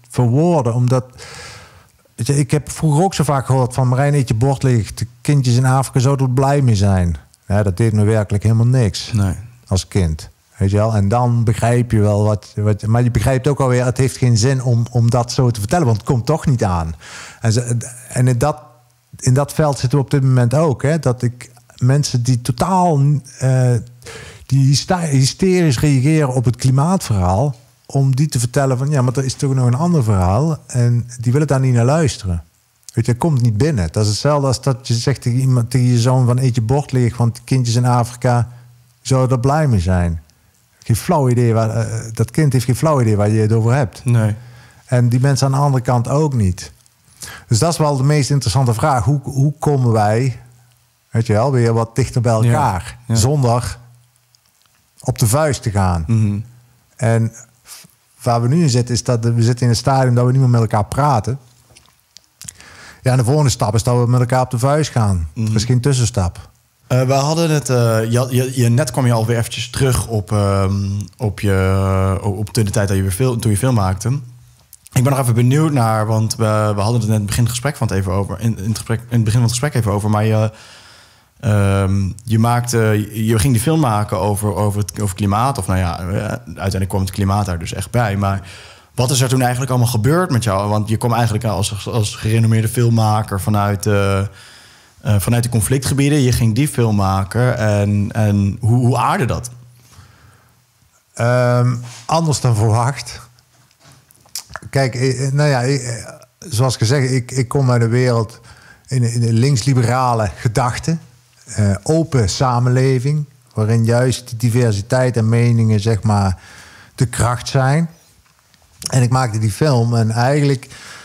verwoorden. Omdat, weet je, ik heb vroeger ook zo vaak gehoord van Marijn, eet je bord leeg. De kindjes in Afrika zouden er blij mee zijn. Ja, dat deed me werkelijk helemaal niks. Nee. Als kind. Weet je wel? En dan begrijp je wel wat, wat... Maar je begrijpt ook alweer, het heeft geen zin om, om dat zo te vertellen. Want het komt toch niet aan. En, ze, en in, dat, in dat veld zitten we op dit moment ook. Hè, dat ik mensen die totaal... Uh, die hysterisch reageren op het klimaatverhaal... om die te vertellen van... ja, maar er is toch nog een ander verhaal... en die willen daar niet naar luisteren. Weet je, dat komt niet binnen. Dat is hetzelfde als dat je zegt tegen iemand, tegen je zoon... van eet je bord leeg, want kindjes in Afrika... zouden er blij mee zijn. Geen flauw idee waar, uh, dat kind heeft geen flauw idee waar je het over hebt. Nee. En die mensen aan de andere kant ook niet. Dus dat is wel de meest interessante vraag. Hoe, hoe komen wij, weet je wel, weer wat dichter bij elkaar... Ja, ja. zonder op de vuist te gaan. Mm-hmm. En waar we nu in zitten, is dat we zitten in een stadium dat we niet meer met elkaar praten. Ja, en de volgende stap is dat we met elkaar op de vuist gaan. Mm-hmm. Er is geen tussenstap. Uh, we hadden het... Uh, je, je, je, net kwam je alweer eventjes terug op, um, op, je, op de tijd dat je weer film, toen je film maakte. Ik ben nog even benieuwd naar, want we, we hadden het net in het begin, het gesprek van het even over, in, in, het gesprek, in het begin van het gesprek even over, maar je, um, je maakte, je ging die film maken over, over, het, over klimaat, of nou ja, uiteindelijk kwam het klimaat daar dus echt bij, maar wat is er toen eigenlijk allemaal gebeurd met jou? Want je kwam eigenlijk als, als gerenommeerde filmmaker vanuit... Uh, Uh, vanuit de conflictgebieden, je ging die film maken. En, en hoe, hoe aarde dat? Um, anders dan verwacht. Kijk, nou ja, ik, zoals gezegd, ik, ik kom uit een wereld in, in een links-liberale gedachte. Uh, open samenleving, waarin juist de diversiteit en meningen, zeg maar, de kracht zijn. En ik maakte die film en eigenlijk...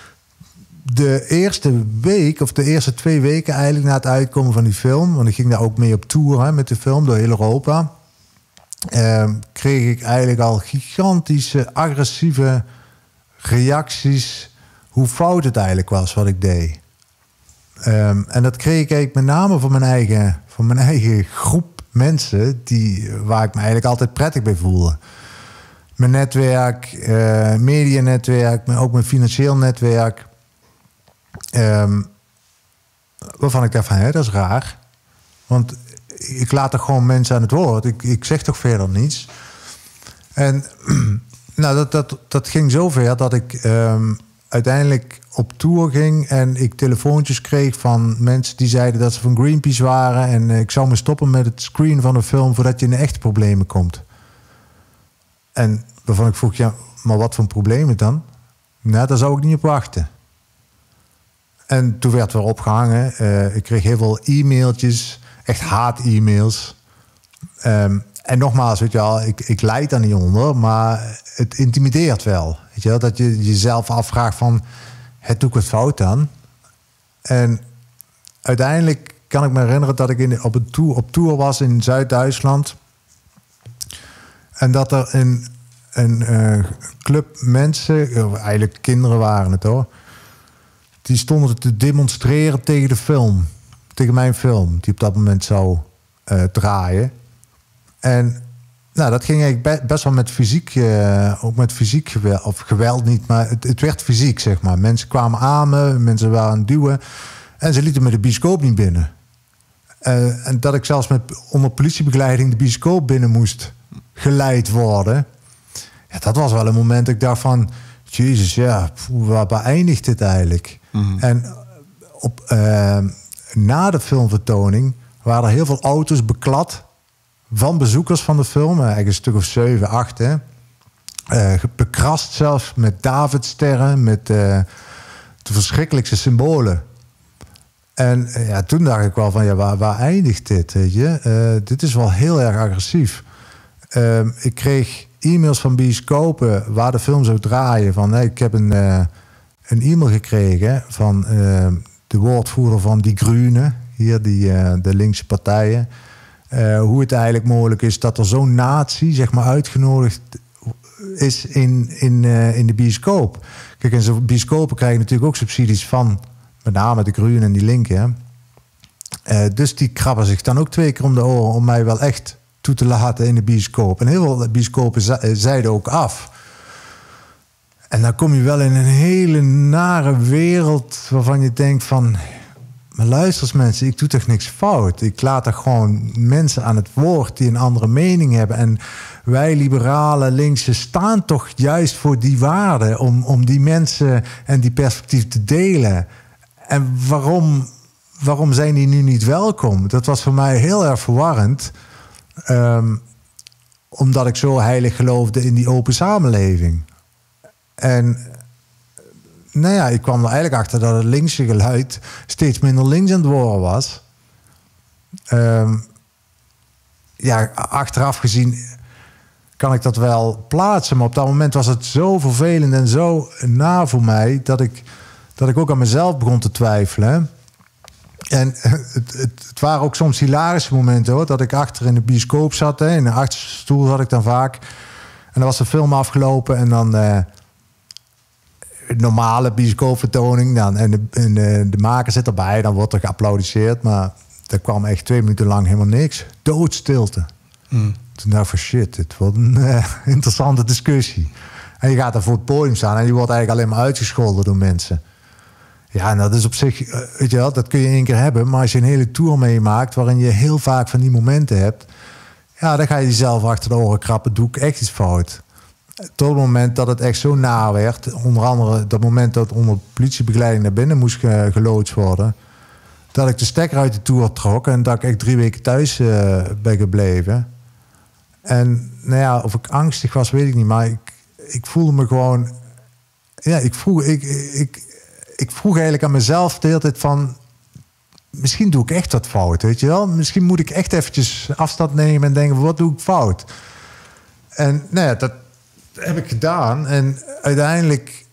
De eerste week, of de eerste twee weken eigenlijk na het uitkomen van die film... want ik ging daar ook mee op tour hè, met de film door heel Europa... Eh, kreeg ik eigenlijk al gigantische, agressieve reacties... hoe fout het eigenlijk was wat ik deed. Eh, en dat kreeg ik eigenlijk met name van mijn eigen, van mijn eigen groep mensen... Die, waar ik me eigenlijk altijd prettig bij voelde. Mijn netwerk, uh, medianetwerk, maar ook mijn financieel netwerk... Um, waarvan ik dacht van, hé, dat is raar. Want ik laat toch gewoon mensen aan het woord. Ik, ik zeg toch verder niets. En nou, dat, dat, dat ging zover dat ik um, uiteindelijk op tour ging... en ik telefoontjes kreeg van mensen die zeiden dat ze van Greenpeace waren... en ik zou me stoppen met het screenen van een film... voordat je in de echte problemen komt. En waarvan ik vroeg, ja, maar wat voor problemen dan? Nou, daar zou ik niet op wachten. En toen werd er opgehangen. Uh, ik kreeg heel veel e-mailtjes, echt haat-e-mails. Um, en nogmaals, weet je wel, ik, ik lijd daar niet onder, maar het intimideert wel. Weet je wel, dat je jezelf afvraagt van, het doe ik wat fout dan? En uiteindelijk kan ik me herinneren dat ik in, op, een tour, op tour was in Zuid-Duitsland. En dat er een, een uh, club mensen, eigenlijk kinderen waren het hoor... die stonden te demonstreren tegen de film. Tegen mijn film, die op dat moment zou uh, draaien. En nou, dat ging eigenlijk best wel met fysiek... Uh, ook met fysiek geweld, of geweld niet, maar het, het werd fysiek, zeg maar. Mensen kwamen aan me, mensen waren aan het duwen... en ze lieten me de bioscoop niet binnen. Uh, en dat ik zelfs met onder politiebegeleiding... de bioscoop binnen moest geleid worden... Ja, dat was wel een moment dat ik dacht van... Jezus, ja, pff, waar beëindigt dit eigenlijk? Mm-hmm. En op, uh, na de filmvertoning waren er heel veel auto's beklad van bezoekers van de film. Eigenlijk een stuk of zeven, acht. Hè. Uh, bekrast zelfs met Davidsterren, met uh, de verschrikkelijkste symbolen. En uh, ja, toen dacht ik wel van, ja, waar, waar eindigt dit? Weet je? Uh, dit is wel heel erg agressief. Uh, ik kreeg e-mails van bioscopen waar de film zou draaien. Van, hey, ik heb een, uh, een e-mail gekregen van uh, de woordvoerder van Die Groene, hier die, uh, de linkse partijen. Uh, hoe het eigenlijk mogelijk is dat er zo'n nazi, zeg maar, uitgenodigd is in, in, uh, in de bioscoop. Kijk, en zo'n bioscopen krijgen natuurlijk ook subsidies van met name de Groenen en die linken. Uh, dus die krabben zich dan ook twee keer om de oren om mij wel echt toe te laten in de bioscoop. En heel veel bioscopen zeiden ook af. En dan kom je wel in een hele nare wereld waarvan je denkt van... Maar luister eens mensen, ik doe toch niks fout? Ik laat er gewoon mensen aan het woord die een andere mening hebben. En wij liberale linkse staan toch juist voor die waarden... om, om die mensen en die perspectief te delen. En waarom, waarom zijn die nu niet welkom? Dat was voor mij heel erg verwarrend. Um, omdat ik zo heilig geloofde in die open samenleving. En... Nou ja, ik kwam er eigenlijk achter dat het linkse geluid steeds minder links aan het worden was. Um, ja, achteraf gezien kan ik dat wel plaatsen. Maar op dat moment was het zo vervelend en zo na voor mij... dat ik, dat ik ook aan mezelf begon te twijfelen. En het, het, het waren ook soms hilarische momenten, hoor. Dat ik achter in de bioscoop zat. Hè. In de achterste stoel zat ik dan vaak. En dan was de film afgelopen en dan... Uh, normale bioscoopvertoning dan, en, de, en de, de maker zit erbij, dan wordt er geapplaudisseerd, maar er kwam echt twee minuten lang helemaal niks. Doodstilte. Mm. Toen dacht ik van shit, dit wordt een uh, interessante discussie. En je gaat daar voor het podium staan en je wordt eigenlijk alleen maar uitgescholden door mensen. Ja, en dat is op zich, uh, weet je wel, dat kun je één keer hebben, maar als je een hele tour meemaakt waarin je heel vaak van die momenten hebt, ja, dan ga je jezelf achter de oren krappen, doe ik echt iets fout. Tot het moment dat het echt zo na werd, onder andere dat moment dat onder politiebegeleiding naar binnen moest ge- geloodst worden, dat ik de stekker uit de tour trok en dat ik echt drie weken thuis uh, ben gebleven. En nou ja, of ik angstig was, weet ik niet, maar ik, ik voelde me gewoon, ja, ik vroeg, ik, ik, ik vroeg eigenlijk aan mezelf de hele tijd van, misschien doe ik echt wat fout, weet je wel? Misschien moet ik echt eventjes afstand nemen en denken, wat doe ik fout? En nou ja, dat heb ik gedaan. En uiteindelijk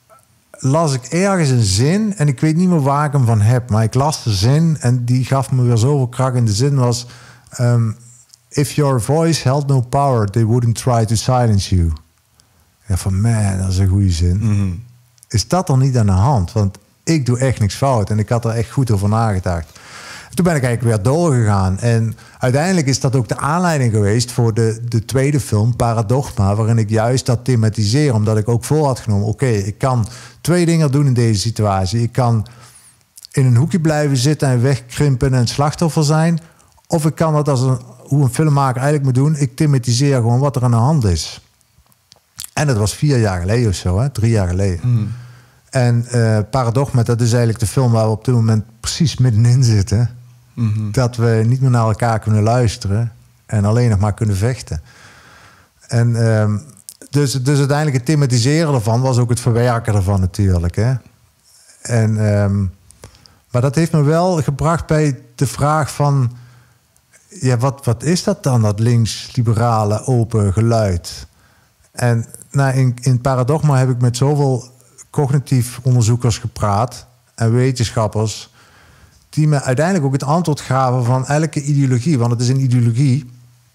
las ik ergens een zin. En ik weet niet meer waar ik hem van heb. Maar ik las de zin. En die gaf me weer zoveel kracht. En de zin was... Um, If your voice held no power, they wouldn't try to silence you. Ja, van man, dat is een goede zin. Mm-hmm. Is dat dan niet aan de hand? Want ik doe echt niks fout. En ik had er echt goed over nagedacht. Toen ben ik eigenlijk weer doorgegaan. En uiteindelijk is dat ook de aanleiding geweest voor de, de tweede film, Paradogma, waarin ik juist dat thematiseer, omdat ik ook voor had genomen, oké, okay, ik kan twee dingen doen in deze situatie. Ik kan in een hoekje blijven zitten en wegkrimpen en slachtoffer zijn. Of ik kan dat als een, hoe een filmmaker eigenlijk moet doen. Ik thematiseer gewoon wat er aan de hand is. En dat was vier jaar geleden of zo, hè? drie jaar geleden. Mm. En uh, Paradogma, dat is eigenlijk de film waar we op dit moment precies middenin zitten. Mm-hmm. Dat we niet meer naar elkaar kunnen luisteren en alleen nog maar kunnen vechten. En um, dus, dus uiteindelijk het thematiseren ervan was ook het verwerken ervan natuurlijk. Hè? En, um, maar dat heeft me wel gebracht bij de vraag van, ja, wat, wat is dat dan, dat links-liberale open geluid? En nou, in, in Paradogma heb ik met zoveel cognitief onderzoekers gepraat en wetenschappers, die me uiteindelijk ook het antwoord gaven van elke ideologie. Want het is een ideologie,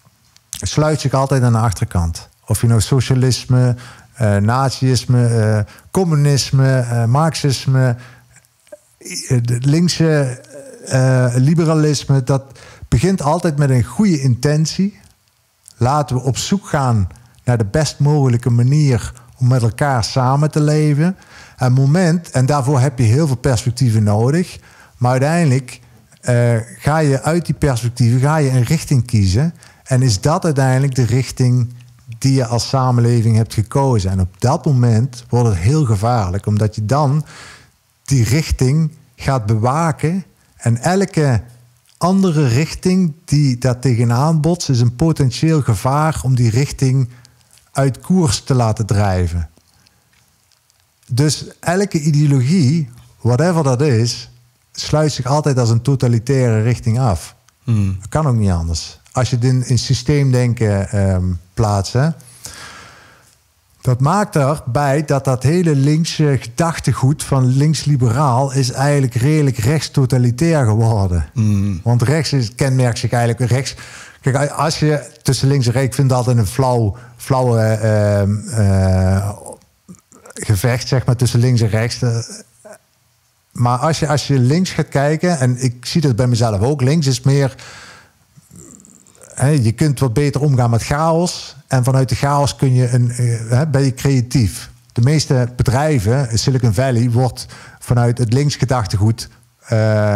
sluit zich altijd aan de achterkant. Of je nou socialisme, uh, nazisme, uh, communisme, uh, marxisme, uh, linkse uh, liberalisme, dat begint altijd met een goede intentie. Laten we op zoek gaan naar de best mogelijke manier om met elkaar samen te leven. En moment, en daarvoor heb je heel veel perspectieven nodig. Maar uiteindelijk uh, ga je uit die perspectieven ga je een richting kiezen. En is dat uiteindelijk de richting die je als samenleving hebt gekozen. En op dat moment wordt het heel gevaarlijk. Omdat je dan die richting gaat bewaken. En elke andere richting die daar tegenaan botst, is een potentieel gevaar om die richting uit koers te laten drijven. Dus elke ideologie, whatever dat is, sluit zich altijd als een totalitaire richting af. Hmm. Dat kan ook niet anders. Als je het in, in systeemdenken um, plaatst, hè, dat maakt erbij dat dat hele linkse gedachtegoed van links-liberaal is eigenlijk redelijk rechts-totalitair geworden. Hmm. Want rechts is, kenmerkt zich eigenlijk rechts. Kijk, als je tussen links en rechts, ik vind dat altijd een flauw, flauwe uh, uh, gevecht, zeg maar, tussen links en rechts. Uh, maar als je, als je links gaat kijken, en ik zie dat bij mezelf ook, links is meer, hè, je kunt wat beter omgaan met chaos. En vanuit de chaos kun je een, uh, ben je creatief. de meeste bedrijven, Silicon Valley, wordt vanuit het links gedachtegoed uh,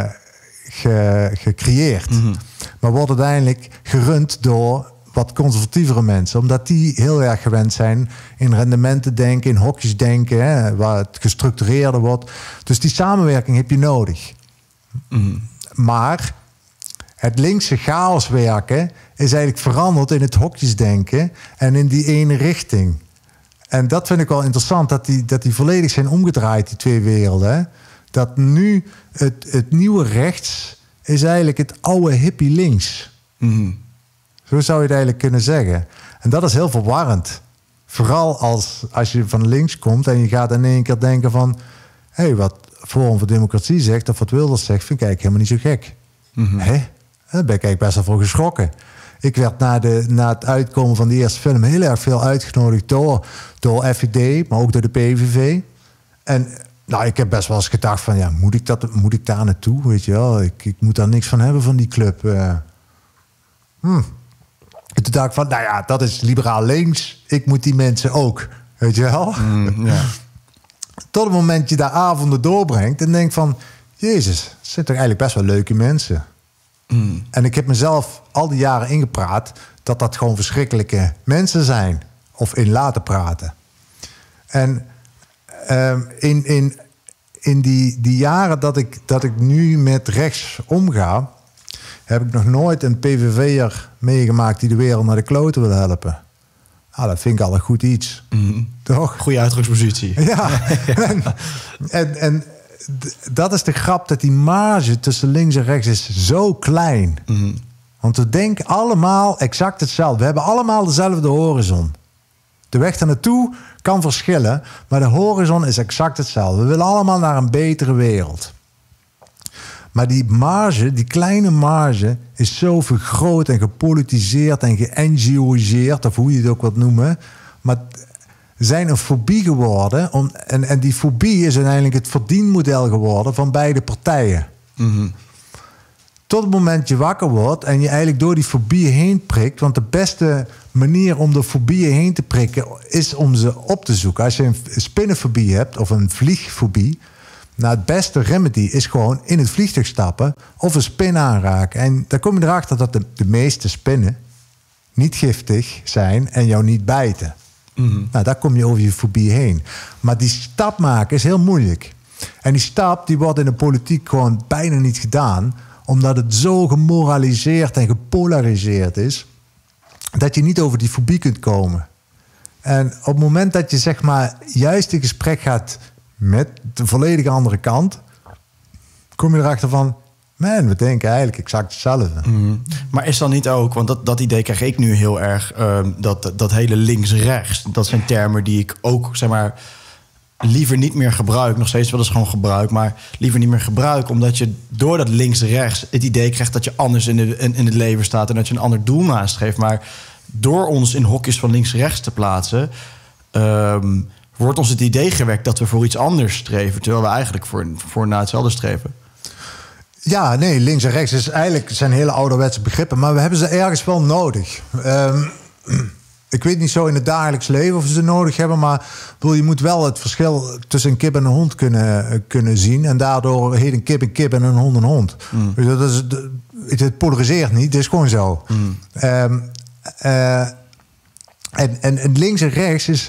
ge, gecreëerd. Mm-hmm. Maar wordt uiteindelijk gerund door wat conservatievere mensen. Omdat die heel erg gewend zijn in rendementen denken, in hokjes denken, hè, waar het gestructureerder wordt. Dus die samenwerking heb je nodig. Mm. Maar het linkse chaos werken is eigenlijk veranderd in het hokjesdenken en in die ene richting. En dat vind ik wel interessant, dat die, dat die volledig zijn omgedraaid, die twee werelden. Hè. Dat nu het, het nieuwe rechts is eigenlijk het oude hippie links. Mm. Zo zou je het eigenlijk kunnen zeggen. En dat is heel verwarrend. Vooral als, als je van links komt en je gaat in één keer denken van... hé, hey, wat Forum voor Democratie zegt of wat Wilders zegt, vind ik eigenlijk helemaal niet zo gek. Mm-hmm. Hé, daar ben ik eigenlijk best wel voor geschrokken. Ik werd na, de, na het uitkomen van de eerste film heel erg veel uitgenodigd door, door F I D, maar ook door de P V V. En nou, ik heb best wel eens gedacht van, ja, moet ik, dat, moet ik daar naartoe? Weet je wel, ik, ik moet daar niks van hebben van die club. Uh, hmm. En toen dacht ik van, nou ja, dat is liberaal links. Ik moet die mensen ook, weet je wel? Mm, ja. Tot het moment je daar avonden doorbrengt en denkt van... Jezus, het zijn toch eigenlijk best wel leuke mensen. Mm. En ik heb mezelf al die jaren ingepraat... dat dat gewoon verschrikkelijke mensen zijn. Of in laten praten. En um, in, in, in die, die jaren dat ik, dat ik nu met rechts omga... heb ik nog nooit een P V V'er meegemaakt... die de wereld naar de kloten wil helpen. Ah, dat vind ik al een goed iets. Mm. Toch? Goede uitgangspositie. Ja. en, en, en d- dat is de grap, dat die marge tussen links en rechts is zo klein. Mm. Want we denken allemaal exact hetzelfde. We hebben allemaal dezelfde horizon. De weg daar naartoe kan verschillen, maar de horizon is exact hetzelfde. We willen allemaal naar een betere wereld. Maar die marge, die kleine marge, is zo vergroot en gepolitiseerd en ge-N G O'iseerd, of hoe je het ook wilt noemen. Maar zijn een fobie geworden. Om, en, en die fobie is uiteindelijk het verdienmodel geworden van beide partijen. Mm-hmm. Tot het moment je wakker wordt en je eigenlijk door die fobieën heen prikt. Want de beste manier om de fobieën heen te prikken is om ze op te zoeken. Als je een spinnenfobie hebt of een vliegfobie... Nou, het beste remedy is gewoon in het vliegtuig stappen of een spin aanraken. En dan kom je erachter dat de, de meeste spinnen niet giftig zijn en jou niet bijten. Mm-hmm. Nou, daar kom je over je fobie heen. Maar die stap maken is heel moeilijk. En die stap die wordt in de politiek gewoon bijna niet gedaan, omdat het zo gemoraliseerd en gepolariseerd is, dat je niet over die fobie kunt komen. En op het moment dat je zeg maar juist in gesprek gaat met de volledige andere kant, kom je erachter van, man, we denken eigenlijk exact hetzelfde. Mm. Maar is dan niet ook, want dat, dat idee krijg ik nu heel erg, uh, dat, dat hele links-rechts, dat zijn termen die ik ook, zeg maar, liever niet meer gebruik. Nog steeds wel eens gewoon gebruik, maar liever niet meer gebruik, omdat je door dat links-rechts het idee krijgt dat je anders in, de, in, in het leven staat en dat je een ander doel nastreeft. Maar door ons in hokjes van links-rechts te plaatsen, Um, wordt ons het idee gewekt dat we voor iets anders streven, terwijl we eigenlijk voor, voor naar hetzelfde streven. Ja, nee, links en rechts is eigenlijk zijn hele ouderwetse begrippen, maar we hebben ze ergens wel nodig. Um, ik weet niet zo in het dagelijks leven of we ze nodig hebben, maar bedoel, je moet wel het verschil tussen een kip en een hond kunnen, kunnen zien. En daardoor heet een kip een kip en een hond een hond. Mm. Dus dat is, het polariseert niet, het is gewoon zo. Mm. Um, uh, en, en, en links en rechts is...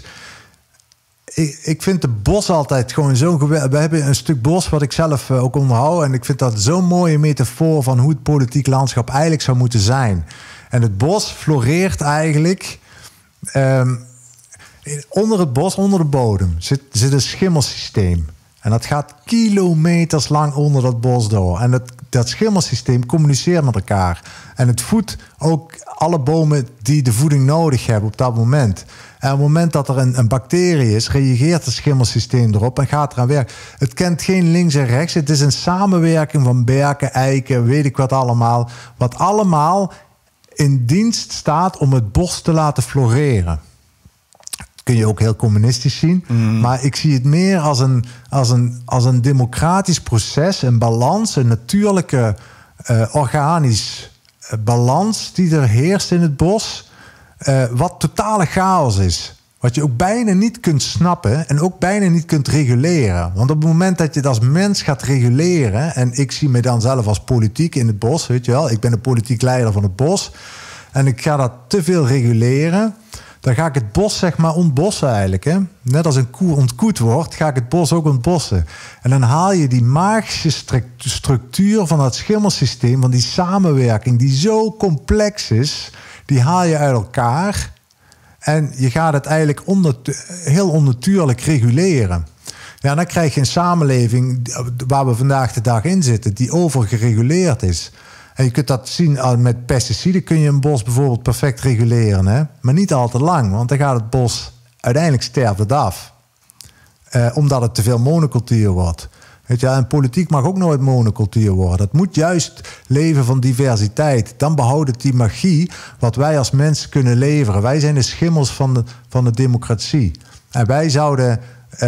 Ik, ik vind de bos altijd gewoon zo geweldig. We hebben een stuk bos wat ik zelf uh, ook onderhoud. En ik vind dat zo'n mooie metafoor van hoe het politiek landschap eigenlijk zou moeten zijn. En het bos floreert eigenlijk. Um, onder het bos, onder de bodem, zit, zit een schimmelsysteem. En dat gaat kilometers lang onder dat bos door. En dat, dat schimmelsysteem communiceert met elkaar. En het voedt ook alle bomen die de voeding nodig hebben op dat moment. En op het moment dat er een, een bacterie is, reageert het schimmelsysteem erop en gaat eraan werken. Het kent geen links en rechts. Het is een samenwerking van berken, eiken, weet ik wat allemaal. Wat allemaal in dienst staat om het bos te laten floreren. Dat kun je ook heel communistisch zien. Mm. Maar ik zie het meer als een, als een, als een democratisch proces, een balans, een natuurlijke, uh, organisch uh, balans die er heerst in het bos. Uh, wat totale chaos is. Wat je ook bijna niet kunt snappen en ook bijna niet kunt reguleren. Want op het moment dat je het als mens gaat reguleren... en ik zie me dan zelf als politiek in het bos, weet je wel. Ik ben de politiek leider van het bos. En ik ga dat te veel reguleren... dan ga ik het bos zeg maar ontbossen eigenlijk. Hè? Net als een koe ontkoet wordt, ga ik het bos ook ontbossen. En dan haal je die magische structuur van dat schimmelsysteem... van die samenwerking die zo complex is... die haal je uit elkaar... en je gaat het eigenlijk onnatu- heel onnatuurlijk reguleren. Ja, dan krijg je een samenleving waar we vandaag de dag in zitten... die overgereguleerd is... En je kunt dat zien met pesticiden. Kun je een bos bijvoorbeeld perfect reguleren. Hè? Maar niet al te lang. Want dan gaat het bos uiteindelijk sterft het af. Eh, omdat het te veel monocultuur wordt. Weet je, en politiek mag ook nooit monocultuur worden. Het moet juist leven van diversiteit. Dan behoudt het die magie wat wij als mensen kunnen leveren. Wij zijn de schimmels van de, van de democratie. En wij zouden...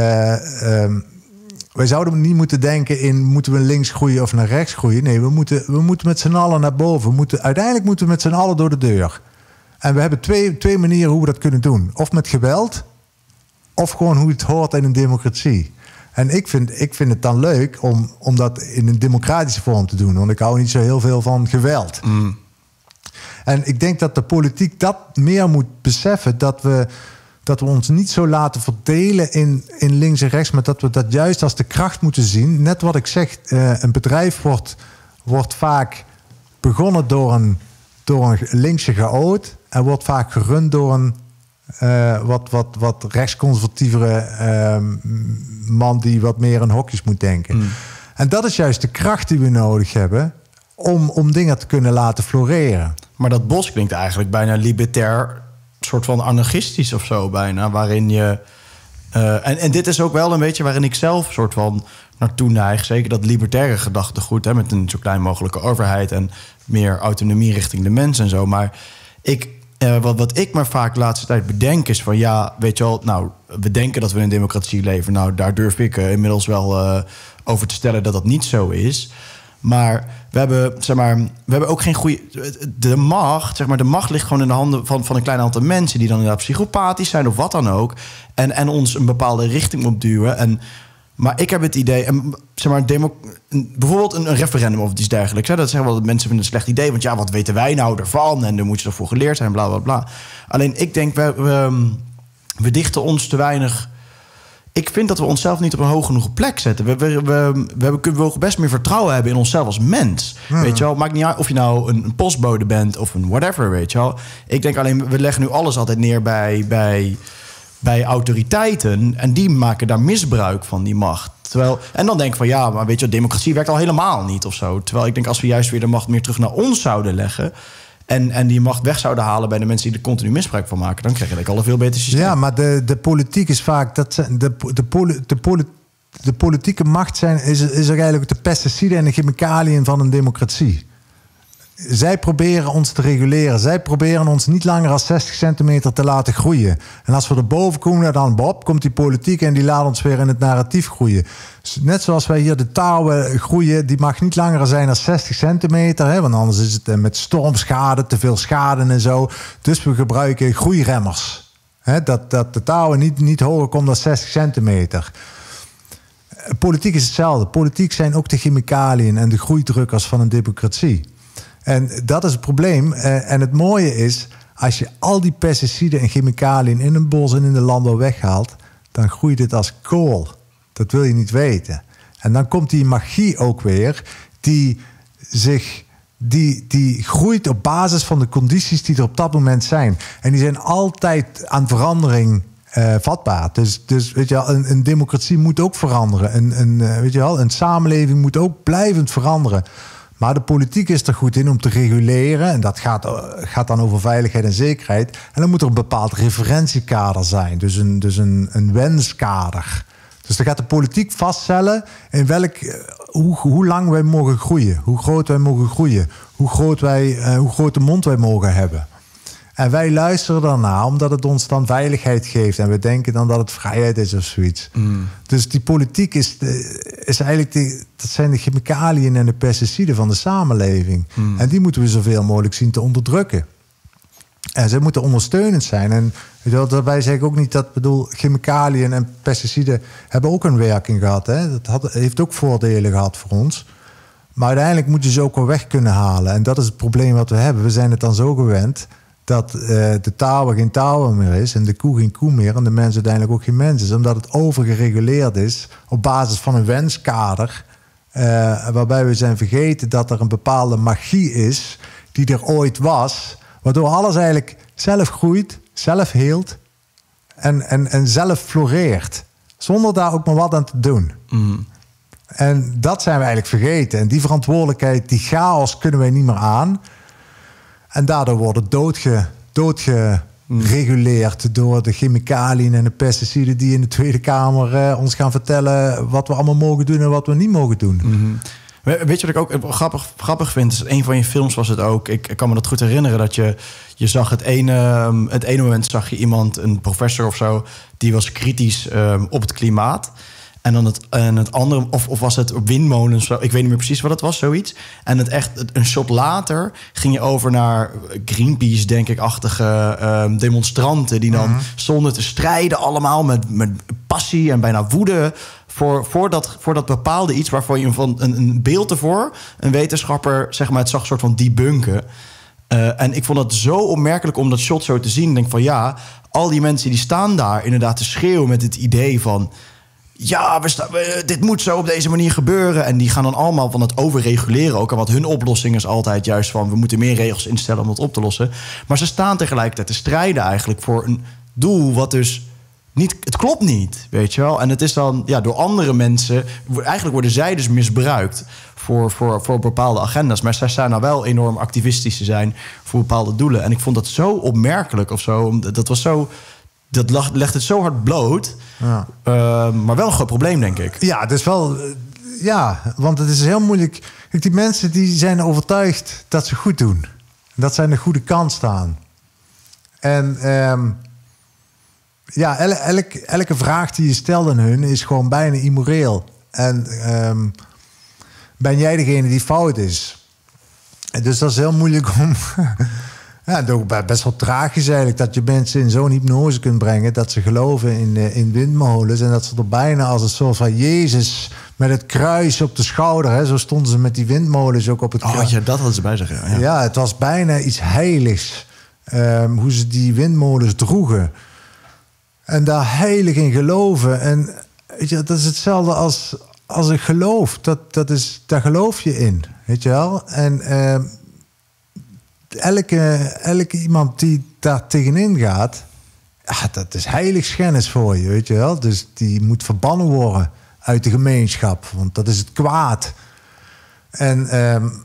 Uh, um, Wij zouden niet moeten denken in... moeten we links groeien of naar rechts groeien? Nee, we moeten, we moeten met z'n allen naar boven. We moeten, uiteindelijk moeten we met z'n allen door de deur. En we hebben twee, twee manieren hoe we dat kunnen doen. Of met geweld... of gewoon hoe het hoort in een democratie. En ik vind, ik vind het dan leuk om, om dat in een democratische vorm te doen. Want ik hou niet zo heel veel van geweld. Mm. En ik denk dat de politiek dat meer moet beseffen... dat we... dat we ons niet zo laten verdelen in, in links en rechts... maar dat we dat juist als de kracht moeten zien. Net wat ik zeg, uh, een bedrijf wordt, wordt vaak begonnen door een, door een linkse chaot... en wordt vaak gerund door een uh, wat, wat, wat rechtsconservatievere uh, man... die wat meer in hokjes moet denken. Mm. En dat is juist de kracht die we nodig hebben... om, om dingen te kunnen laten floreren. Maar dat bos klinkt eigenlijk bijna libertair... soort van anarchistisch of zo bijna, waarin je... Uh, en, en dit is ook wel een beetje waarin ik zelf soort van naartoe neig. Zeker dat libertaire gedachtegoed, hè, met een zo klein mogelijke overheid... en meer autonomie richting de mens en zo. Maar ik, uh, wat, wat ik me vaak de laatste tijd bedenk is van... ja, weet je wel, nou, we denken dat we in een democratie leven. Nou, daar durf ik uh, inmiddels wel uh, over te stellen dat dat niet zo is... Maar we hebben, zeg maar, we hebben ook geen goede... De macht, zeg maar, de macht ligt gewoon in de handen van, van een klein aantal mensen... die dan inderdaad psychopathisch zijn of wat dan ook... en, en ons een bepaalde richting opduwen. En, maar ik heb het idee... En, zeg maar, demo, bijvoorbeeld een, een referendum of iets dergelijks. Hè, dat zeggen wel dat mensen vinden een slecht idee... want ja, wat weten wij nou ervan? En dan moet je ervoor geleerd zijn, bla, bla, bla. Alleen ik denk, we, we, we dichten ons te weinig... Ik vind dat we onszelf niet op een hoog genoeg plek zetten. We, we, we, we, we mogen best meer vertrouwen hebben in onszelf als mens. Hmm. Weet je wel? Maakt niet uit of je nou een, een postbode bent of een whatever, weet je wel. Ik denk alleen, we leggen nu alles altijd neer bij, bij, bij autoriteiten... en die maken daar misbruik van, die macht. Terwijl, en dan denk ik van, ja, maar weet je, democratie werkt al helemaal niet of zo. Terwijl ik denk, als we juist weer de macht meer terug naar ons zouden leggen... En, en die macht weg zouden halen bij de mensen die er continu misbruik van maken... dan krijg je denk ik al een veel beter systeem. Ja, maar de, de politiek is vaak... Dat zijn de, de, poli, de, poli, de politieke macht zijn, is, is er eigenlijk de pesticiden en de chemicaliën van een democratie. Zij proberen ons te reguleren. Zij proberen ons niet langer als zestig centimeter te laten groeien. En als we erboven komen, dan Bob, komt die politiek... en die laat ons weer in het narratief groeien. Net zoals wij hier de tarwe groeien... die mag niet langer zijn dan zestig centimeter. Hè, want anders is het met stormschade, te veel schade en zo. Dus we gebruiken groeiremmers. Hè, dat, dat de tarwe niet, niet hoger komt dan zestig centimeter. Politiek is hetzelfde. Politiek zijn ook de chemicaliën en de groeidrukkers van een democratie. En dat is het probleem. En het mooie is, als je al die pesticiden en chemicaliën in een bos en in de landbouw weghaalt, dan groeit het als kool. Dat wil je niet weten. En dan komt die magie ook weer, die zich, die, die groeit op basis van de condities die er op dat moment zijn. En die zijn altijd aan verandering uh, vatbaar. Dus, dus weet je wel, een, een democratie moet ook veranderen. Een, een, weet je wel, een samenleving moet ook blijvend veranderen. Maar de politiek is er goed in om te reguleren. En dat gaat, gaat dan over veiligheid en zekerheid. En dan moet er een bepaald referentiekader zijn. Dus een, dus een, een wenskader. Dus dan gaat de politiek vaststellen in welk, hoe, hoe lang wij mogen groeien. Hoe groot wij mogen groeien. Hoe groot, wij, uh, hoe groot de mond wij mogen hebben. En wij luisteren daarna omdat het ons dan veiligheid geeft. En we denken dan dat het vrijheid is of zoiets. Mm. Dus die politiek is, de, is eigenlijk... De, dat zijn de chemicaliën en de pesticiden van de samenleving. Mm. En die moeten we zoveel mogelijk zien te onderdrukken. En ze moeten ondersteunend zijn. En weet je wel, daarbij zeg ik ook niet dat, bedoel, chemicaliën en pesticiden hebben ook een werking gehad. Hè? Dat had, heeft ook voordelen gehad voor ons. Maar uiteindelijk moet je ze ook wel weg kunnen halen. En dat is het probleem wat we hebben. We zijn het dan zo gewend dat uh, de touwer geen touwer meer is en de koe geen koe meer en de mens uiteindelijk ook geen mens is. Omdat het overgereguleerd is op basis van een wenskader. Uh, waarbij we zijn vergeten dat er een bepaalde magie is die er ooit was. Waardoor alles eigenlijk zelf groeit, zelf heelt en, en, en zelf floreert. Zonder daar ook maar wat aan te doen. Mm. En dat zijn we eigenlijk vergeten. En die verantwoordelijkheid, die chaos kunnen wij niet meer aan. En daardoor worden doodge, doodgereguleerd mm. door de chemicaliën en de pesticiden die in de Tweede Kamer uh, ons gaan vertellen wat we allemaal mogen doen en wat we niet mogen doen. Mm-hmm. Weet je wat ik ook grappig, grappig vind? Dus een van je films was het ook. Ik, ik kan me dat goed herinneren. Dat je, je zag het ene, het ene moment zag je iemand, een professor of zo, die was kritisch um, op het klimaat. En dan het, en het andere, of, of was het windmolens, ik weet niet meer precies wat het was, zoiets. En het echt, een shot later ging je over naar Greenpeace, denk ik, achtige um, demonstranten die dan mm-hmm. stonden te strijden allemaal met, met passie en bijna woede voor, voor, dat, voor dat bepaalde iets waarvoor je van een, een beeld ervoor, een wetenschapper, zeg maar, het zag soort van debunken. Uh, en ik vond het zo opmerkelijk om dat shot zo te zien. Ik denk van ja, al die mensen die staan daar inderdaad te schreeuwen met het idee van ja, we sta, we, dit moet zo op deze manier gebeuren. En die gaan dan allemaal van het overreguleren ook. En wat hun oplossing is altijd juist van we moeten meer regels instellen om dat op te lossen. Maar ze staan tegelijkertijd te strijden eigenlijk voor een doel wat dus niet, het klopt niet, weet je wel. En het is dan ja, door andere mensen, eigenlijk worden zij dus misbruikt voor, voor, voor bepaalde agenda's. Maar zij zijn nou wel enorm activistisch te zijn voor bepaalde doelen. En ik vond dat zo opmerkelijk of zo. Dat was zo, dat lag, legt het zo hard bloot. Ja. Uh, maar wel een groot probleem, denk ik. Ja, het is wel, ja, want het is heel moeilijk. Kijk, die mensen die zijn overtuigd dat ze goed doen. Dat ze aan de goede kant staan. En um, ja, el, elk, elke vraag die je stelt aan hun is gewoon bijna immoreel. En um, ben jij degene die fout is? En dus dat is heel moeilijk om. Ja, ook best wel tragisch eigenlijk dat je mensen in zo'n hypnose kunt brengen dat ze geloven in, in windmolens en dat ze er bijna als een soort van Jezus met het kruis op de schouder, hè, zo stonden ze met die windmolens ook op het kruis. Oh ja, dat hadden ze bij zich. Ja, ja. Ja, het was bijna iets heiligs um, hoe ze die windmolens droegen en daar heilig in geloven. En weet je, dat is hetzelfde als als een geloof. Dat, dat is, daar geloof je in, weet je wel. En um, Elke, elke iemand die daar tegenin gaat, ja, dat is heiligschennis voor je, weet je wel. Dus die moet verbannen worden uit de gemeenschap, want dat is het kwaad. En um,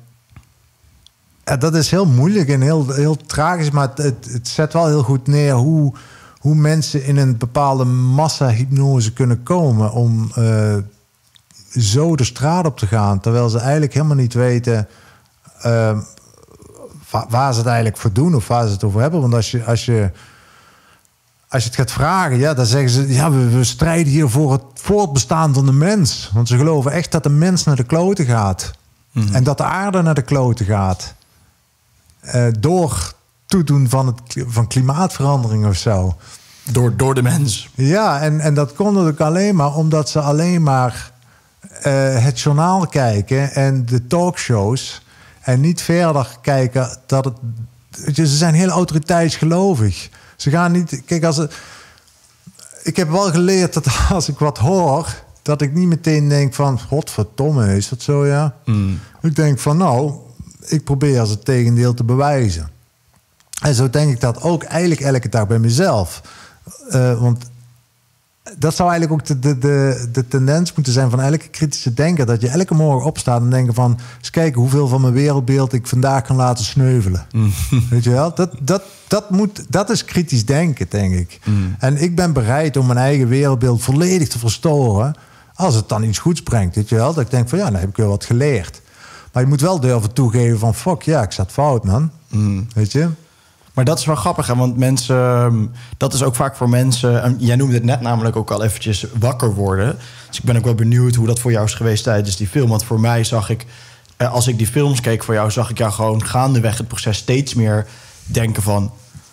ja, dat is heel moeilijk en heel, heel tragisch, maar het, het, het zet wel heel goed neer hoe, hoe mensen in een bepaalde massa-hypnose kunnen komen om uh, zo de straat op te gaan, terwijl ze eigenlijk helemaal niet weten Uh, waar ze het eigenlijk voor doen of waar ze het over hebben. Want als je, als je, als je het gaat vragen, ja, dan zeggen ze, ja, we, we strijden hier voor het voortbestaan van de mens. Want ze geloven echt dat de mens naar de kloten gaat. Mm-hmm. En dat de aarde naar de kloten gaat. Uh, door toedoen van, het, van klimaatverandering of zo. Door, door de mens. Ja, en, en dat komt natuurlijk alleen maar omdat ze alleen maar uh, het journaal kijken en de talkshows en niet verder kijken dat het. Ze zijn heel autoriteitsgelovig. Ze gaan niet. Kijk, als het. Ik heb wel geleerd dat als ik wat hoor, dat ik niet meteen denk van, godverdomme, is dat zo, ja? Mm. Ik denk van, nou, ik probeer als het tegendeel te bewijzen. En zo denk ik dat ook eigenlijk elke dag bij mezelf. Uh, want dat zou eigenlijk ook de, de, de, de tendens moeten zijn van elke kritische denker. Dat je elke morgen opstaat en denkt van, eens kijken hoeveel van mijn wereldbeeld ik vandaag kan laten sneuvelen. Mm. Weet je wel? Dat, dat, dat, moet, dat is kritisch denken, denk ik. Mm. En ik ben bereid om mijn eigen wereldbeeld volledig te verstoren als het dan iets goeds brengt. Weet je wel? Dat ik denk van, ja, dan heb ik wel wat geleerd. Maar je moet wel durven toegeven van, fuck, ja, ik zat fout, man. Mm. Weet je? Maar dat is wel grappig, hè? Want mensen, dat is ook vaak voor mensen. En jij noemde het net namelijk ook al eventjes wakker worden. Dus ik ben ook wel benieuwd hoe dat voor jou is geweest tijdens die film. Want voor mij zag ik, als ik die films keek voor jou, zag ik jou gewoon gaandeweg het proces steeds meer denken van,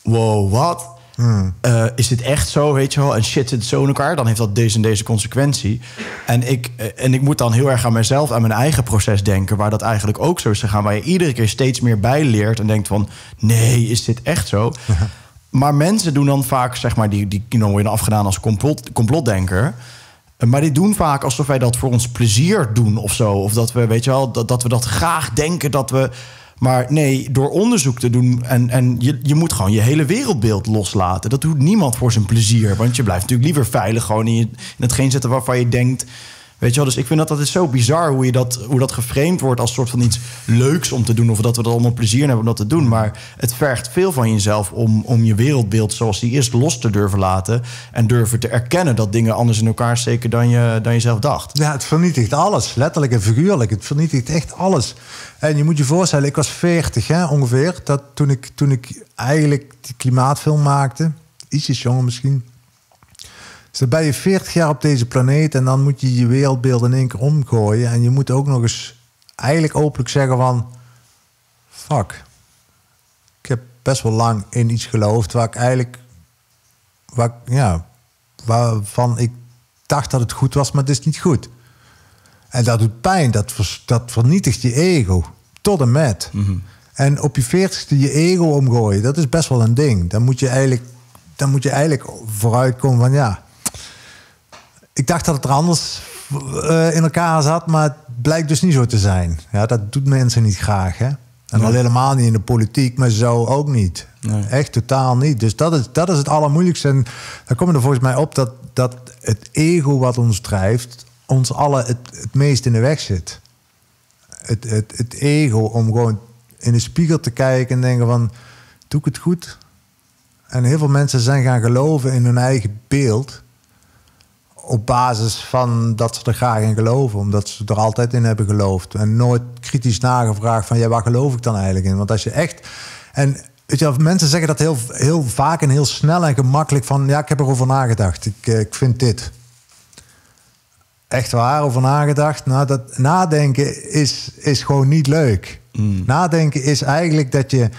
wow, wat? Hmm. Uh, is dit echt zo, weet je wel? En shit, zit het zo in elkaar? Dan heeft dat deze en deze consequentie. En ik, uh, en ik moet dan heel erg aan mezelf, aan mijn eigen proces denken, waar dat eigenlijk ook zo is gegaan, waar je iedere keer steeds meer bij leert en denkt van, nee, is dit echt zo? Maar mensen doen dan vaak, zeg maar, die, die you know, worden afgedaan als complot, complotdenker. Maar die doen vaak alsof wij dat voor ons plezier doen of zo. Of dat we, weet je wel, dat, dat we dat graag denken, dat we... Maar nee, door onderzoek te doen... en, en je, je moet gewoon je hele wereldbeeld loslaten. Dat doet niemand voor zijn plezier. Want je blijft natuurlijk liever veilig gewoon in, je, in hetgeen zitten waarvan je denkt... Weet je wel, dus ik vind dat dat is zo bizar hoe, je dat, hoe dat geframed wordt als soort van iets leuks om te doen. Of dat we er allemaal plezier in hebben om dat te doen. Maar het vergt veel van jezelf om, om je wereldbeeld zoals die is los te durven laten. En durven te erkennen dat dingen anders in elkaar steken dan je, dan je zelf dacht. Ja, het vernietigt alles. Letterlijk en figuurlijk. Het vernietigt echt alles. En je moet je voorstellen, ik was veertig hè, ongeveer. Dat toen, ik, toen ik eigenlijk die klimaatfilm maakte. Ietsjes jonger misschien. Dus dan ben je veertig jaar op deze planeet en dan moet je je wereldbeeld in één keer omgooien. En je moet ook nog eens eigenlijk openlijk zeggen van... Fuck. Ik heb best wel lang in iets geloofd waar ik eigenlijk... Waar, ja, waarvan ik dacht dat het goed was, maar het is niet goed. En dat doet pijn. Dat, vers, dat vernietigt je ego. Tot en met. Mm-hmm. En op je veertigste je ego omgooien, dat is best wel een ding. Dan moet je eigenlijk, dan moet je eigenlijk vooruitkomen van ja... Ik dacht dat het er anders uh, in elkaar zat, maar het blijkt dus niet zo te zijn. Ja, dat doet mensen niet graag, hè? En nee. Al helemaal niet in de politiek, maar zo ook niet. Nee. Echt totaal niet. Dus dat is, dat is het allermoeilijkste. En dan komen we er volgens mij op dat, dat het ego wat ons drijft... ons allen het, het meest in de weg zit. Het, het, het ego om gewoon in de spiegel te kijken en denken van... doe ik het goed? En heel veel mensen zijn gaan geloven in hun eigen beeld... op basis van dat ze er graag in geloven. Omdat ze er altijd in hebben geloofd. En nooit kritisch nagevraagd van... ja, waar geloof ik dan eigenlijk in? Want als je echt... En weet je, mensen zeggen dat heel, heel vaak en heel snel en gemakkelijk van... ja, ik heb erover nagedacht. Ik, ik vind dit. Echt waar, over nagedacht? Nou, dat nadenken is, is gewoon niet leuk. Mm. Nadenken is eigenlijk dat je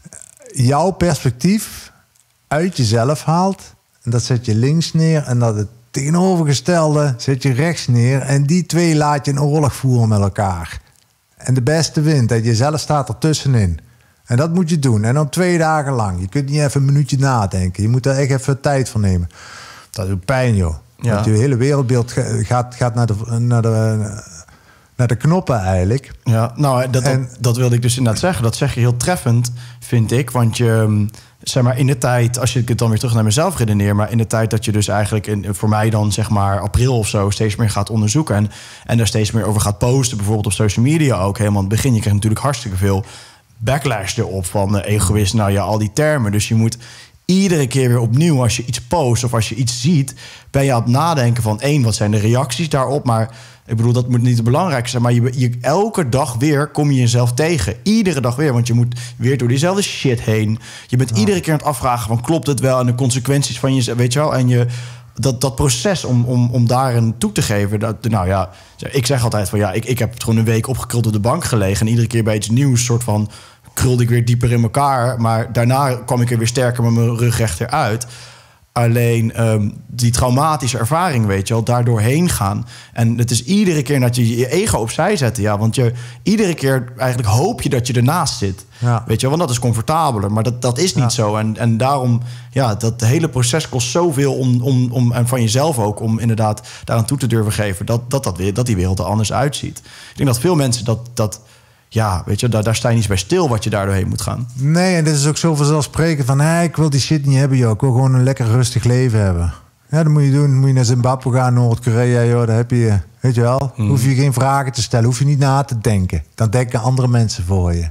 jouw perspectief uit jezelf haalt. En dat zet je links neer en dat het tegenovergestelde zet je rechts neer. En die twee laat je in oorlog voeren met elkaar. En de beste wint. En jezelf staat er tussenin. En dat moet je doen. En dan twee dagen lang. Je kunt niet even een minuutje nadenken. Je moet daar echt even tijd voor nemen. Dat doet pijn, joh. Ja. Want je hele wereldbeeld gaat, gaat naar, de, naar, de, naar de knoppen eigenlijk. Ja, nou, dat, en, dat, dat wilde ik dus inderdaad zeggen. Dat zeg je heel treffend, vind ik. Want je... Zeg maar, in de tijd, als je het dan weer terug naar mezelf redeneer... maar in de tijd dat je dus eigenlijk in, voor mij dan zeg maar april of zo... steeds meer gaat onderzoeken en, en er steeds meer over gaat posten... bijvoorbeeld op social media ook helemaal in het begin. Je krijgt natuurlijk hartstikke veel backlash erop van uh, egoïst. Nou ja, al die termen. Dus je moet iedere keer weer opnieuw als je iets post of als je iets ziet... ben je aan het nadenken van één, wat zijn de reacties daarop... maar ik bedoel, dat moet niet het belangrijkste zijn... maar je, je, elke dag weer kom je jezelf tegen. Iedere dag weer, want je moet weer door diezelfde shit heen. Je bent ja. iedere keer aan het afvragen van klopt het wel... en de consequenties van je, weet je wel... en je, dat, dat proces om, om, om daarin toe te geven... Dat, nou ja, ik zeg altijd van ja, ik, ik heb gewoon een week opgekruld op de bank gelegen... en iedere keer bij iets nieuws soort van... krulde ik weer dieper in elkaar... maar daarna kwam ik er weer sterker met mijn rug rechter uit... Alleen um, die traumatische ervaring, weet je wel, daardoor heen gaan. En het is iedere keer dat je je ego opzij zet. Ja, want je, iedere keer eigenlijk hoop je dat je ernaast zit. Ja. Weet je wel, want dat is comfortabeler. Maar dat, dat is niet ja. zo. En, en daarom, ja, dat hele proces kost zoveel om, om, om, en van jezelf ook... om inderdaad daaraan toe te durven geven dat, dat, dat, weer, dat die wereld er anders uitziet. Ik denk dat veel mensen dat... dat ja, weet je, daar, daar sta je niet bij stil wat je daar doorheen moet gaan. Nee, en dit is ook zo vanzelfsprekend van... Hey, ik wil die shit niet hebben, joh. Ik wil gewoon een lekker rustig leven hebben. Ja, dat moet je doen. Moet je naar Zimbabwe gaan, Noord-Korea, joh. Daar heb je, weet je wel. Hmm. Hoef je geen vragen te stellen. Hoef je niet na te denken. Dan denken andere mensen voor je.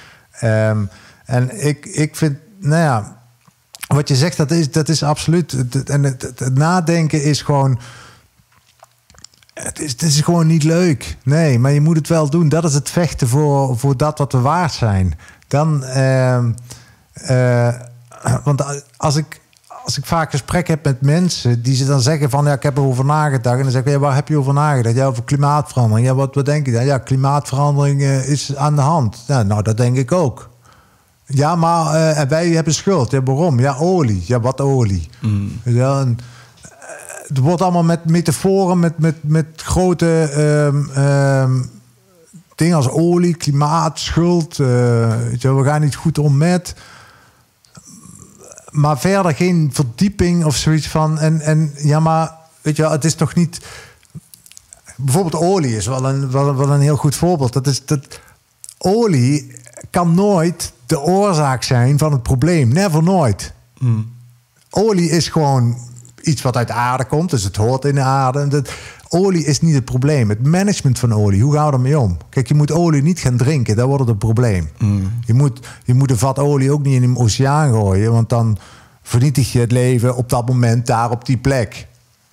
Um, en ik, ik vind, nou ja... Wat je zegt, dat is, dat is absoluut... En het, het, het nadenken is gewoon... Het is, het is gewoon niet leuk. Nee, maar je moet het wel doen. Dat is het vechten voor, voor dat wat we waard zijn. Dan, uh, uh, want als ik, als ik vaak gesprek heb met mensen... die ze dan zeggen van, ja, ik heb erover nagedacht. En dan zeg ik, ja, waar heb je over nagedacht? Ja, over klimaatverandering. Ja, wat, wat denk je dan? Ja, klimaatverandering uh, is aan de hand. Ja, nou, dat denk ik ook. Ja, maar uh, wij hebben schuld. Ja, waarom? Ja, olie. Ja, wat olie? Mm. Ja, en, uh, het wordt allemaal met metaforen, met, met, met grote um, um, dingen als olie, klimaat, schuld. Uh, weet je, we gaan niet goed om met. Maar verder geen verdieping of zoiets van. En, en ja, maar weet je, het is toch niet. Bijvoorbeeld olie is wel een, wel, wel een heel goed voorbeeld. Dat is dat olie kan nooit de oorzaak zijn van het probleem. Never, nooit. Mm. Olie is gewoon iets wat uit de aarde komt. Dus het hoort in de aarde. Dat, olie is niet het probleem. Het management van olie, hoe gaan we ermee om? Kijk, je moet olie niet gaan drinken. Dan wordt het een probleem. Mm. Je, moet, je moet een vat olie ook niet in de oceaan gooien. Want dan vernietig je het leven op dat moment daar op die plek.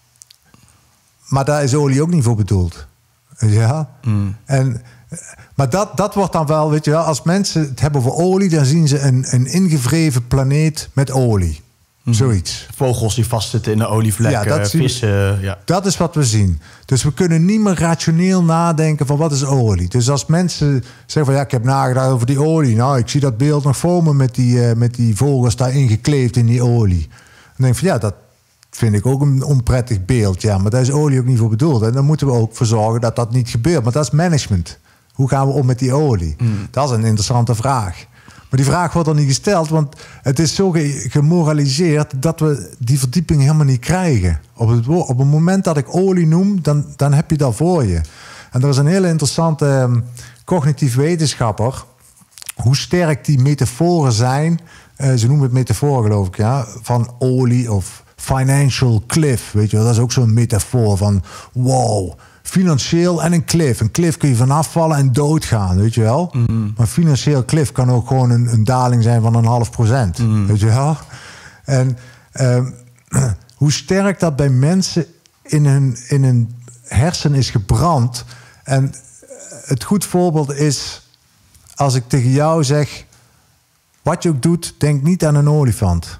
Maar daar is olie ook niet voor bedoeld. Ja? Mm. En... Maar dat, dat wordt dan wel, weet je wel, als mensen het hebben over olie, dan zien ze een, een ingevreven planeet met olie. Mm. Zoiets. Vogels die vastzitten in de olievlekken, ja, dat vissen. Ja. Dat is wat we zien. Dus we kunnen niet meer rationeel nadenken van wat is olie. Dus als mensen zeggen van ja, ik heb nagedacht over die olie. Nou, ik zie dat beeld nog voor me met die, uh, met die vogels daarin gekleefd in die olie. Dan denk ik van ja, dat vind ik ook een onprettig beeld. Ja, maar daar is olie ook niet voor bedoeld. En dan moeten we ook voor zorgen dat dat niet gebeurt. Maar dat is management. Hoe gaan we om met die olie? Mm. Dat is een interessante vraag. Maar die vraag wordt er niet gesteld, want het is zo gemoraliseerd dat we die verdieping helemaal niet krijgen. Op het, op het moment dat ik olie noem, dan, dan heb je dat voor je. En er is een hele interessante um, cognitief wetenschapper. Hoe sterk die metaforen zijn, uh, ze noemen het metafoor geloof ik, ja, van olie of financial cliff. Weet je wel, dat is ook zo'n metafoor van wow. Financieel en een cliff. Een cliff kun je vanaf vallen en doodgaan, weet je wel. Mm. Maar financieel cliff kan ook gewoon een, een daling zijn van een half procent, mm. weet je wel. En um, hoe sterk dat bij mensen in hun, in hun hersen is gebrand. En het goed voorbeeld is als ik tegen jou zeg, wat je ook doet, denk niet aan een olifant.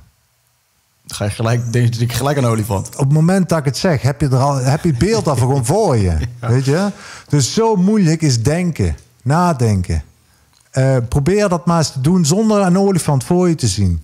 Ga je gelijk, denk ik gelijk aan een olifant. Op het moment dat ik het zeg, heb je, er al, heb je het beeld al gewoon voor je. Ja. Weet je? Dus zo moeilijk is denken, nadenken. Uh, probeer dat maar eens te doen zonder een olifant voor je te zien.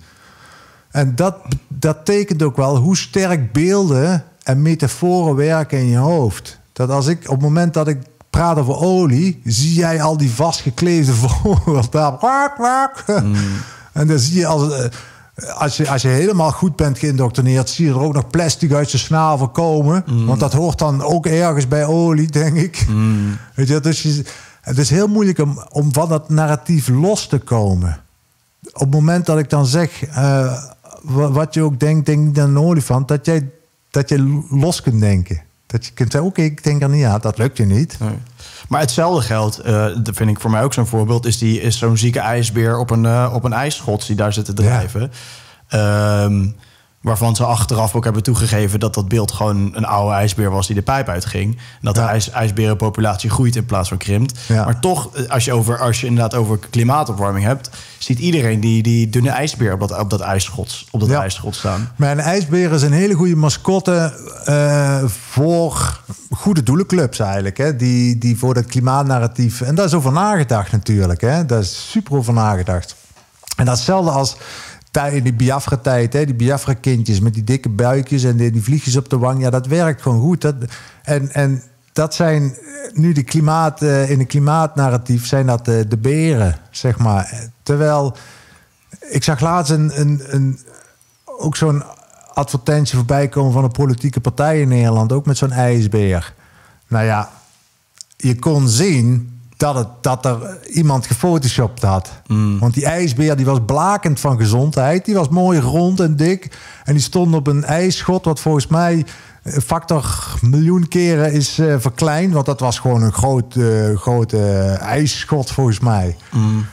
En dat, dat tekent ook wel hoe sterk beelden en metaforen werken in je hoofd. Dat als ik, op het moment dat ik praat over olie, zie jij al die vastgekleefde vogels daar. Mm. En dan zie je als... Uh, Als je, als je helemaal goed bent geïndoctrineerd, zie je er ook nog plastic uit je snavel komen. Mm. Want dat hoort dan ook ergens bij olie, denk ik. Mm. Weet je, dus je, het is heel moeilijk om, om van dat narratief los te komen. Op het moment dat ik dan zeg, uh, wat je ook denkt, denk niet aan een olifant, dat jij, dat je los kunt denken. Dat je kunt zeggen, oké, okay, ik denk er niet aan, dat lukt je niet. Nee. Maar hetzelfde geldt, uh, dat vind ik voor mij ook zo'n voorbeeld, is, die, is zo'n zieke ijsbeer op een, uh, op een ijsschots die daar zit te drijven. Ja. Um, waarvan ze achteraf ook hebben toegegeven dat dat beeld gewoon een oude ijsbeer was die de pijp uitging. En dat ja. de ijs, ijsberenpopulatie groeit in plaats van krimpt. Ja. Maar toch, als je, over, als je inderdaad over klimaatopwarming hebt, ziet iedereen die, die dunne ijsbeer op dat, op dat ijsschots, op dat ja. ijsschots staan. Maar een ijsbeer is een hele goede mascotte uh, voor goede doelenclubs eigenlijk. Hè? Die, die voor dat klimaatnarratief. En daar is over nagedacht natuurlijk. Hè? Daar is super over nagedacht. En dat is hetzelfde als in die Biafra-tijd, hè, die Biafra-kindjes met die dikke buikjes en die, die vliegjes op de wang. Ja, dat werkt gewoon goed. Dat, en, en dat zijn nu de klimaat, uh, in het klimaatnarratief zijn dat de, de beren, zeg maar. Terwijl, ik zag laatst een, een, een, ook zo'n advertentie voorbij komen van een politieke partij in Nederland, ook met zo'n ijsbeer. Nou ja, je kon zien dat, het, dat er iemand gefotoshopt had. Mm. Want die ijsbeer die was blakend van gezondheid. Die was mooi rond en dik. En die stond op een ijsschot wat volgens mij een factor miljoen keren is uh, verkleind. Want dat was gewoon een groot, uh, grote uh, ijsschot volgens mij. Mm.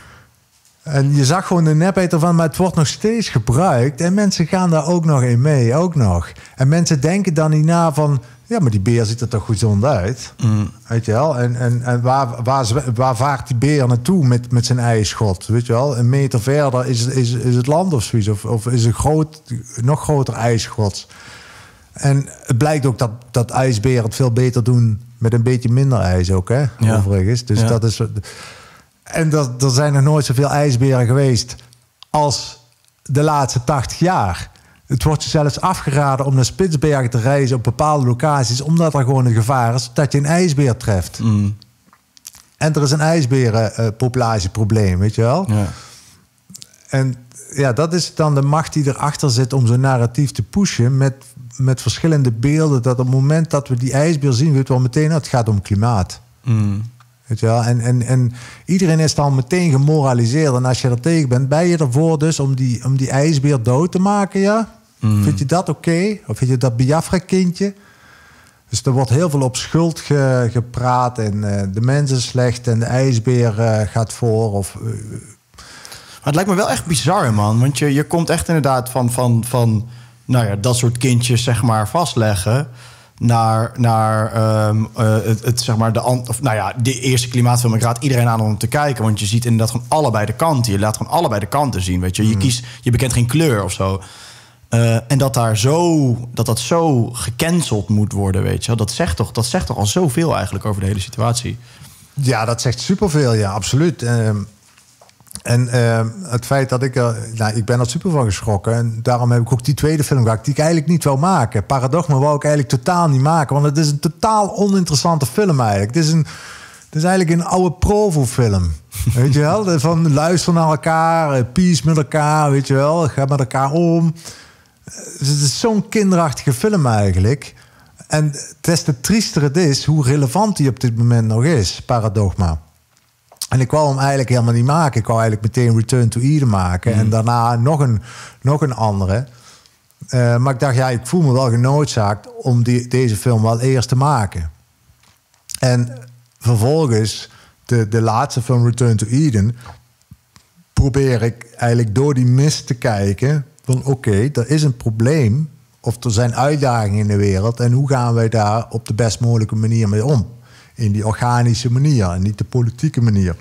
En je zag gewoon de nepheid ervan, maar het wordt nog steeds gebruikt. En mensen gaan daar ook nog in mee, ook nog. En mensen denken dan niet na van, ja, maar die beer ziet er toch gezond uit? Mm. Weet je wel? En, en, en waar, waar, waar vaart die beer naartoe met, met zijn ijsschot? Weet je wel? Een meter verder is, is, is het land of zoiets. Of, of is een groot, nog groter ijsschot. En het blijkt ook dat, dat ijsberen het veel beter doen met een beetje minder ijs ook, hè? Ja. Overigens. Dus ja. dat is... En dat, er zijn nog nooit zoveel ijsberen geweest als de laatste tachtig jaar. Het wordt je zelfs afgeraden om naar Spitsbergen te reizen op bepaalde locaties, omdat er gewoon een gevaar is dat je een ijsbeer treft. Mm. En er is een ijsberenpopulatieprobleem, weet je wel? Ja. En ja, dat is dan de macht die erachter zit om zo'n narratief te pushen met, met verschillende beelden. Dat op het moment dat we die ijsbeer zien, weten we al meteen dat het gaat om klimaat. Mm. Weet je wel? En, en, en iedereen is dan meteen gemoraliseerd. En als je er tegen bent, ben je ervoor dus om die, om die ijsbeer dood te maken, ja? Mm. Vind je dat oké? Okay? Of vind je dat Biafra-kindje? Dus er wordt heel veel op schuld ge, gepraat. En uh, de mens is slecht en de ijsbeer uh, gaat voor. Of, uh, maar het lijkt me wel echt bizar, man. Want je, je komt echt inderdaad van, van, van nou ja, dat soort kindjes zeg maar vastleggen naar, naar um, uh, het, het, zeg maar de, of, nou ja, de eerste klimaatfilm. Ik raad iedereen aan om te kijken, want je ziet inderdaad gewoon allebei de kanten. Je laat gewoon allebei de kanten zien, weet je. Je, mm. kiest, je bekent geen kleur of zo. Uh, en dat daar zo, dat dat zo gecanceld moet worden, weet je. Dat zegt toch, dat zegt toch al zoveel eigenlijk over de hele situatie. Ja, dat zegt superveel, ja, absoluut. Uh, en uh, het feit dat ik er, nou, ik ben er super van geschrokken. En daarom heb ik ook die tweede film gemaakt, die ik eigenlijk niet wou maken. Paradogma wou ik eigenlijk totaal niet maken, want het is een totaal oninteressante film eigenlijk. Het is een, het is eigenlijk een oude Provo-film. Weet je wel? Van luister naar elkaar, peace met elkaar, weet je wel. Ga met elkaar om. Dus het is zo'n kinderachtige film eigenlijk. En des te triester het is hoe relevant die op dit moment nog is, Paradogma. En ik wou hem eigenlijk helemaal niet maken. Ik wou eigenlijk meteen Return to Eden maken. Mm. En daarna nog een, nog een andere. Uh, maar ik dacht, ja, ik voel me wel genoodzaakt om die, deze film wel eerst te maken. En vervolgens, de, de laatste film Return to Eden, probeer ik eigenlijk door die mist te kijken van oké, okay, er is een probleem of er zijn uitdagingen in de wereld en hoe gaan wij daar op de best mogelijke manier mee om? In die organische manier en niet de politieke manier.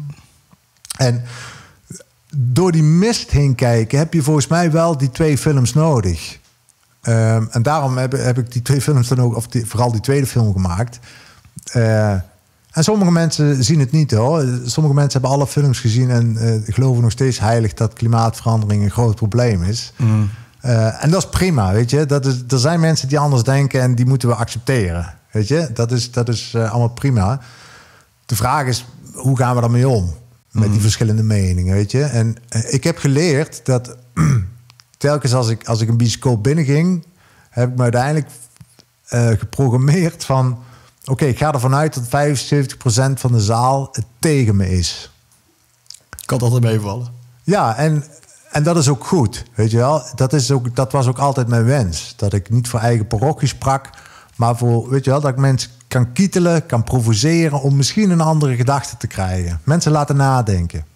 En door die mist heen kijken heb je volgens mij wel die twee films nodig. Um, en daarom heb, heb ik die twee films dan ook, of die, vooral die tweede film gemaakt. Uh, en sommige mensen zien het niet hoor. Sommige mensen hebben alle films gezien en uh, geloven nog steeds heilig dat klimaatverandering een groot probleem is. Mm. Uh, en dat is prima, weet je. Dat is, er zijn mensen die anders denken en die moeten we accepteren. Weet je, dat is, dat is uh, allemaal prima. De vraag is, hoe gaan we daarmee om? Met die verschillende meningen, weet je. En uh, ik heb geleerd dat telkens als ik, als ik een bioscoop binnenging, heb ik me uiteindelijk uh, geprogrammeerd van oké, okay, ik ga ervan uit dat vijfenzeventig procent van de zaal het tegen me is. Kan altijd meevallen. Ja, en, en dat is ook goed, weet je wel. Dat, is ook, dat was ook altijd mijn wens. Dat ik niet voor eigen parochie sprak, maar voor, weet je wel, dat ik mensen kan kietelen, kan provoceren om misschien een andere gedachte te krijgen. Mensen laten nadenken.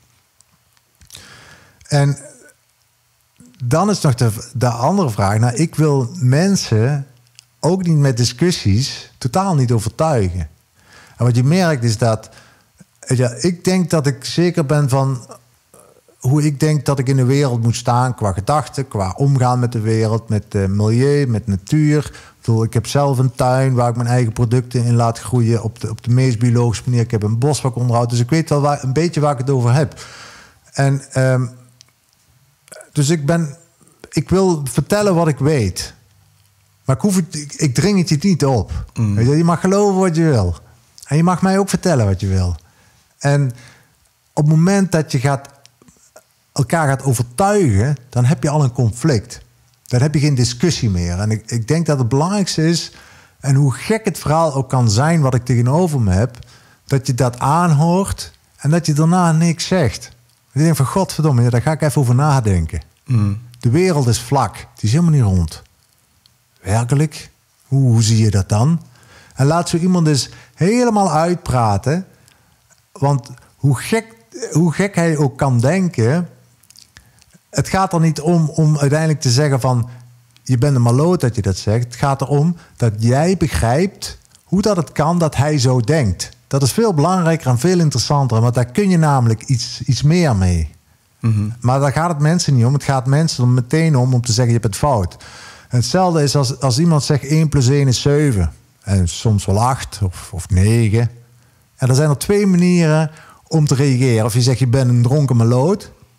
En dan is nog de, de andere vraag. Nou, ik wil mensen ook niet met discussies totaal niet overtuigen. En wat je merkt is dat, ja, ik denk dat ik zeker ben van hoe ik denk dat ik in de wereld moet staan qua gedachten, qua omgaan met de wereld, met uh, milieu, met natuur. Ik bedoel, ik heb zelf een tuin waar ik mijn eigen producten in laat groeien op de, op de meest biologische manier. Ik heb een bos waar ik onderhoud, dus ik weet wel waar, een beetje waar ik het over heb. En um, dus ik ben, ik wil vertellen wat ik weet. Maar ik, hoef het, ik, ik dring het je niet op. Mm. Weet je, je mag geloven wat je wil. En je mag mij ook vertellen wat je wil. En op het moment dat je gaat, elkaar gaat overtuigen, dan heb je al een conflict. Dan heb je geen discussie meer. En ik, ik denk dat het belangrijkste is, en hoe gek het verhaal ook kan zijn wat ik tegenover me heb, dat je dat aanhoort en dat je daarna niks zegt. Je denkt van godverdomme, daar ga ik even over nadenken. Mm. De wereld is vlak, die is helemaal niet rond. Werkelijk? Hoe, hoe zie je dat dan? En laat zo iemand dus helemaal uitpraten. Want hoe gek, hoe gek hij ook kan denken, het gaat er niet om om uiteindelijk te zeggen van je bent een maloot dat je dat zegt. Het gaat erom dat jij begrijpt hoe dat het kan dat hij zo denkt. Dat is veel belangrijker en veel interessanter. Want daar kun je namelijk iets, iets meer mee. Mm-hmm. Maar daar gaat het mensen niet om. Het gaat mensen er meteen om om te zeggen je hebt het fout. En hetzelfde is als, als iemand zegt één plus één is zeven. En soms wel acht of, of negen. En er zijn er twee manieren om te reageren. Of je zegt je bent een dronken maloot.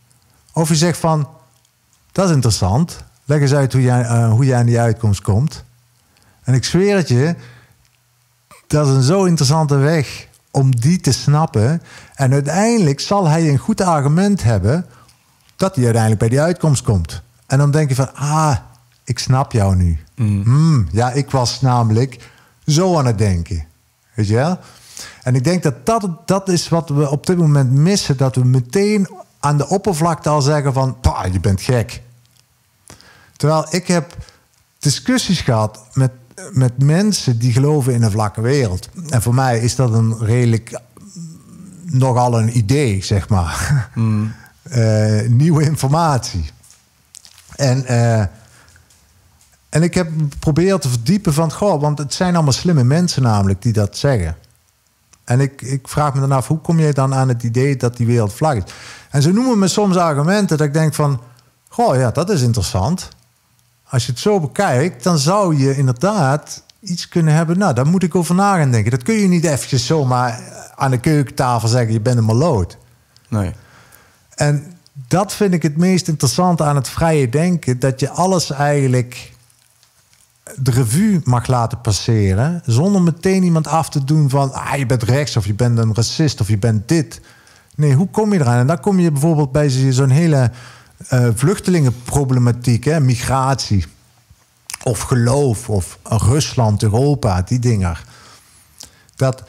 Of je zegt van, dat is interessant. Leg eens uit hoe je, uh, hoe je aan die uitkomst komt. En ik zweer het je, dat is een zo interessante weg om die te snappen. En uiteindelijk zal hij een goed argument hebben dat hij uiteindelijk bij die uitkomst komt. En dan denk je van, ah, ik snap jou nu. Mm. Hmm, ja, ik was namelijk zo aan het denken. Weet je wel? En ik denk dat, dat dat is wat we op dit moment missen. Dat we meteen aan de oppervlakte al zeggen van, pah, je bent gek. Terwijl ik heb discussies gehad met, met mensen die geloven in een vlakke wereld. En voor mij is dat een redelijk nogal een idee, zeg maar. Mm. uh, nieuwe informatie. En, uh, en ik heb geprobeerd te verdiepen van, goh, want het zijn allemaal slimme mensen namelijk die dat zeggen. En ik, ik vraag me dan af, hoe kom je dan aan het idee dat die wereld vlak is? En ze noemen me soms argumenten dat ik denk van, goh, ja, dat is interessant. Als je het zo bekijkt, dan zou je inderdaad iets kunnen hebben. Nou, daar moet ik over na gaan denken. Dat kun je niet eventjes zomaar aan de keukentafel zeggen, je bent een maloot. Nee. En dat vind ik het meest interessante aan het vrije denken. Dat je alles eigenlijk de revue mag laten passeren. Zonder meteen iemand af te doen van, ah, je bent rechts of je bent een racist of je bent dit. Nee, hoe kom je eraan? En dan kom je bijvoorbeeld bij zo'n hele uh, vluchtelingenproblematiek, hè? Migratie. Of geloof, of Rusland, Europa, die dingen. Dat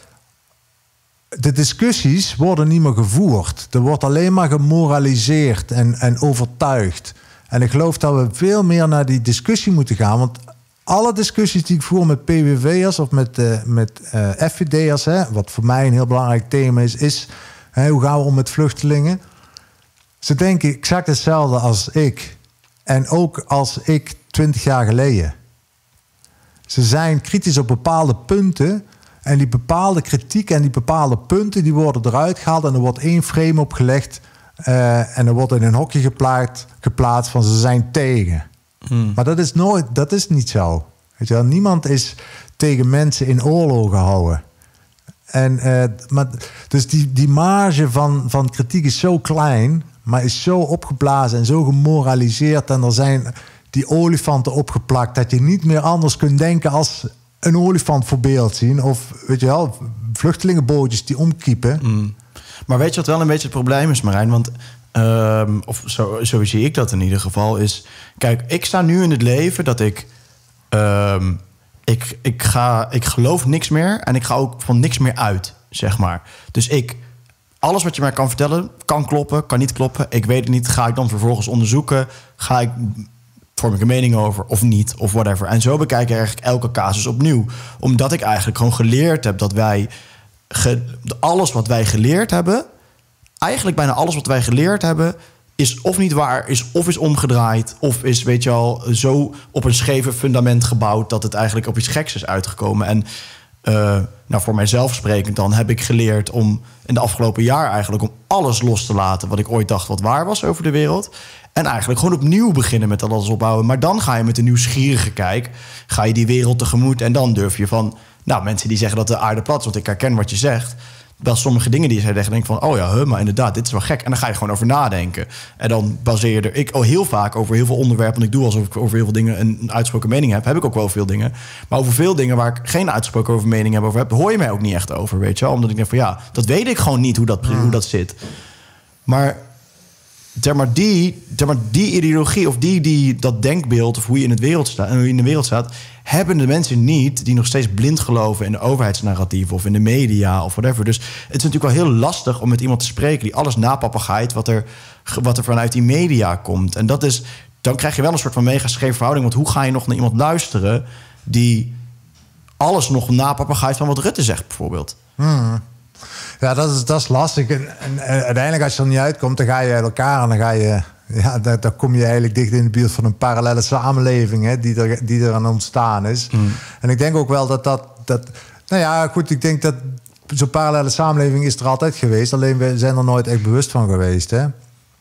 de discussies worden niet meer gevoerd. Er wordt alleen maar gemoraliseerd en, en overtuigd. En ik geloof dat we veel meer naar die discussie moeten gaan. Want alle discussies die ik voer met P V V'ers of met, uh, met uh, F V D'ers, hè, wat voor mij een heel belangrijk thema is, is hè, hoe gaan we om met vluchtelingen? Ze denken exact hetzelfde als ik. En ook als ik twintig jaar geleden. Ze zijn kritisch op bepaalde punten. En die bepaalde kritiek en die bepaalde punten, die worden eruit gehaald. En er wordt één frame opgelegd. Uh, en er wordt in een hokje geplaatst, geplaatst van ze zijn tegen. Hmm. Maar dat is nooit, dat is niet zo. Weet je wel? Niemand is tegen mensen in oorlog gehouden. En, uh, maar, dus die, die marge van, van kritiek is zo klein, maar is zo opgeblazen en zo gemoraliseerd. En er zijn die olifanten opgeplakt dat je niet meer anders kunt denken als een olifant voor beeld zien. Of weet je wel, vluchtelingenbootjes die omkiepen. Mm. Maar weet je wat wel een beetje het probleem is, Marijn? Want, um, of zo, zo zie ik dat in ieder geval, is... Kijk, ik sta nu in het leven dat ik... Um, ik, ik, ga, ik geloof niks meer en ik ga ook van niks meer uit, zeg maar. Dus ik... Alles wat je mij kan vertellen, kan kloppen, kan niet kloppen. Ik weet het niet. Ga ik dan vervolgens onderzoeken? Ga ik... vorm ik een mening over of niet, of whatever. En zo bekijk ik eigenlijk elke casus opnieuw. Omdat ik eigenlijk gewoon geleerd heb dat wij... Ge, alles wat wij geleerd hebben... eigenlijk bijna alles wat wij geleerd hebben... is of niet waar, is of is omgedraaid... of is, weet je al, zo op een scheve fundament gebouwd... dat het eigenlijk op iets geks is uitgekomen. En uh, nou, voor mijzelf sprekend dan heb ik geleerd om... in de afgelopen jaar eigenlijk om alles los te laten... wat ik ooit dacht wat waar was over de wereld... En eigenlijk gewoon opnieuw beginnen met alles opbouwen. Maar dan ga je met een nieuwsgierige kijk... ga je die wereld tegemoet en dan durf je van... nou, mensen die zeggen dat de aarde plat is... want ik herken wat je zegt... wel sommige dingen die je zegt, denk ik van... oh ja, huh, maar inderdaad, dit is wel gek. En dan ga je gewoon over nadenken. En dan baseer je er... ik al heel vaak over heel veel onderwerpen... want ik doe alsof ik over heel veel dingen een uitsproken mening heb... heb ik ook wel veel dingen. Maar over veel dingen waar ik geen uitsproken over mening heb... over heb, hoor je mij ook niet echt over, weet je wel? Omdat ik denk van ja, dat weet ik gewoon niet hoe dat, hoe dat zit. Maar... Zeg maar, die, zeg maar die ideologie of die, die, dat denkbeeld... of hoe je in, het wereld staat, hoe je in de wereld staat... hebben de mensen niet die nog steeds blind geloven... in de overheidsnarratief of in de media of whatever. Dus het is natuurlijk wel heel lastig om met iemand te spreken... die alles napapegaait wat er, wat er vanuit die media komt. En dat is, dan krijg je wel een soort van mega scheve verhouding... want hoe ga je nog naar iemand luisteren... die alles nog napapegaait van wat Rutte zegt bijvoorbeeld? Hmm. Ja, dat is, dat is lastig. En, en, en uiteindelijk als je er niet uitkomt, dan ga je uit elkaar... en dan, ga je, ja, dan, dan kom je eigenlijk dicht in de buurt van een parallelle samenleving... Hè, die, er, die er aan ontstaan is. Mm. En ik denk ook wel dat dat, dat... Nou ja, goed, ik denk dat zo'n parallelle samenleving is er altijd geweest... alleen we zijn er nooit echt bewust van geweest. Hè.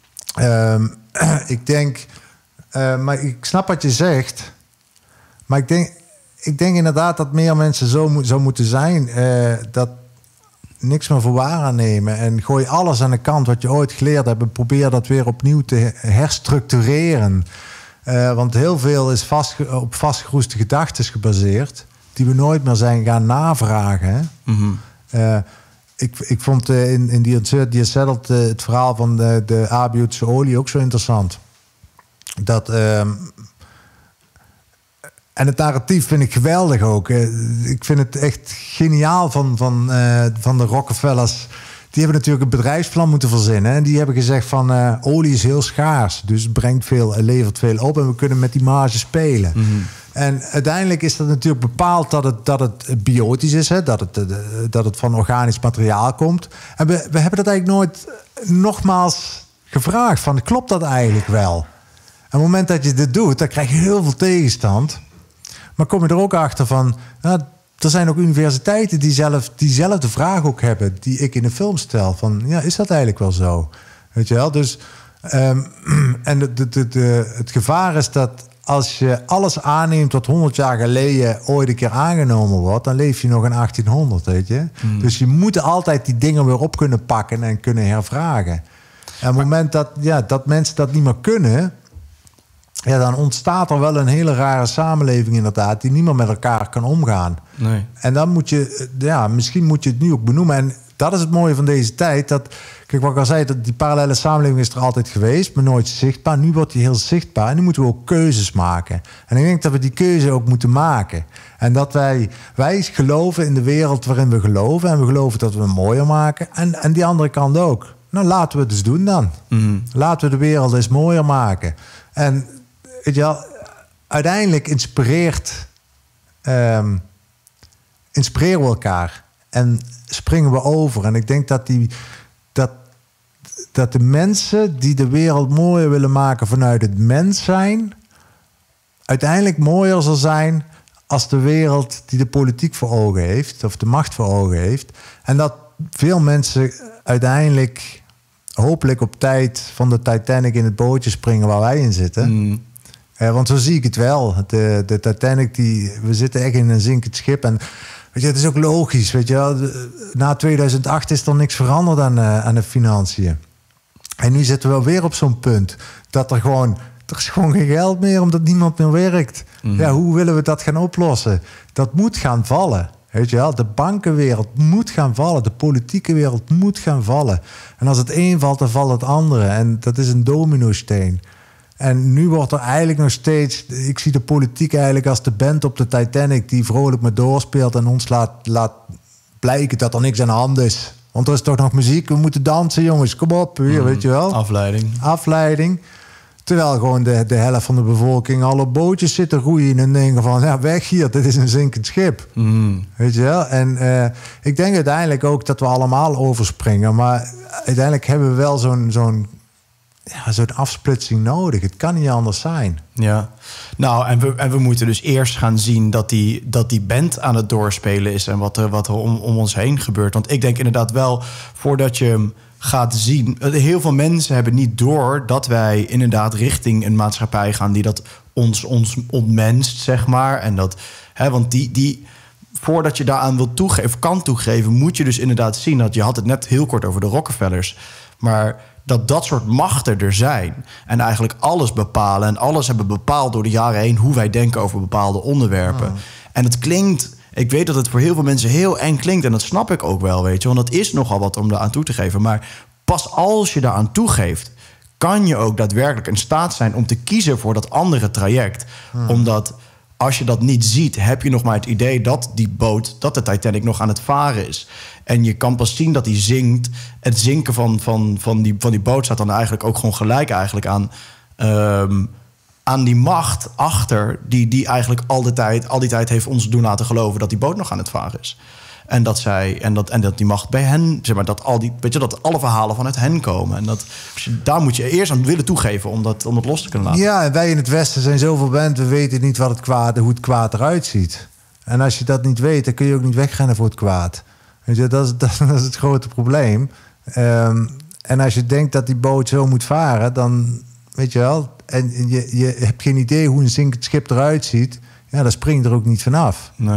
Um, ik denk... Uh, maar ik snap wat je zegt. Maar ik denk, ik denk inderdaad dat meer mensen zo mo- zou moeten zijn... Uh, dat niks meer voor waar aannemen. En gooi alles aan de kant wat je ooit geleerd hebt. En probeer dat weer opnieuw te herstructureren. Uh, want heel veel is vast, op vastgeroeste gedachten gebaseerd. Die we nooit meer zijn gaan navragen. Hè? Mm-hmm. Uh, ik, ik vond uh, in, in die Uncertainty is Settled uh, het verhaal van de, de abiotische olie ook zo interessant. Dat... Uh, En het narratief vind ik geweldig ook. Ik vind het echt geniaal van, van, uh, van de Rockefellers. Die hebben natuurlijk een bedrijfsplan moeten verzinnen. En die hebben gezegd van uh, olie is heel schaars. Dus het brengt veel, levert veel op. En we kunnen met die marge spelen. Mm-hmm. En uiteindelijk is dat natuurlijk bepaald dat het, dat het biotisch is. Hè? Dat, het, uh, dat het van organisch materiaal komt. En we, we hebben dat eigenlijk nooit nogmaals gevraagd. Van, klopt dat eigenlijk wel? En op het moment dat je dit doet, dan krijg je heel veel tegenstand. Maar kom je er ook achter van... Nou, er zijn ook universiteiten die zelf diezelfde vraag ook hebben... die ik in de film stel. Van, ja, is dat eigenlijk wel zo? Weet je wel? Dus, um, en de, de, de, de, het gevaar is dat als je alles aanneemt... wat honderd jaar geleden ooit een keer aangenomen wordt... dan leef je nog in achttienhonderd, weet je? Hmm. Dus je moet altijd die dingen weer op kunnen pakken... en kunnen hervragen. En op het moment dat, ja, dat mensen dat niet meer kunnen... ja, dan ontstaat er wel een hele rare samenleving inderdaad... die niet meer met elkaar kan omgaan. Nee. En dan moet je... ja, misschien moet je het nu ook benoemen. En dat is het mooie van deze tijd. Dat, kijk, wat ik al zei, dat die parallele samenleving is er altijd geweest... maar nooit zichtbaar. Nu wordt die heel zichtbaar. En nu moeten we ook keuzes maken. En ik denk dat we die keuze ook moeten maken. En dat wij... wij geloven in de wereld waarin we geloven... en we geloven dat we het mooier maken. En, en die andere kant ook. Nou, laten we het dus doen dan. Mm. Laten we de wereld eens mooier maken. En... weet je wel, uiteindelijk inspireert, um, inspireren we elkaar en springen we over. En ik denk dat, die, dat, dat de mensen die de wereld mooier willen maken vanuit het mens zijn... uiteindelijk mooier zal zijn als de wereld die de politiek voor ogen heeft... of de macht voor ogen heeft. En dat veel mensen uiteindelijk hopelijk op tijd van de Titanic in het bootje springen waar wij in zitten... Mm. Ja, want zo zie ik het wel. De, de Titanic, die, we zitten echt in een zinkend schip. En weet je, het is ook logisch. Weet je wel. Na tweeduizend acht is er niks veranderd aan, uh, aan de financiën. En nu zitten we weer op zo'n punt. Dat er gewoon, er is gewoon geen geld meer, omdat niemand meer werkt. Mm. Ja, hoe willen we dat gaan oplossen? Dat moet gaan vallen. Weet je wel, de bankenwereld moet gaan vallen. De politieke wereld moet gaan vallen. En als het een valt, dan valt het andere. En dat is een dominosteen. En nu wordt er eigenlijk nog steeds... ik zie de politiek eigenlijk als de band op de Titanic... die vrolijk maar doorspeelt en ons laat, laat blijken dat er niks aan de hand is. Want er is toch nog muziek, we moeten dansen, jongens. Kom op, hier, mm, weet je wel. Afleiding. Afleiding. Terwijl gewoon de, de helft van de bevolking al op bootjes zit te roeien... en denken van, ja, weg hier, dit is een zinkend schip. Mm. Weet je wel? En uh, ik denk uiteindelijk ook dat we allemaal overspringen... maar uiteindelijk hebben we wel zo'n... zo'n ja, zo'n afsplitsing nodig. Het kan niet anders zijn. Ja, nou, en we, en we moeten dus eerst gaan zien... dat die, dat die band aan het doorspelen is... en wat er, wat er om, om ons heen gebeurt. Want ik denk inderdaad wel, voordat je hem gaat zien... heel veel mensen hebben niet door... dat wij inderdaad richting een maatschappij gaan... die dat ons, ons ontmenst, zeg maar. En dat, hè, want die... die voordat je daaraan wil toegeven, kan toegeven... moet je dus inderdaad zien dat... je had het net heel kort over de Rockefellers... maar... dat dat soort machten er zijn. En eigenlijk alles bepalen. En alles hebben bepaald door de jaren heen... hoe wij denken over bepaalde onderwerpen. Oh. En het klinkt... ik weet dat het voor heel veel mensen heel eng klinkt... en dat snap ik ook wel, weet je. Want dat is nogal wat om daaraan toe te geven. Maar pas als je daaraan toegeeft... kan je ook daadwerkelijk in staat zijn... om te kiezen voor dat andere traject. Oh. Omdat... als je dat niet ziet, heb je nog maar het idee dat die boot... dat de Titanic nog aan het varen is. En je kan pas zien dat die zinkt. Het zinken van, van, van, die, van die boot staat dan eigenlijk ook gewoon gelijk eigenlijk aan... Um, aan die macht achter... die, die eigenlijk al die, tijd, al die tijd heeft ons doen laten geloven... dat die boot nog aan het varen is. En dat zij en dat, en dat die macht bij hen, zeg maar, dat al die, weet je, dat alle verhalen vanuit hen komen. En dat, daar moet je eerst aan willen toegeven om dat, om dat los te kunnen laten. Ja, en wij in het Westen zijn zoveel bent, we weten niet wat het kwaad, hoe het kwaad eruit ziet. En als je dat niet weet, dan kun je ook niet wegrennen voor het kwaad. Weet je, dat is, dat, dat is het grote probleem. Um, en als je denkt dat die boot zo moet varen, dan weet je wel, en je, je hebt geen idee hoe een zinkend schip eruit ziet, ja, dan spring je er ook niet vanaf. Nee.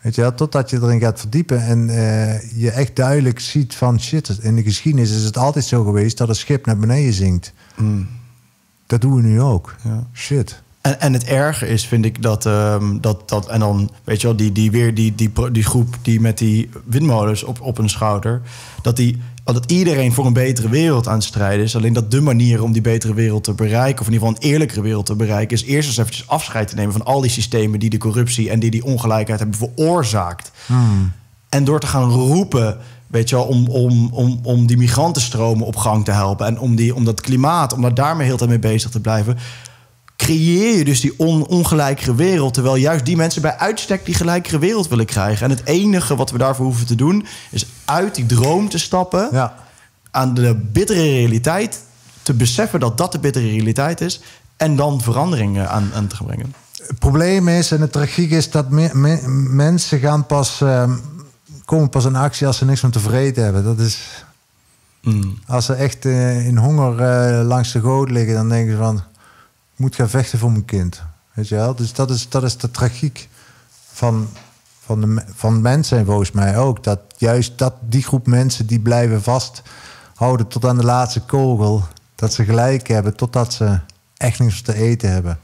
Weet je wel, totdat je erin gaat verdiepen en uh, je echt duidelijk ziet van shit, in de geschiedenis is het altijd zo geweest dat een schip naar beneden zinkt. Mm. Dat doen we nu ook. Ja. Shit. En, en het erge is, vind ik, dat, um, dat, dat en dan, weet je wel, die, die weer die, die, die groep die met die windmolens op, op hun schouder, dat die dat iedereen voor een betere wereld aan het strijden is. Alleen dat de manier om die betere wereld te bereiken, of in ieder geval een eerlijkere wereld te bereiken, is eerst eens eventjes afscheid te nemen van al die systemen die de corruptie en die die ongelijkheid hebben veroorzaakt. Hmm. En door te gaan roepen, weet je wel, om, om, om, om die migrantenstromen op gang te helpen en om, die, om dat klimaat, om daar daarmee heel tijd mee bezig te blijven, creëer je dus die on, ongelijkere wereld, terwijl juist die mensen bij uitstek die gelijkere wereld willen krijgen. En het enige wat we daarvoor hoeven te doen is uit die droom te stappen, ja, aan de bittere realiteit, te beseffen dat dat de bittere realiteit is en dan veranderingen aan, aan te gaan brengen. Het probleem is, en de tragiek is, dat me, me, mensen gaan pas uh, komen pas in actie als ze niks meer te vreten hebben. Dat is mm. als ze echt uh, in honger uh, langs de goot liggen, dan denken ze van, ik moet gaan vechten voor mijn kind. Weet je wel? Dus dat is, dat is de tragiek van, van, de, van mensen en volgens mij ook. Dat juist dat die groep mensen die blijven vasthouden tot aan de laatste kogel, dat ze gelijk hebben totdat ze echt niks te eten hebben.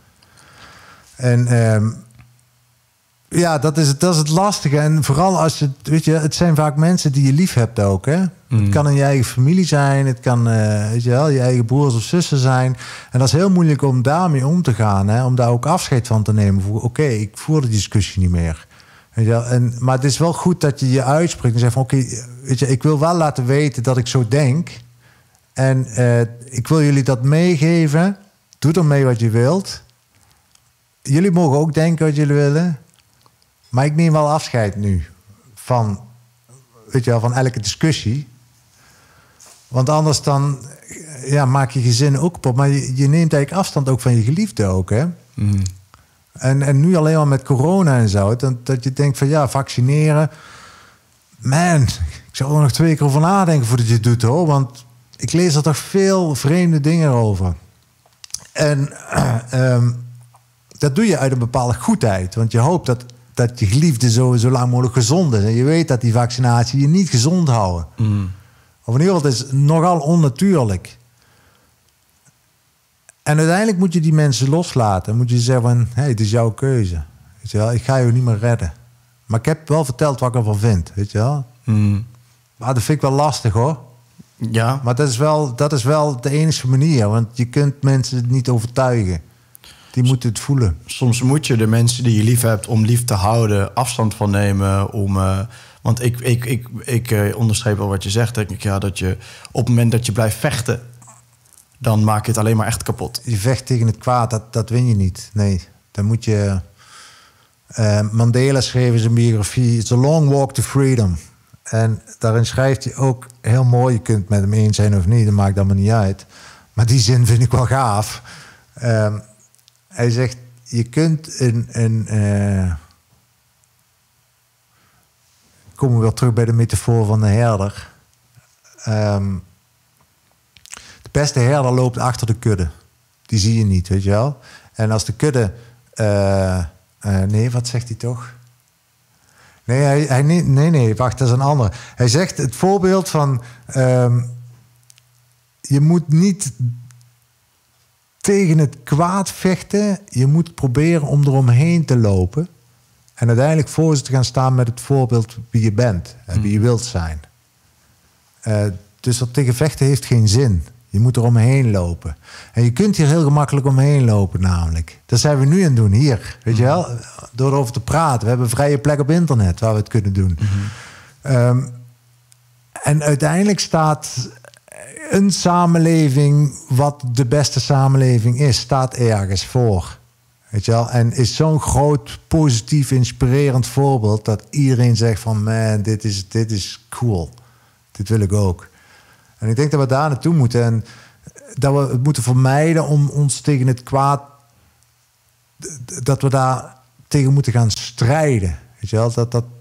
En um, ja, dat is, het, dat is het lastige. En vooral als je, weet je, het zijn vaak mensen die je lief hebt ook, hè? Mm. Het kan in je eigen familie zijn, het kan uh, weet je wel, je eigen broers of zussen zijn. En dat is heel moeilijk om daarmee om te gaan, hè? Om daar ook afscheid van te nemen. Oké, okay, ik voer de discussie niet meer. Weet je wel? En, maar het is wel goed dat je je uitspreekt en zegt van, oké, okay, weet je, ik wil wel laten weten dat ik zo denk. En uh, ik wil jullie dat meegeven. Doe ermee wat je wilt. Jullie mogen ook denken wat jullie willen. Maar ik neem wel afscheid nu van, weet je wel, van elke discussie. Want anders dan ja, maak je gezin ook kapot. Maar je, je neemt eigenlijk afstand ook van je geliefde ook, hè? Mm. En, en nu alleen maar met corona en zo. Dat, dat je denkt van ja, vaccineren. Man, ik zou er nog twee keer over nadenken voordat je het doet, hoor. Want ik lees er toch veel vreemde dingen over. En uh, um, dat doe je uit een bepaalde goedheid. Want je hoopt dat, dat je geliefde zo, zo lang mogelijk gezond is. En je weet dat die vaccinatie je niet gezond houden. Mm. Of in ieder geval, het is nogal onnatuurlijk. En uiteindelijk moet je die mensen loslaten. Moet je zeggen van, hey, het is jouw keuze. Weet je wel? Ik ga je niet meer redden. Maar ik heb wel verteld wat ik ervan vind. Weet je wel? Mm. Maar dat vind ik wel lastig, hoor. Ja. Maar dat is wel, dat is wel de enige manier. Want je kunt mensen niet overtuigen. Die moeten het voelen. Soms moet je de mensen die je lief hebt om lief te houden afstand van nemen. Om, uh, want ik, ik, ik, ik uh, onderstreep wel wat je zegt. Denk ik, ja, dat je op het moment dat je blijft vechten, dan maak je het alleen maar echt kapot. Je vecht tegen het kwaad, dat, dat win je niet. Nee, dan moet je... Uh, Mandela schreef in zijn biografie, It's a long walk to freedom. En daarin schrijft hij ook heel mooi, je kunt het met hem eens zijn of niet, dat maakt allemaal niet uit. Maar die zin vind ik wel gaaf. Uh, hij zegt, je kunt een... een uh, komen we weer terug bij de metafoor van de herder. Um, de beste herder loopt achter de kudde. Die zie je niet, weet je wel. En als de kudde... Uh, uh, nee, wat zegt hij toch? Nee, hij, hij, nee, nee, nee, wacht, dat is een ander. Hij zegt het voorbeeld van... Um, je moet niet tegen het kwaad vechten. Je moet proberen om eromheen te lopen. En uiteindelijk voor ze te gaan staan met het voorbeeld wie je bent. En wie je wilt zijn. Uh, dus dat tegen vechten heeft geen zin. Je moet er omheen lopen. En je kunt hier heel gemakkelijk omheen lopen namelijk. Dat zijn we nu aan het doen, hier. Weet je wel? Door erover te praten. We hebben een vrije plek op internet waar we het kunnen doen. Mm-hmm. Um, en uiteindelijk staat een samenleving, wat de beste samenleving is, staat ergens voor. Weet je wel? En is zo'n groot, positief, inspirerend voorbeeld dat iedereen zegt van, man, dit is, dit is cool. Dit wil ik ook. En ik denk dat we daar naartoe moeten. En dat we het moeten vermijden om ons tegen het kwaad... dat we daar tegen moeten gaan strijden. Weet je wel? Dat, dat...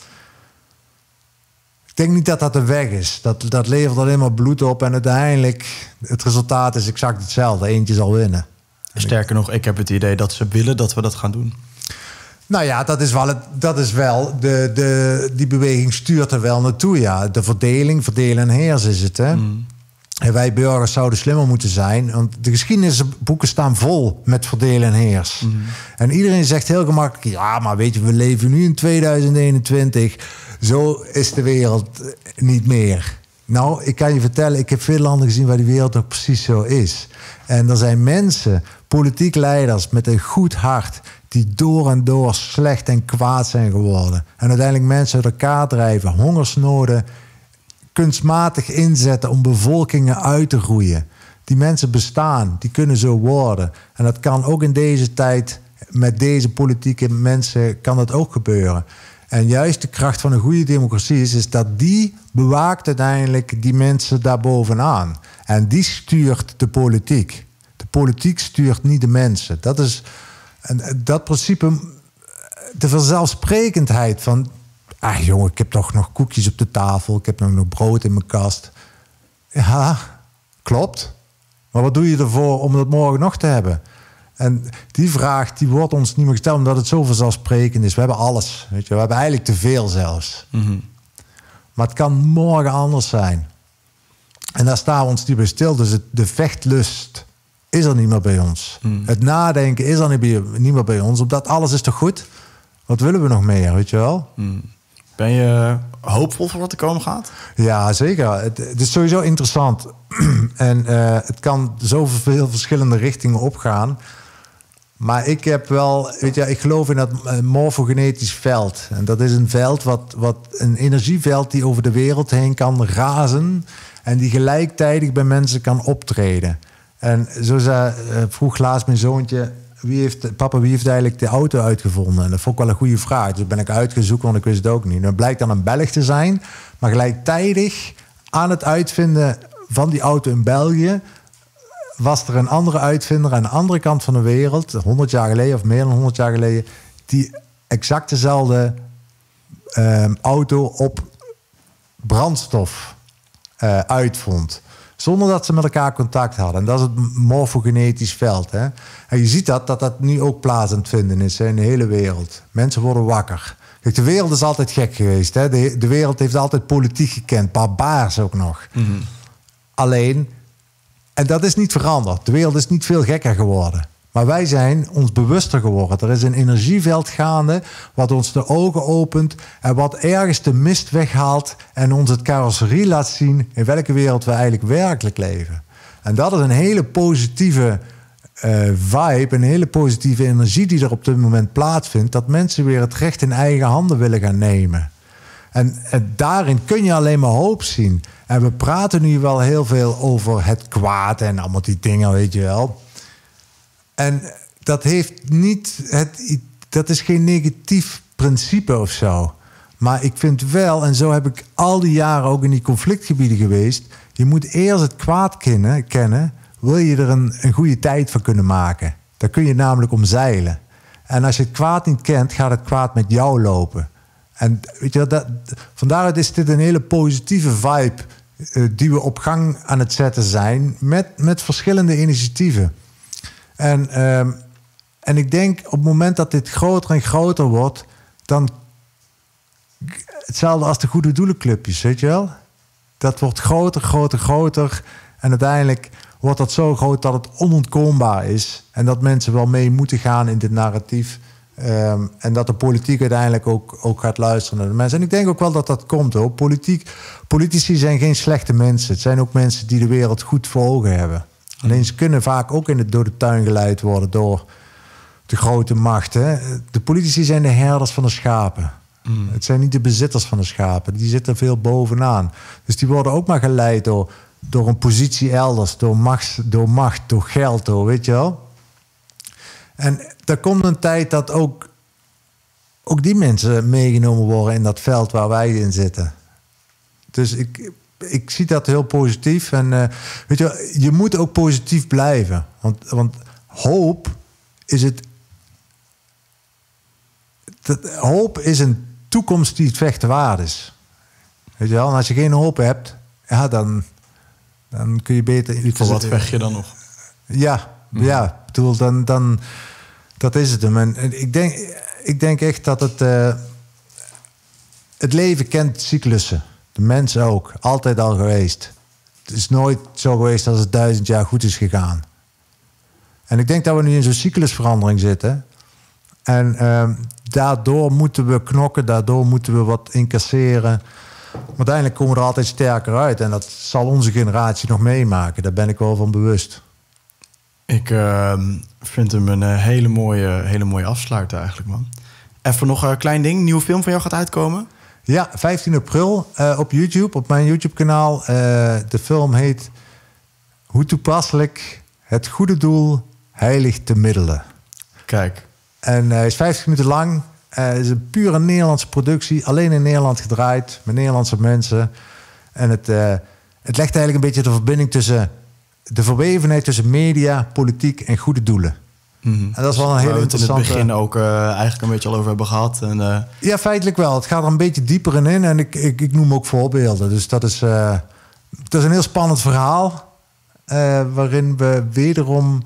Ik denk niet dat dat de weg is. Dat, dat levert alleen maar bloed op. En uiteindelijk, het resultaat is exact hetzelfde. Eentje zal winnen. Sterker nog, ik heb het idee dat ze willen dat we dat gaan doen. Nou ja, dat is wel, het, dat is wel de, de, die beweging stuurt er wel naartoe, ja. De verdeling, verdelen en heersen is het, hè. Mm. En wij burgers zouden slimmer moeten zijn. Want de geschiedenisboeken staan vol met verdelen en heers. Mm. En iedereen zegt heel gemakkelijk... ja, maar weet je, we leven nu in tweeduizend eenentwintig. Zo is de wereld niet meer. Nou, ik kan je vertellen... ik heb veel landen gezien waar die wereld nog precies zo is. En er zijn mensen, politiek leiders met een goed hart... die door en door slecht en kwaad zijn geworden. En uiteindelijk mensen uit elkaar drijven. Hongersnoden... kunstmatig inzetten om bevolkingen uit te groeien. Die mensen bestaan, die kunnen zo worden. En dat kan ook in deze tijd, met deze politieke mensen, kan dat ook gebeuren. En juist de kracht van een goede democratie is, is dat die bewaakt uiteindelijk die mensen daarbovenaan. En die stuurt de politiek. De politiek stuurt niet de mensen. Dat is en dat principe, de vanzelfsprekendheid van... ah jongen, ik heb toch nog koekjes op de tafel. Ik heb nog, nog brood in mijn kast. Ja, klopt. Maar wat doe je ervoor om dat morgen nog te hebben? En die vraag die wordt ons niet meer gesteld... omdat het zo vanzelfsprekend is. We hebben alles. Weet je? We hebben eigenlijk te veel zelfs. Mm-hmm. Maar het kan morgen anders zijn. En daar staan we ons niet bij stil. Dus het, de vechtlust is er niet meer bij ons. Mm. Het nadenken is er niet, bij, niet meer bij ons. Omdat alles is toch goed? Wat willen we nog meer, weet je wel? Mm. Ben je hoopvol voor wat er komen gaat? Ja, zeker. Het, het is sowieso interessant. en uh, het kan zoveel verschillende richtingen opgaan. Maar ik heb wel... weet je, ik geloof in dat morfogenetisch veld. En dat is een veld, wat, wat een energieveld... die over de wereld heen kan razen... en die gelijktijdig bij mensen kan optreden. En zo zei, uh, vroeg laatst mijn zoontje... Wie heeft, papa, wie heeft eigenlijk de auto uitgevonden? En dat vond ik wel een goede vraag. Dus ben ik uitgezocht, want ik wist het ook niet. Dan blijkt dan een Belg te zijn. Maar gelijktijdig aan het uitvinden van die auto in België... was er een andere uitvinder aan de andere kant van de wereld... honderd jaar geleden of meer dan honderd jaar geleden... die exact dezelfde uh, auto op brandstof uh, uitvond... zonder dat ze met elkaar contact hadden. En dat is het morfogenetisch veld. Hè? En je ziet dat, dat dat nu ook plaats aan het vinden is hè, in de hele wereld. Mensen worden wakker. Kijk, de wereld is altijd gek geweest. Hè? De, de wereld heeft altijd politiek gekend. Barbaars ook nog. Mm-hmm. Alleen, en dat is niet veranderd. De wereld is niet veel gekker geworden. Maar wij zijn ons bewuster geworden. Er is een energieveld gaande wat ons de ogen opent... en wat ergens de mist weghaalt... en ons het carrosserie laat zien... in welke wereld we eigenlijk werkelijk leven. En dat is een hele positieve uh, vibe... een hele positieve energie die er op dit moment plaatsvindt... dat mensen weer het recht in eigen handen willen gaan nemen. En, en daarin kun je alleen maar hoop zien. En we praten nu wel heel veel over het kwaad... en allemaal die dingen, weet je wel... En dat heeft niet het, dat is geen negatief principe of zo. Maar ik vind wel, en zo heb ik al die jaren ook in die conflictgebieden geweest... je moet eerst het kwaad kennen, kennen wil je er een, een goede tijd van kunnen maken. Daar kun je namelijk omzeilen. En als je het kwaad niet kent, gaat het kwaad met jou lopen. En weet je, dat, van daaruit is dit een hele positieve vibe... Uh, die we op gang aan het zetten zijn met, met verschillende initiatieven. En, um, en ik denk op het moment dat dit groter en groter wordt... dan hetzelfde als de goede doelenclubjes, weet je wel? Dat wordt groter, groter, groter. En uiteindelijk wordt dat zo groot dat het onontkoombaar is. En dat mensen wel mee moeten gaan in dit narratief. Um, en dat de politiek uiteindelijk ook, ook gaat luisteren naar de mensen. En ik denk ook wel dat dat komt, hoor. Politiek, politici zijn geen slechte mensen. Het zijn ook mensen die de wereld goed voor ogen hebben. Alleen ze kunnen vaak ook in het, door de tuin geleid worden door de grote macht. Hè? De politici zijn de herders van de schapen. Mm. Het zijn niet de bezitters van de schapen. Die zitten veel bovenaan. Dus die worden ook maar geleid door, door een positie elders. Door macht, door macht, door geld, door, weet je wel. En er komt een tijd dat ook, ook die mensen meegenomen worden in dat veld waar wij in zitten. Dus ik... Ik zie dat heel positief. En uh, weet je, je moet ook positief blijven. Want, want hoop is het... Dat, hoop is een toekomst die het vechten waard is. Weet je wel? En als je geen hoop hebt, ja, dan, dan kun je beter... Voor wat vecht je dan nog? Ja, mm. ja. Bedoel, dan, dan, dat is het hem. En ik denk... ik denk echt dat het... Uh, het leven kent cyclussen. De mensen ook. Altijd al geweest. Het is nooit zo geweest als het duizend jaar goed is gegaan. En ik denk dat we nu in zo'n cyclusverandering zitten. En uh, daardoor moeten we knokken. Daardoor moeten we wat incasseren. Maar uiteindelijk komen we er altijd sterker uit. En dat zal onze generatie nog meemaken. Daar ben ik wel van bewust. Ik uh, vind hem een uh, hele, mooie, hele mooie afsluiter eigenlijk, man. Even nog een klein ding. Nieuwe film van jou gaat uitkomen? Ja, vijftien april uh, op YouTube, op mijn YouTube-kanaal. Uh, de film heet Hoe toepasselijk, het goede doel heiligt de middelen. Kijk. En hij uh, is vijftig minuten lang. Het uh, is een pure Nederlandse productie. Alleen in Nederland gedraaid, met Nederlandse mensen. En het, uh, het legt eigenlijk een beetje de verbinding tussen... de verwevenheid tussen media, politiek en goede doelen. Mm-hmm. En dat is wel een hele interessante... Waar we het in het begin ook uh, eigenlijk een beetje al over hebben gehad. En, uh... Ja, feitelijk wel. Het gaat er een beetje dieper in. En ik, ik, ik noem ook voorbeelden. Dus dat is, uh, dat is een heel spannend verhaal. Uh, waarin we wederom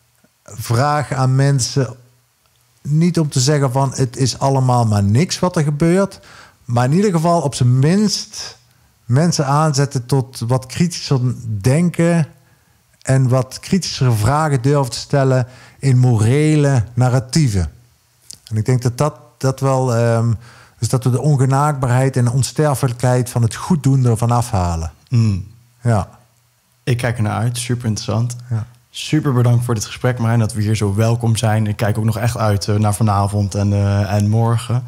vragen aan mensen... niet om te zeggen van het is allemaal maar niks wat er gebeurt. Maar in ieder geval op zijn minst mensen aanzetten tot wat kritischer denken... en wat kritischere vragen durven te stellen in morele narratieven. En ik denk dat dat, dat wel... Um, dus dat we de ongenaakbaarheid en de onsterfelijkheid van het goed doen ervan afhalen. Mm. Ja. Ik kijk er naar uit. Super interessant. Ja. Super bedankt voor dit gesprek, Marijn, dat we hier zo welkom zijn. Ik kijk ook nog echt uit uh, naar vanavond en, uh, en morgen.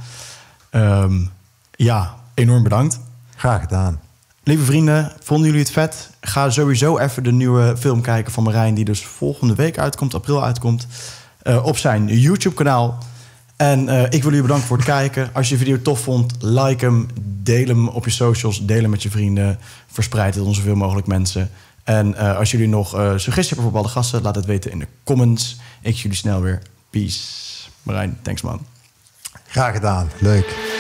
Um, ja, enorm bedankt. Graag gedaan. Lieve vrienden, vonden jullie het vet? Ga sowieso even de nieuwe film kijken van Marijn... die dus volgende week uitkomt, april uitkomt... Uh, op zijn YouTube-kanaal. En uh, ik wil jullie bedanken voor het kijken. Als je de video tof vond, like hem, deel hem op je socials... deel hem met je vrienden, verspreid het onder zoveel mogelijk mensen... En uh, als jullie nog uh, suggesties hebben voor bepaalde gasten... laat het weten in de comments. Ik zie jullie snel weer. Peace. Marijn, thanks man. Graag gedaan. Leuk.